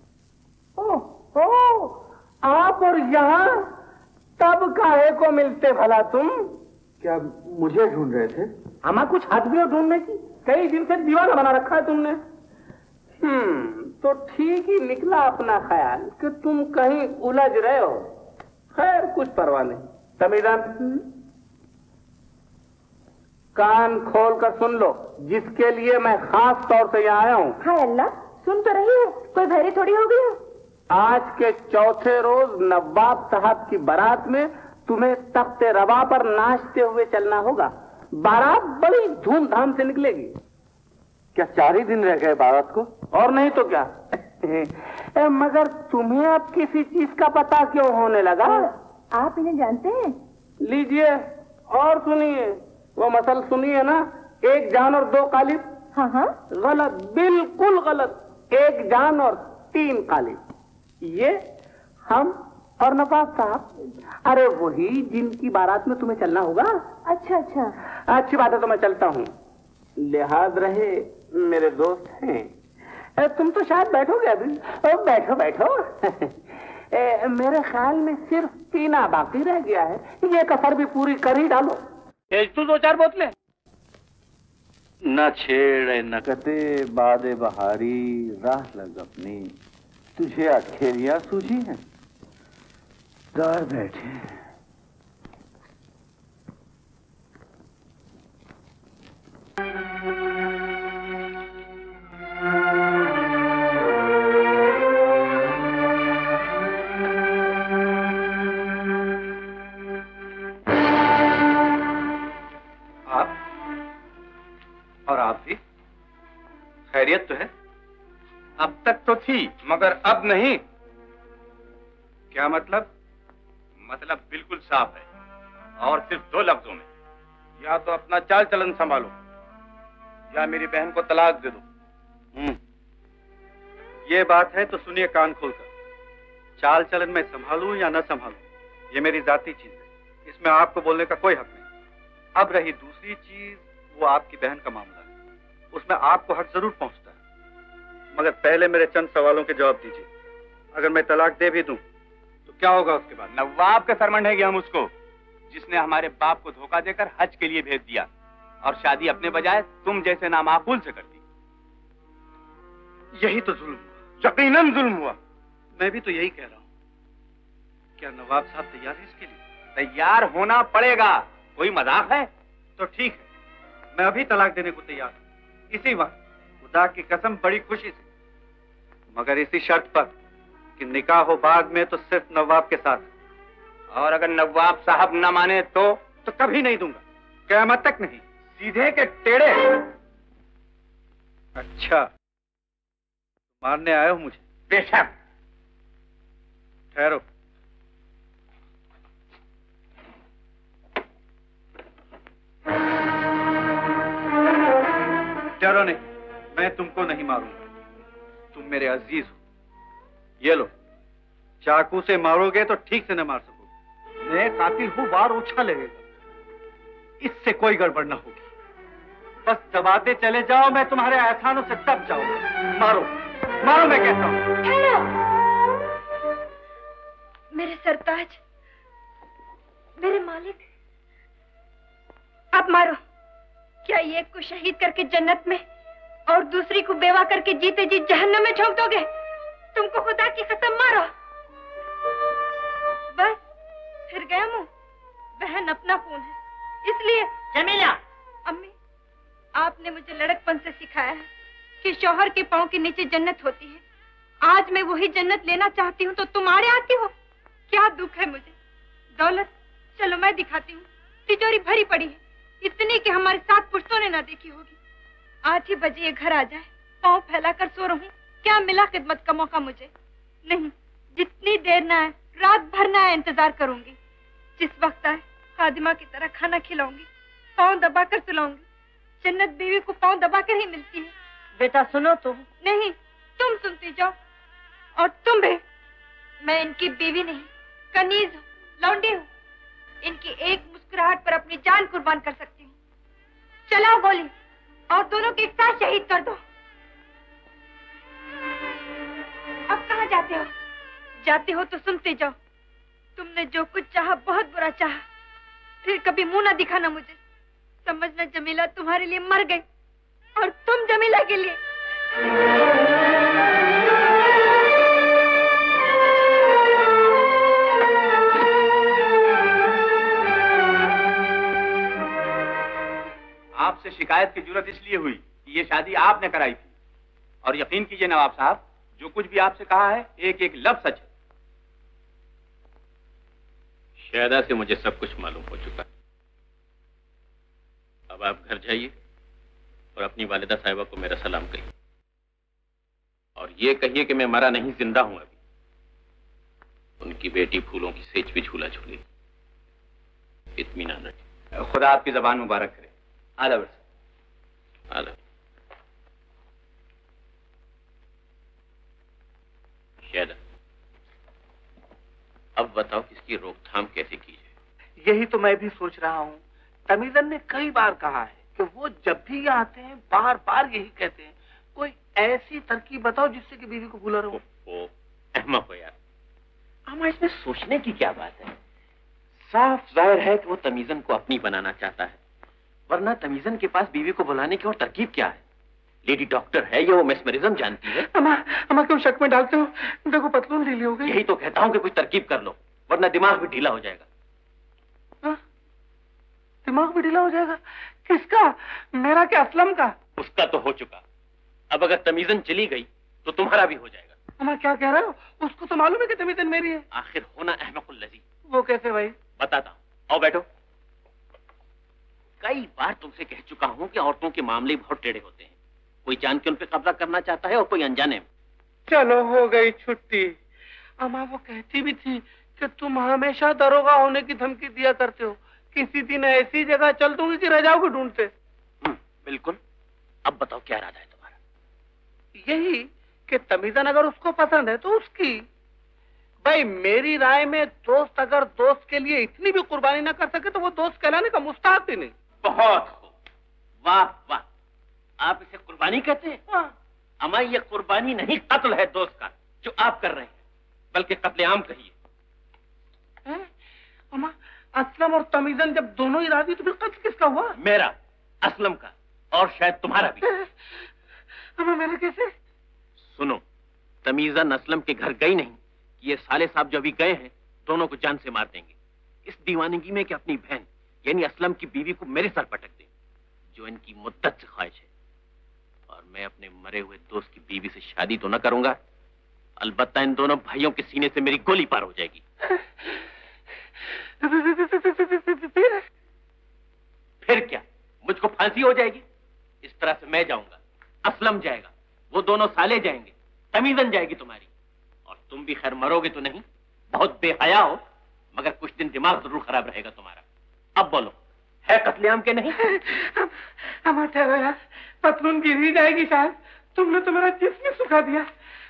ओ, आप और यहाँ तब काहे को मिलते भला तुम? क्या मुझे ढूंढ रहे थे? हमें कुछ हाथ भी हो ढूंढने की? कई दिन से दीवाना बना रखा है तुमने। तो ठीक ही निकला अपना ख्याल कि तुम कहीं उलझ रहे हो। खैर कुछ परवाह नहीं। तमीदान, कान खोल कर सुन लो, जिसके लिए मैं खास तौर से यहाँ आया हूँ। हाय अल्लाह, सुन तो रही हो, कोई भैरी थोड़ी हो गई हो। आज के चौथे रोज नवाब साहब की बारात में तुम्हें तख्ते रवा पर नाचते हुए चलना होगा। बारात बड़ी धूमधाम से निकलेगी। क्या 4 ही दिन रह गए बारात को? और नहीं तो क्या। मगर तुम्हें अब किसी चीज का पता क्यों होने लगा? आप इन्हें जानते हैं? लीजिए और सुनिए, वो मसल सुनिए ना, 1 जान और 2 कालिब। हाँ हाँ, गलत, बिल्कुल गलत। 1 जान और 3 कालिब। ये हम और नवाब साहब। अरे वही जिनकी बारात में तुम्हें चलना होगा। अच्छा अच्छा, अच्छी बात है, तो मैं चलता हूँ। लिहाज रहे मेरे दोस्त हैं। तुम तो शायद बैठोगे अभी। बैठो बैठो। मेरे ख्याल में सिर्फ पीना बाकी रह गया है, ये कसर भी पूरी कर ही डालो। तू 2-4 बोतलें। न छेड़ न कते बादे बहारी, राह लग अपनी, तुझे अखेरिया सूझी है। रिश्तेदार बैठे हैं। आप और आप भी खैरियत तो है? अब तक तो थी मगर अब नहीं। क्या मतलब? मतलब बिल्कुल साफ है और सिर्फ दो लफ्जों में, या तो अपना चाल चलन संभालो या मेरी बहन को तलाक दे दो। ये बात है तो सुनिए कान खोलकर। चाल चलन में संभालूं या न संभालूं, ये मेरी जाती चीज है, इसमें आपको बोलने का कोई हक नहीं। अब रही दूसरी चीज, वो आपकी बहन का मामला है, उसमें आपको हक जरूर पहुंचता है, मगर पहले मेरे चंद सवालों के जवाब दीजिए। अगर मैं तलाक दे भी दूं तो क्या होगा उसके बाद? नवाब का सरमंड है हम उसको, जिसने हमारे बाप को धोखा देकर हज के लिए भेज दिया और शादी अपने बजाय तुम जैसे नामाकूल से कर दी। यही तो जुल्म हुआ, यकीनन जुल्म हुआ। मैं भी तो यही कह रहा हूं। क्या नवाब साहब तैयार है इसके लिए? तैयार होना पड़ेगा, कोई मजाक है? तो ठीक है, मैं अभी तलाक देने को तैयार हूं, इसी वक्त, खुदा की कसम बड़ी खुशी से, मगर इसी शर्त पर कि निकाह हो बाद में तो सिर्फ नवाब के साथ, और अगर नवाब साहब न माने तो कभी नहीं दूंगा, क़यामत तक नहीं। सीधे के टेढ़े। अच्छा, मारने आए हो मुझे? बेशक। ठहरो। डरो नहीं, मैं तुमको नहीं मारूंगा, तुम मेरे अजीज हो। ये लो, चाकू से मारोगे तो ठीक से न मार सकोगे। मैं कातिल हूं, वार ओछा लगेगा, इससे कोई गड़बड़ न होगी। बस दबाते चले जाओ, मैं तुम्हारे एहसानों से दब जाऊंगा। मारो मारो, मैं कहता हूं। मेरे सरताज, मेरे मालिक, आप मारो। क्या एक को शहीद करके जन्नत में और दूसरी को बेवा करके जीते जी जहन्नम में झोंक दोगे? तुमको खुदा की कसम, मारो। बस फिर गया मुंह। बहन अपना खून है, इसलिए। जमीला, अम्मी, आपने मुझे लड़कपन से सिखाया है कि शौहर के पांव के नीचे जन्नत होती है। आज मैं वही जन्नत लेना चाहती हूँ तो तुम आड़े आती हो। क्या दुख है मुझे। दौलत, चलो मैं दिखाती हूँ। तिजोरी भरी पड़ी है, इतनी कि हमारे 7 पुश्तों ने ना देखी होगी। 8 ही बजे ये घर आ जाए, पांव फैलाकर सो रहूं, क्या मिला खिदमत का मौका मुझे? नहीं, जितनी देर ना आए, रात भर ना आए, इंतजार करूंगी। जिस वक्त आए, खादिमा की तरह खाना खिलाऊंगी, पांव दबाकर सुलाऊंगी। जन्नत बीवी को पांव दबाकर ही मिलती है। बेटा सुनो तो। नहीं, तुम सुनती जाओ। और तुम भी। मैं इनकी बीवी नहीं, कनीज हूँ, लौंडी हूँ। इनकी एक मुस्कुराहट पर अपनी जान कुर्बान कर सकती हूँ। चलाओ गोली और दोनों के एक साथ शहीद कर दो। अब कहाँ जाते हो? जाते हो तो सुनते जाओ। तुमने जो कुछ चाहा बहुत बुरा चाहा, फिर कभी मुंह ना दिखाना मुझे। समझना जमीला तुम्हारे लिए मर गई और तुम जमीला के लिए। आपसे शिकायत की जरूरत इसलिए हुई कि ये शादी आपने कराई थी, और यकीन कीजिए नवाब साहब, जो कुछ भी आपसे कहा है एक एक लफ्ज सच है। शहदा से मुझे सब कुछ मालूम हो चुका है। अब आप घर जाइए और अपनी वालिदा साहिबा को मेरा सलाम कहिए, और ये कहिए कि मैं मरा नहीं, जिंदा हूं अभी। उनकी बेटी फूलों की सेज भी झूला झूली। इत्मीनान रखें। खुदा आपकी जबान मुबारक करे। आदाब। आदाब। शहदा, अब बताओ कि इसकी रोकथाम कैसे की जाए? यही तो मैं भी सोच रहा हूँ। तमीज़न ने कई बार कहा है कि वो जब भी यहाँ आते हैं बार बार यही कहते हैं, कोई ऐसी तरकीब बताओ जिससे कि बीवी को भूला रहो। अहमक हो यार। अमा, इसमें सोचने की क्या बात है? साफ जाहिर है कि वो तमीज़न को अपनी बनाना चाहता है, वरना तमीज़न के पास बीवी को बुलाने की और तरकीब क्या है? लेडी डॉक्टर है ये, वो मेस्मरिज्म जानती है। अमा क्यों शक में डालते हो? देखो पतलून ढीली हो गई। यही तो कहता हूँ कि कोई तरकीब कर लो, वरना दिमाग भी ढीला हो जाएगा। दिमाग भी ढीला हो जाएगा? किसका? मेरा क्या असलम का? उसका तो हो चुका, अब अगर तमीज़न चली गई तो तुम्हारा भी हो जाएगा। अम्मा क्या कह रहे हो? उसको तो मालूम है कि तमीज़न मेरी है। आखिर होना अहमकुल लजी। वो कैसे भाई? बताता हूँ, आओ बैठो। कई बार तुमसे कह चुका हूँ कि औरतों के मामले बहुत टेढ़े होते हैं, कोई जान के उन पे कब्जा करना चाहता है और कोई अनजाने में। चलो हो गई छुट्टी। अम्मा वो कहती भी थी कि तुम हमेशा दरोगा होने की धमकी दिया करते हो, किसी दिन ऐसी जगह चल दूंगी कि रह जाओगे ढूंढते। बिल्कुल। अब बताओ क्या इरादा है तुम्हारा? यही कि तमीज़न अगर उसको पसंद है तो उसकी। भाई मेरी राय में दोस्त अगर दोस्त के लिए इतनी भी कुर्बानी ना कर सके तो वो दोस्त कहलाने का मुस्ताहक ही नहीं। बहुत खूब, वाह वाह। आप इसे कुर्बानी कहते हैं? हाँ। अम्मा ये कुर्बानी नहीं, कत्ल है दोस्त का जो आप कर रहे हैं, बल्कि कत्लेआम कहिए। अम्मा असलम और तमीज़न जब दोनों ही राजी तो फिर कत्ल किसका हुआ? मेरा, असलम का और शायद तुम्हारा भी। अम्मा मेरा कैसे? सुनो, तमीज़न असलम के घर गई नहीं कि ये साले साहब जो अभी गए हैं दोनों को जान से मार देंगे। इस दीवानगी में कि अपनी बहन यानी असलम की बीवी को मेरे सर पटक दें, जो इनकी मुद्दत से ख्वाहिश है। और मैं अपने मरे हुए दोस्त की बीवी से शादी तो न करूंगा, अलबत्ता इन दोनों भाइयों के सीने से मेरी गोली पार हो जाएगी। फिर क्या, मुझको फांसी हो जाएगी। इस तरह से मैं जाऊंगा, असलम जाएगा, वो दोनों साले जाएंगे, तमीज़न जाएगी तुम्हारी, और तुम भी खैर मरोगे तो नहीं, बहुत बेहया हो, मगर कुछ दिन दिमाग जरूर खराब रहेगा तुम्हारा। अब बोलो, है कत्लेआम के नहीं? अम्मा ठहरो यार, पतलून गिर ही जाएगी शायद। तुमने तो मेरा जिस्म ही सुखा दिया।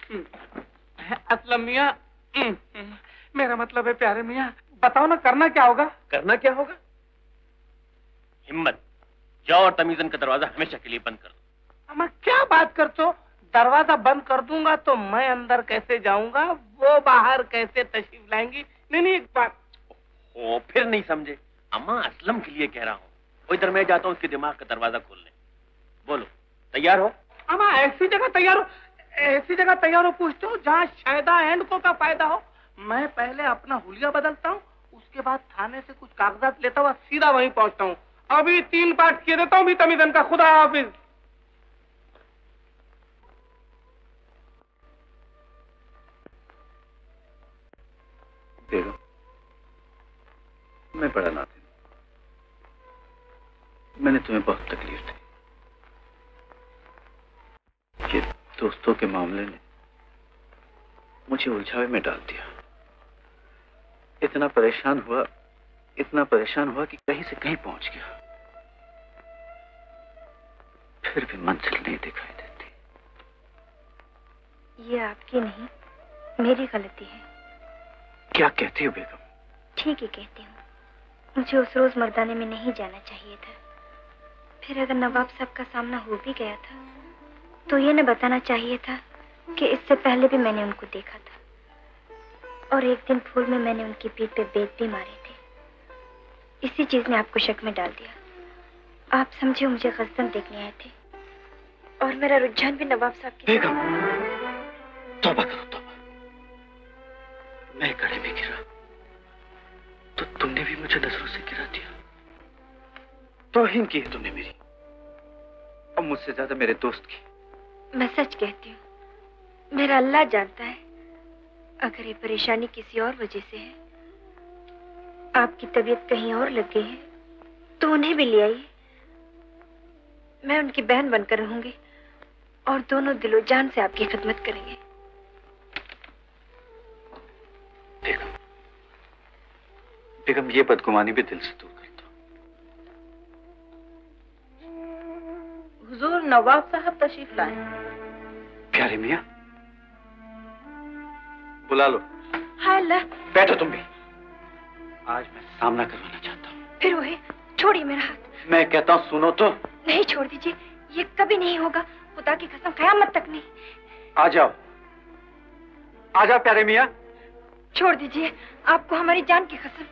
असलम मियाँ, मेरा मतलब है प्यारे मियाँ, बताओ ना करना क्या होगा? करना क्या होगा? हिम्मत, जाओ और तमीज़न का दरवाजा हमेशा के लिए बंद कर दो। अम्मा क्या बात करते हो? दरवाजा बंद कर दूंगा तो मैं अंदर कैसे जाऊंगा, वो बाहर कैसे तशरीफ लाएंगी? नहीं एक बात। ओ फिर नहीं समझे? अम्मा असलम के लिए कह रहा हूँ, वो इधर मैं जाता हूँ उसके दिमाग का दरवाजा खोलने। बोलो तैयार हो? अम्मा ऐसी जगह तैयार हो, ऐसी जगह तैयार हो पूछते हो जहाँ शायदा एंड को का फायदा हो। मैं पहले अपना हुलिया बदलता हूँ, उसके बाद थाने से कुछ कागजात लेता हुआ सीधा वहीं पहुँचता हूँ। अभी 3 पार्ट किए देता हूँ भी तमीज़न का। खुदा हाफिज। बेगम, मैं बड़ा नादिन, मैंने तुम्हें बहुत तकलीफ दी। ये दोस्तों के मामले ने मुझे उलझावे में डाल दिया। इतना परेशान हुआ कि कहीं से कहीं पहुंच गया, फिर भी मंजिल नहीं दिखाई देती। ये आपकी नहीं, मेरी गलती है। क्या कहती हो बेगम? ठीक ही कहती हूँ, मुझे उस रोज मर्दाने में नहीं जाना चाहिए था। फिर अगर नवाब साहब का सामना हो भी गया था तो ये न बताना चाहिए था कि इससे पहले भी मैंने उनको देखा था, और एक दिन फूल में मैंने उनकी पीठ पे बेत भी मारे थे। इसी चीज ने आपको शक में डाल दिया। आप समझे मुझे गजदन देखने आए थे, और मेरा रुझान भी नवाब साहब की। बेगम, तौबा करो तौबा। मैं गड्ढे में गिरा तो तुमने भी मुझे नजरों से गिरा दिया। तौहीन की है तुमने मेरी, और मुझसे ज्यादा मेरे दोस्त की। मैं सच कहती हूँ, मेरा अल्लाह जानता है, अगर ये परेशानी किसी और वजह से है, आपकी तबीयत कहीं और लग गई है, तो उन्हें भी ले आइए। मैं उनकी बहन बनकर रहूंगी और दोनों दिलो जान से आपकी खिदमत करेंगे। बेगम, ये बदगुमानी भी दिल से दूर कर दो। हुजूर नवाब साहब तशरीफ लाए। प्यारे मियाँ, बुला लो। हाय अल्लाह। बैठो तुम भी। आज मैं सामना करवाना चाहता हूँ। फिर वही, छोड़िए मेरा हाथ। मैं कहता हूँ सुनो तो। नहीं, छोड़ दीजिए, ये कभी नहीं होगा, खुदा की कसम, कयामत तक नहीं। आ जाओ, आ जाओ प्यारे मियाँ। छोड़ दीजिए, आपको हमारी जान की कसम।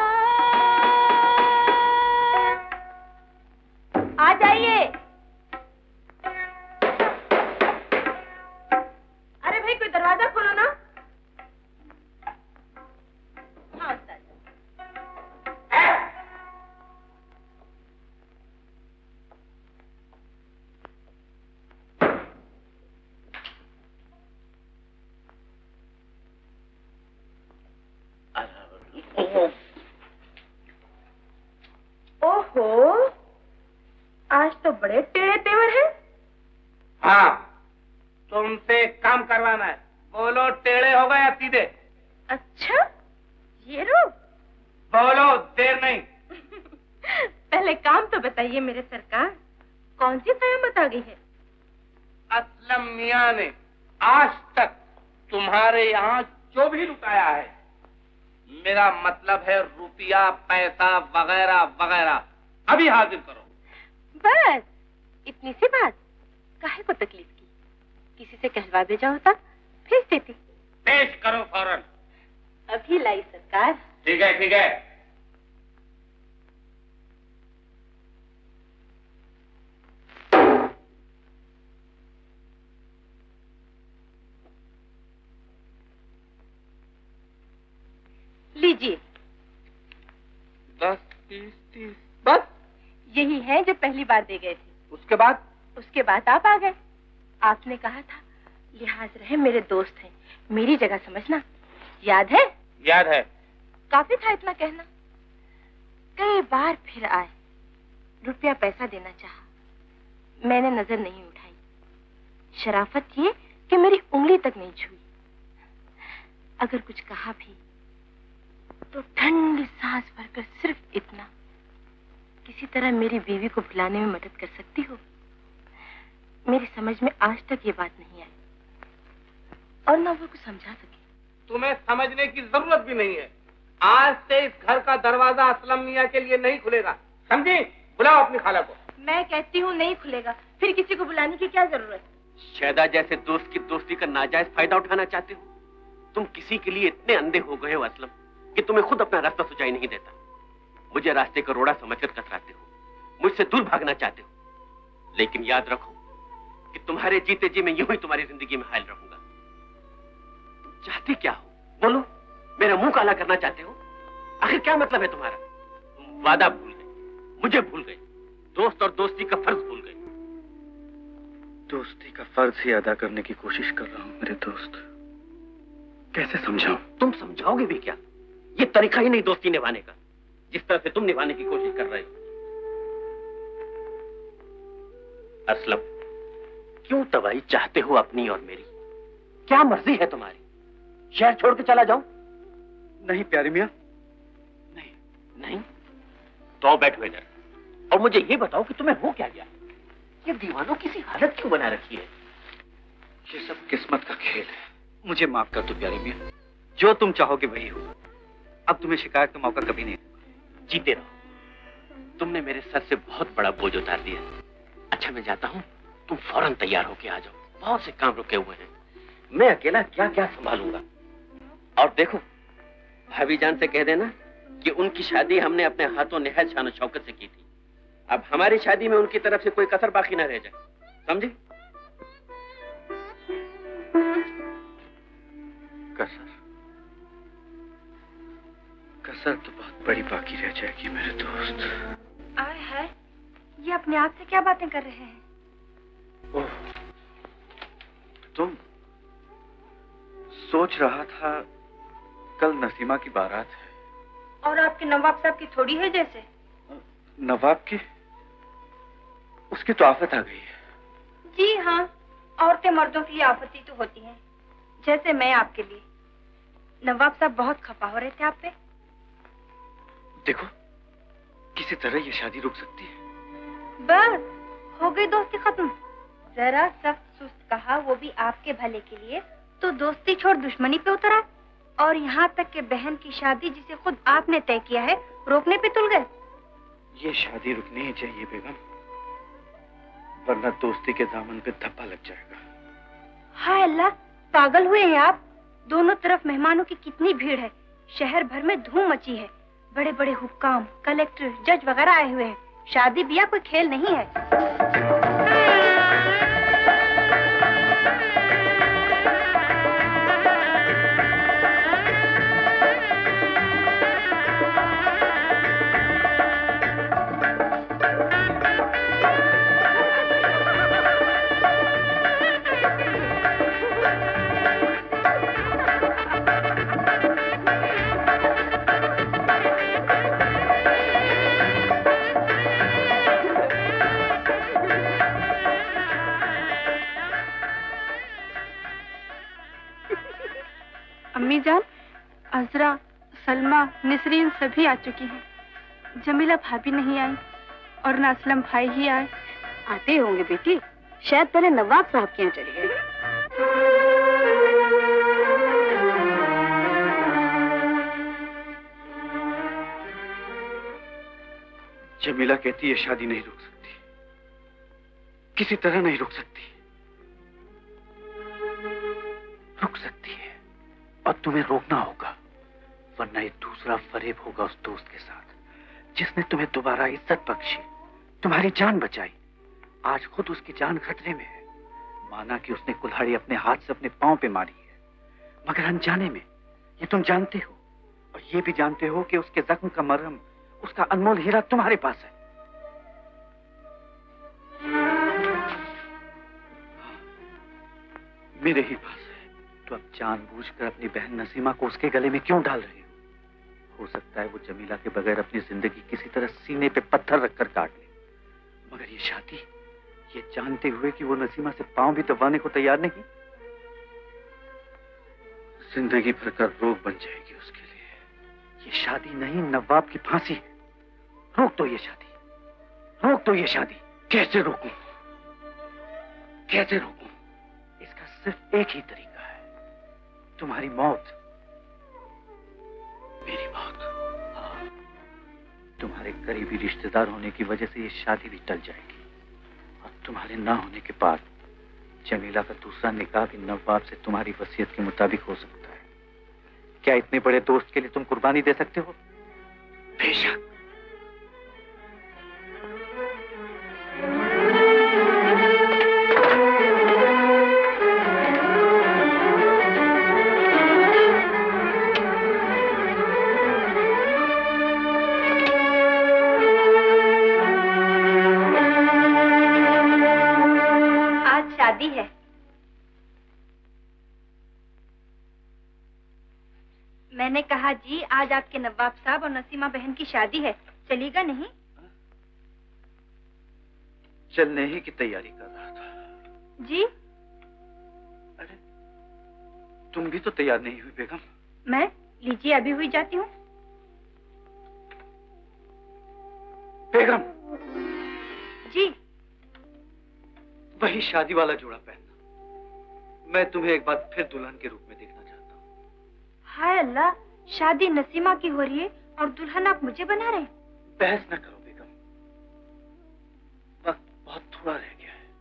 आ जाइए, बताइए मेरे सरकार, कौन सी कयामत आ गई है? असलम मियाँ ने आज तक तुम्हारे यहाँ जो भी लुटाया है, मेरा मतलब है रुपया, पैसा वगैरह वगैरह, अभी हाजिर करो। बस इतनी सी बात, काहे को तकलीफ की? किसी से कहलवा भेजा होता, भेज देती। पेश करो फौरन। अभी लाई सरकार। ठीक है ठीक है। लीजिए। 10, 20, 30 बस यही है जो पहली बार दे गए थे। उसके बाद? उसके बाद आप आ गए। आपने कहा था लिहाज रहे, मेरे दोस्त हैं, मेरी जगह समझना। याद है? याद है। काफी था इतना कहना। कई बार फिर आए, रुपया पैसा देना चाहा, मैंने नजर नहीं उठाई। शराफत ये कि मेरी उंगली तक नहीं छुई। अगर कुछ कहा भी तो ठंडी सांस भरकर सिर्फ इतना, किसी तरह मेरी बीवी को भुलाने में मदद कर सकती हो। मेरी समझ में आज तक ये बात नहीं आई और ना वो कुछ समझा सके। तुम्हें समझने की जरूरत भी नहीं है। आज से इस घर का दरवाजा असलम मियाँ के लिए नहीं खुलेगा, समझी? बुलाओ अपनी खाला को। मैं कहती हूँ नहीं खुलेगा, फिर किसी को बुलाने की क्या जरूरत? शहदा जैसे दोस्त की दोस्ती का नाजायज फायदा उठाना चाहते हो? तुम किसी के लिए इतने अंधे हो गए हो असलम कि तुम्हें खुद अपना रास्ता सुझाई नहीं देता। मुझे रास्ते का रोड़ा समझकर कतराते हो, मुझसे दूर भागना चाहते हो। लेकिन याद रखो कि तुम्हारे जीते जी मैं यूं ही तुम्हारी जिंदगी में हायल रहूंगा। तुम चाहते क्या हो? बोलो। मेरा मुंह काला करना चाहते हो? आखिर क्या मतलब है तुम्हारा? तुम वादा भूल गए, मुझे भूल गए, दोस्त और दोस्ती का फर्ज भूल गए। दोस्ती का फर्ज ही अदा करने की कोशिश कर रहा हूं मेरे दोस्त। कैसे समझाऊं? तुम समझाओगे भी क्या? ये तरीका ही नहीं दोस्ती निभाने का, जिस तरह से तुम निभाने की कोशिश कर रहे हो। असलम, क्यों तबाही चाहते हो अपनी और मेरी? क्या मर्जी है तुम्हारी? शहर छोड़ के चला जाऊं? नहीं प्यारे मियां, नहीं। तो बैठो इधर और मुझे ये बताओ कि तुम्हें हो क्या गया? ये दीवानों की सी हालत क्यों बना रखी है? ये सब किस्मत का खेल है। मुझे माफ कर दो प्यारे मियां, जो तुम चाहोगे वही हो। अब तुम्हें शिकायत का मौका कभी नहीं। जीते रहो। तुमने मेरे सर से बहुत बड़ा बोझ उतार दिया। अच्छा मैं जाता हूँ, तुम फौरन तैयार होके आ जाओ, बहुत से काम रुके हुए हैं। मैं अकेला क्या क्या संभालूंगा। और देखो, भाभी जान से कह देना कि उनकी शादी हमने अपने हाथों निहायत शान शौकत से की थी। अब हमारी शादी में उनकी तरफ से कोई कसर बाकी न रह जाए, समझे? कसर तो बहुत बड़ी बाकी रह जाएगी मेरे दोस्त। आए है, ये अपने आप से क्या बातें कर रहे हैं? ओह, तुम? सोच रहा था कल नसीमा की बारात है। और आपके नवाब साहब की थोड़ी है जैसे? नवाब की? उसकी तो आफत आ गई है। जी हाँ, औरतें मर्दों के लिए आफती तो होती हैं, जैसे मैं आपके लिए। नवाब साहब बहुत खफा हो रहे थे आप पे। देखो, किसी तरह ये शादी रुक सकती है। बस हो गई दोस्ती खत्म। जरा सख्त सुस्त कहा, वो भी आपके भले के लिए, तो दोस्ती छोड़ दुश्मनी पे उतरा। और यहाँ तक कि बहन की शादी जिसे खुद आपने तय किया है, रोकने पे तुल गए। ये शादी रुकनी ही चाहिए बेगम, वरना दोस्ती के दामन पे धब्बा लग जाएगा। हाय अल्लाह, पागल हुए हैं आप? दोनों तरफ मेहमानों की कितनी भीड़ है, शहर भर में धूम मची है। बड़े बड़े हुक्काम, कलेक्टर, जज वगैरह आए हुए हैं। शादी ब्याह कोई खेल नहीं है। अम्मी जान, अजरा, सलमा, निसरीन सभी आ चुकी हैं। जमीला भाभी नहीं आई और न असलम भाई ही आए। आते होंगे बेटी, शायद पहले नवाब साहब के यहाँ चले गए। जमीला कहती है शादी नहीं रुक सकती, किसी तरह नहीं रुक सकती। रुक सकती है और तुम्हें रोकना होगा, वरना ये दूसरा फरेब होगा उस दोस्त के साथ जिसने तुम्हें दोबारा इज्जत बख्शी, तुम्हारी जान बचाई। आज खुद उसकी जान खतरे में है। माना कि उसने कुल्हाड़ी अपने हाथ से अपने पांव पे मारी है, मगर अनजाने में। ये तुम जानते हो, और ये भी जानते हो कि उसके जख्म का मरहम, उसका अनमोल हीरा तुम्हारे पास है। मेरे ही पास है। तो अब जानबूझकर अपनी बहन नसीमा को उसके गले में क्यों डाल रहे हो सकता है वो जमीला के बगैर अपनी जिंदगी किसी तरह सीने पे पत्थर रखकर काट ले, मगर ये शादी, ये जानते हुए कि वो नसीमा से पांव भी दबाने को तैयार नहीं, जिंदगी भर का रोग बन जाएगी उसके लिए। ये शादी नहीं, नवाब की फांसी है। रोक दो ये शादी, रोक दो ये शादी। कैसे रोकूं, कैसे रोकूं? इसका सिर्फ एक ही तरीका है, तुम्हारी मौत, मेरी मौत। हाँ, तुम्हारे करीबी रिश्तेदार होने की वजह से ये शादी भी टल जाएगी, और तुम्हारे ना होने के बाद जमीला का दूसरा निकाह भी नवाब से तुम्हारी वसीयत के मुताबिक हो सकता है। क्या इतने बड़े दोस्त के लिए तुम कुर्बानी दे सकते हो? बेशक। शादी है। मैंने कहा जी, आज आपके नवाब साहब और नसीमा बहन की शादी है, चलेगा नहीं? चलने ही की तैयारी कर रहा था। जी? अरे तुम भी तो तैयार नहीं हुई बेगम। मैं? लीजिए, अभी हुई जाती हूँ। बेगम जी? वही शादी वाला जोड़ा पहनना। मैं तुम्हें एक बार फिर दुल्हन के रूप में देखना चाहता हूँ। हाय अल्लाह, शादी नसीमा की हो रही है और दुल्हन आप मुझे बना रहे हैं? बहस न करो बेगम, वक्त बहुत थोड़ा रह गया है।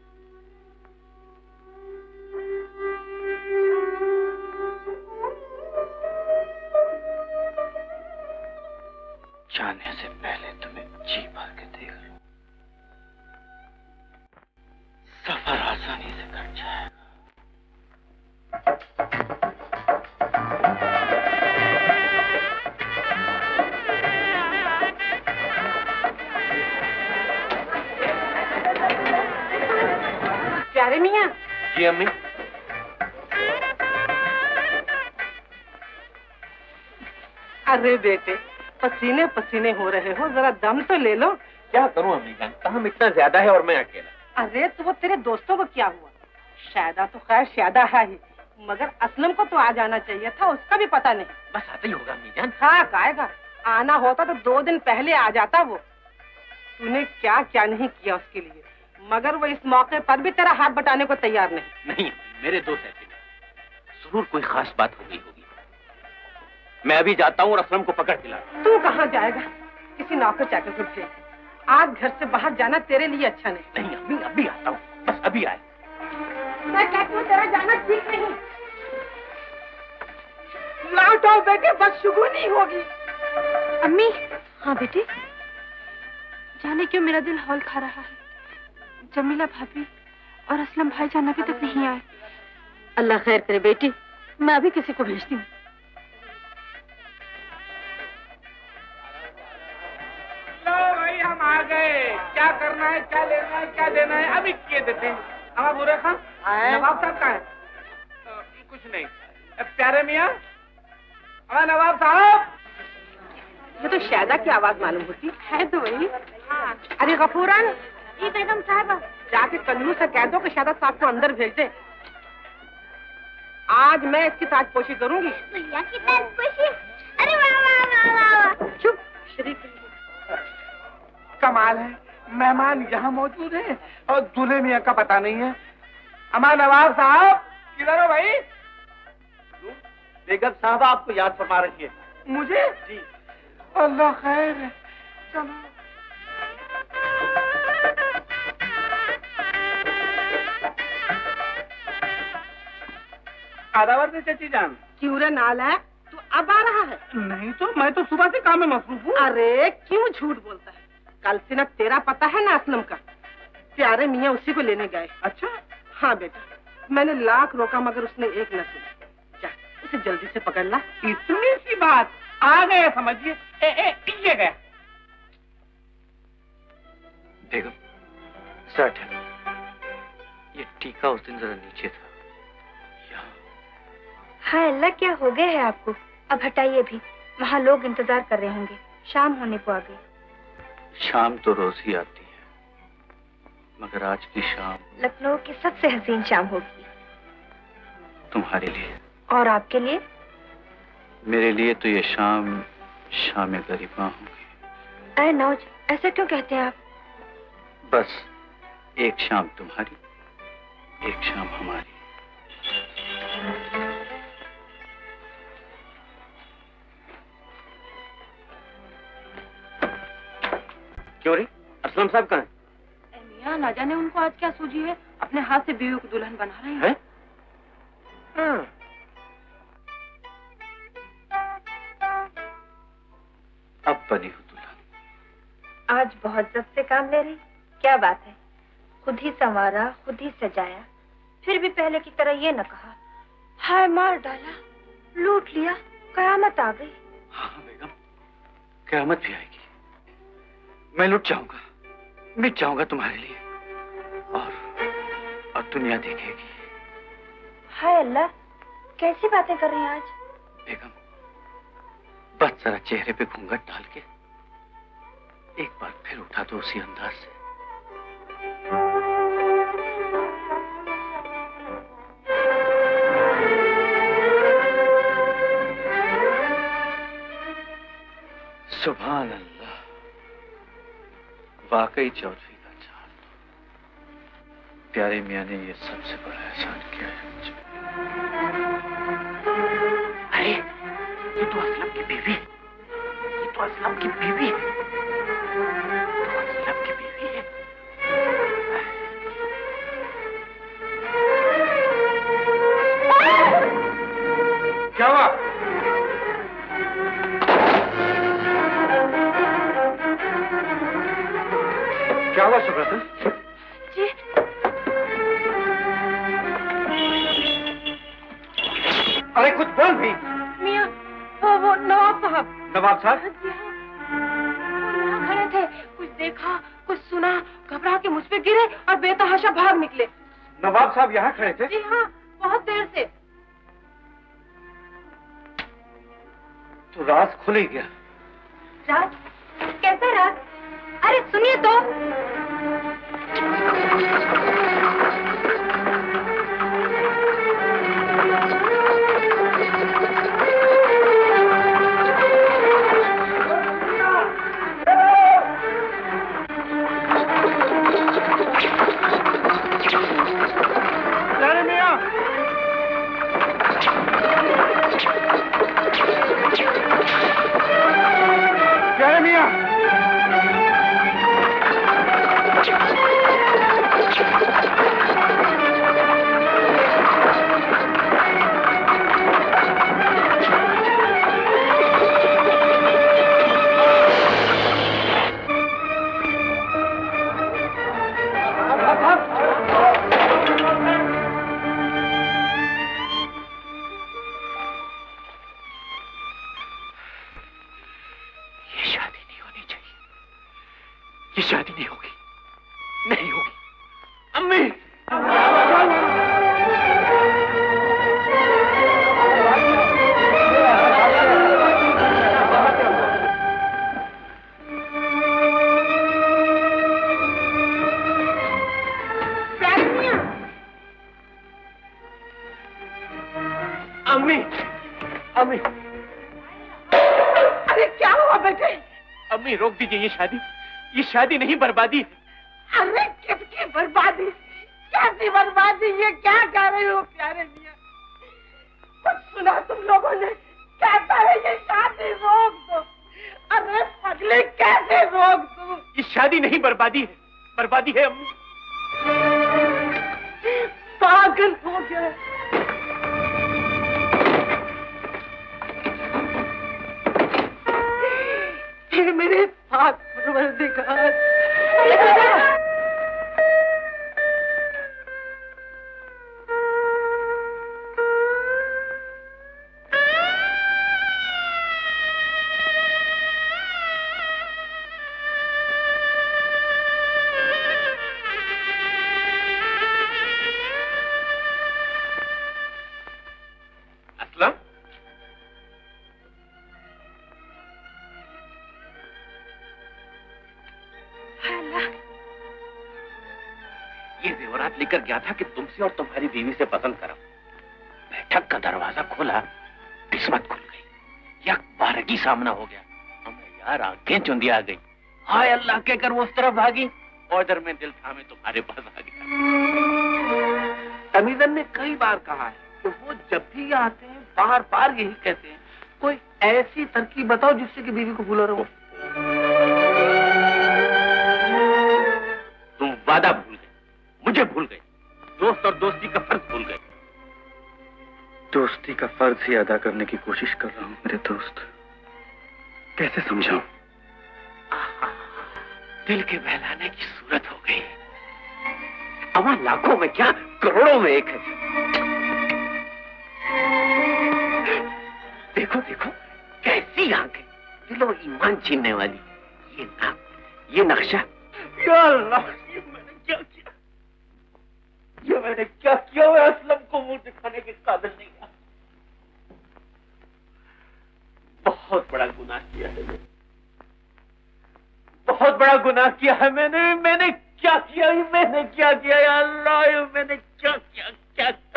जाने से पहले तुम्हें जी भर के देख लूं, सफर आसानी से कट जाएगा। प्यारे मियाँ। जी अम्मी। अरे बेटे, पसीने पसीने हो रहे हो, जरा दम तो ले लो। क्या करूं अम्मी जान, काम इतना ज्यादा है और मैं अकेला। अरे तो वो तेरे दोस्तों को क्या हुआ? शायदा तो खैर शायदा है ही, मगर असलम को तो आ जाना चाहिए था, उसका भी पता नहीं। बस आता ही होगा अम्मी जान। हाँ आएगा, आना होता तो 2 दिन पहले आ जाता वो। तूने क्या क्या नहीं किया उसके लिए, मगर वो इस मौके पर भी तेरा हाथ बटाने को तैयार नहीं। नहीं, मेरे दोस्त ऐसे नहीं, जरूर कोई खास बात हो गई होगी। मैं अभी जाता हूँ और असलम को पकड़ के लाता हूँ। तू कहाँ जाएगा? किसी नौकर चाकर को भेज। आज घर से बाहर जाना तेरे लिए अच्छा नहीं। नहीं अभी अभी आता हूँ, बस अभी आए। मैं कहती हूँ तेरा जाना ठीक नहीं। लौटो बेटे, बस शुगुनी होगी। अम्मी। हाँ बेटी। जाने क्यों मेरा दिल हौल खा रहा है। जमीला भाभी और असलम भाई जान अभी तक नहीं आए। अल्लाह खैर करे बेटी, मैं अभी किसी को भेजती हूँ। भाई हम आ गए, क्या करना है, क्या लेना है, क्या देना है, अभी किए देते हैं। हमारा बुरा खान नवाब साहब का है? कुछ नहीं। प्यारे मियाँ, हमारा नवाब साहब। ये तो शायदा की आवाज मालूम होती है। तो वही। अरे गफूरन। जी बेगम साहब। जाके कल्लू से कह दो कि शायदा साहब को अंदर भेज दे। आज मैं इसकी ताजपोशी करूंगी। भैया की ताजपोशी? अरे वाह वाह वाह वाह। चुप शरीफ। कमाल है, मेहमान यहाँ मौजूद है और दूल्हे मियाँ का पता नहीं है। अमा नवाब साहब किधर हो भाई? बेगम साहबा आपको याद फरमा रही है। मुझे? जी। अल्लाह खैर है, चलो। आदावर से चाची जान। क्यों रे नालायक, तू अब आ रहा है? नहीं तो मैं तो सुबह से काम में मसरूफ हूँ। अरे क्यों झूठ बोलता है? कल से ना तेरा पता है ना असलम का। प्यारे मियाँ उसी को लेने गए। अच्छा? हाँ बेटा, मैंने लाख रोका मगर उसने एक न सुना। जा उसे जल्दी से पकड़ ला। इतनी सी बात, आ गया समझिए। ये गया। बेगम सर, ये टीका उस दिन जरा नीचे था। हाँ अल्लाह, क्या हो गया है आपको? अब हटाइए भी, वहाँ लोग इंतजार कर रहे होंगे। शाम होने को आ गई। शाम तो रोज ही आती है, मगर आज की शाम लखनऊ की सबसे हसीन शाम होगी। तुम्हारे लिए और आपके लिए? मेरे लिए तो ये शाम शाम गरीबा होगी। अरे नौज, ऐसा क्यों कहते हैं आप? बस एक शाम तुम्हारी, एक शाम हमारी। क्यों रे, असलम साहब कहाँ हैं? मियाँ ना जाने उनको आज क्या सूझी है, अपने हाथ से बीवी को दुल्हन बना रहे हैं। हाँ। अब बनी हो दुल्हन। आज बहुत जब से काम ले रही। क्या बात है, खुद ही संवारा, खुद ही सजाया, फिर भी पहले की तरह ये न कहा हाय मार डाला, लूट लिया, कयामत आ गई। हाँ बेगम, कयामत भी आएगी। मैं लुट जाऊंगा, मिट जाऊंगा तुम्हारे लिए, और दुनिया देखेगी। हाय अल्लाह, कैसी बातें कर रही हैं आज? बेगम, बस जरा चेहरे पे घूंघट डाल के एक बार फिर उठा दो उसी अंदाज से। सुभान अल्लाह, वाकई चौधरी का चाल। प्यारे मियाँ ने ये सबसे बड़ा एहसान किया है मुझ पे। अरे ये तो असलम की बीवी है, ये तो असलम की बीवी है, तो असलम की बीवी है। क्या हुआ? क्या हुआ सुब्रता? जी अरे कुछ बोल भी। मियाँ, वो नवाब साहब। नवाब साहब? जी हाँ, वो यहाँ खड़े थे, कुछ देखा, कुछ सुना, घबरा के मुझ पे गिरे और बेतहाशा भाग निकले। नवाब साहब यहाँ खड़े थे? जी हाँ, बहुत देर से। तो राज खुल ही गया। राज? कैसा राज? अरे सुनिए तो। ये शादी नहीं होगी, नहीं होगी। अम्मी! अम्मी! अम्मी! अरे क्या हुआ बेटे? अम्मी रोक दीजिए ये शादी, ये शादी नहीं बर्बादी है। अरे किसकी बर्बादी, कैसी बर्बादी, ये क्या कह रहे हो प्यारे मियाँ? कुछ सुना तुम लोगों ने? कहता है ये शादी रोक दो। अरे पगले कैसे रोक दो? ये शादी नहीं बर्बादी है, बर्बादी है अम्मी। पागल हो गया। ये मेरे पाक परवरदिगार। लेकर गया था कि तुमसे और तुम्हारी बीवी से पसंद करा। बैठक का दरवाजा खोला, किस्मत खुल गई। या बारगी सामना हो गया। हमें यार आंखें चुंदिया आ गई। हाय अल्लाह कहकर वो उस तरफ भागी और इधर में दिल थामे तुम्हारे पास आ गया। तमीज़न ने कई बार कहा है कि वो जब भी यहाँ आते हैं बार बार यही कहते हैं, कोई ऐसी तरकीब बताओ जिससे कि बीवी को भूला रहो। तुम वादा भूल गए, मुझे भूल गए, दोस्त और दोस्ती का फर्ज भूल गए। दोस्ती का फर्ज ही अदा करने की कोशिश कर रहा हूं मेरे दोस्त, कैसे समझाऊं? दिल के बहलाने की सूरत हो गई। अमा लाखों में क्या, करोड़ों में एक है। देखो देखो कैसी आंखें, दिलो ईमान छीनने वाली। ये नाक, ये नक्शा। या अल्लाह, ये मैंने क्या किया? ये मैंने क्या किया? मैं असलम को मुंह दिखाने के काबिल नहीं था। बहुत बड़ा गुनाह किया है मैंने, बहुत बड़ा गुनाह किया है मैंने क्या किया? मैंने क्या किया? या अल्लाह, मैंने क्या किया? क्या किया?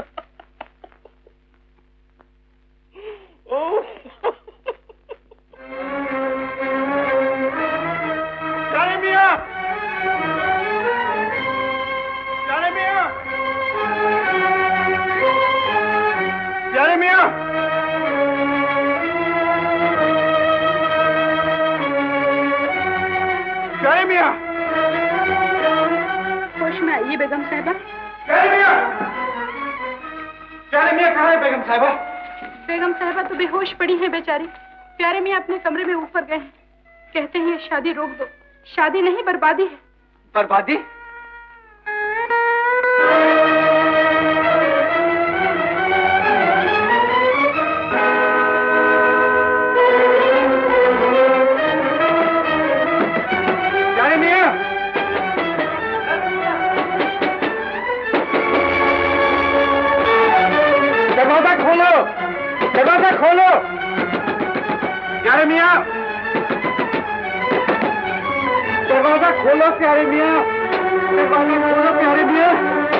जाने मियां, जाने मियां, जाने मियां, जाने मियां। होश में आइए बेगम साहिबा। जाने मियां, जाने मियां कहाँ है बेगम साहिबा? बेगम साहिबा तो बेहोश पड़ी हैं बेचारी। प्यारे मियां अपने कमरे में ऊपर गए हैं, कहते हैं ये शादी रोक दो। शादी नहीं, बर्बादी है। बर्बादी? जाने मियां, दरवाजा खोलो, दरवाजा खोलो। प्यारे मियां, दरवाजा खोलो प्यारे मियां, दरवाजा खोलो प्यारे मियां।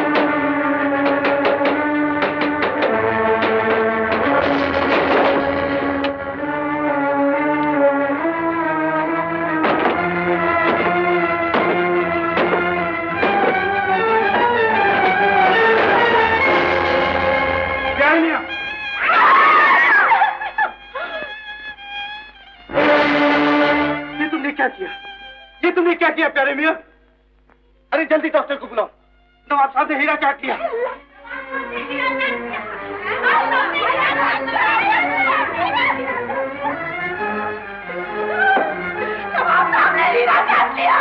प्यारे मियां, ये तुमने क्या किया? ये तुमने क्या किया प्यारे मियां? अरे जल्दी डॉक्टर को बुलाओ, नवाब साहब ने हीरा चाट लिया। नवाब साहब ने हीरा चाट लिया।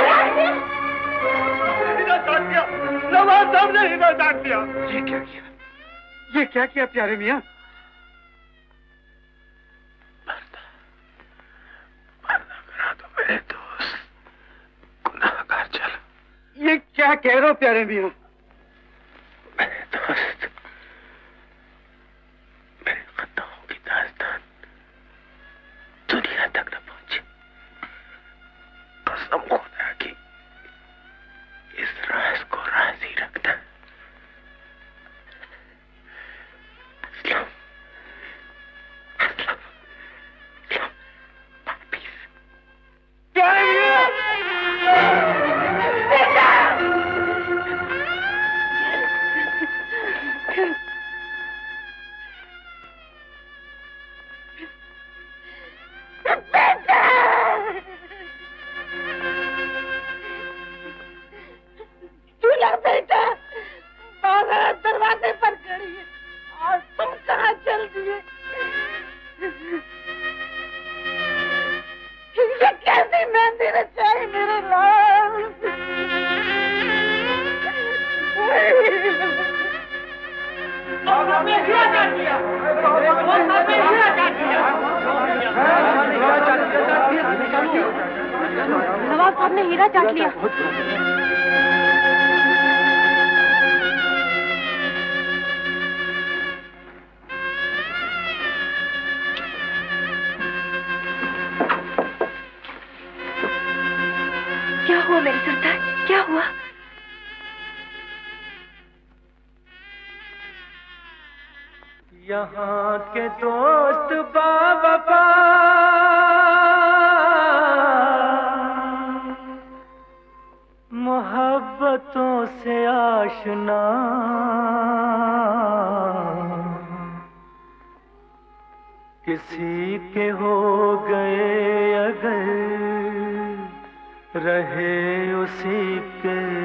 हीरा चाट लिया, नवाब साहब ने हीरा चाट लिया। ये क्या किया? ये क्या किया प्यारे मियां? मेरे दोस्त गुनाहगार चला। ये क्या कह रहे हो प्यारे मियां? मेरे दोस्त, मेरे खताओं की दास्तान दुनिया तक न पहुंची। कसम खुदा की, इस राज को राज ही रखना। असलम, असलम, असलम, प्यारे मियां, नवाब साहब ने हीरा चाट लिया। क्या हुआ मेरे सरताज, क्या हुआ? यहाँ के दोस्त बाबा मोहब्बतों से आशना किसी के हो गए अगर रहे उसी के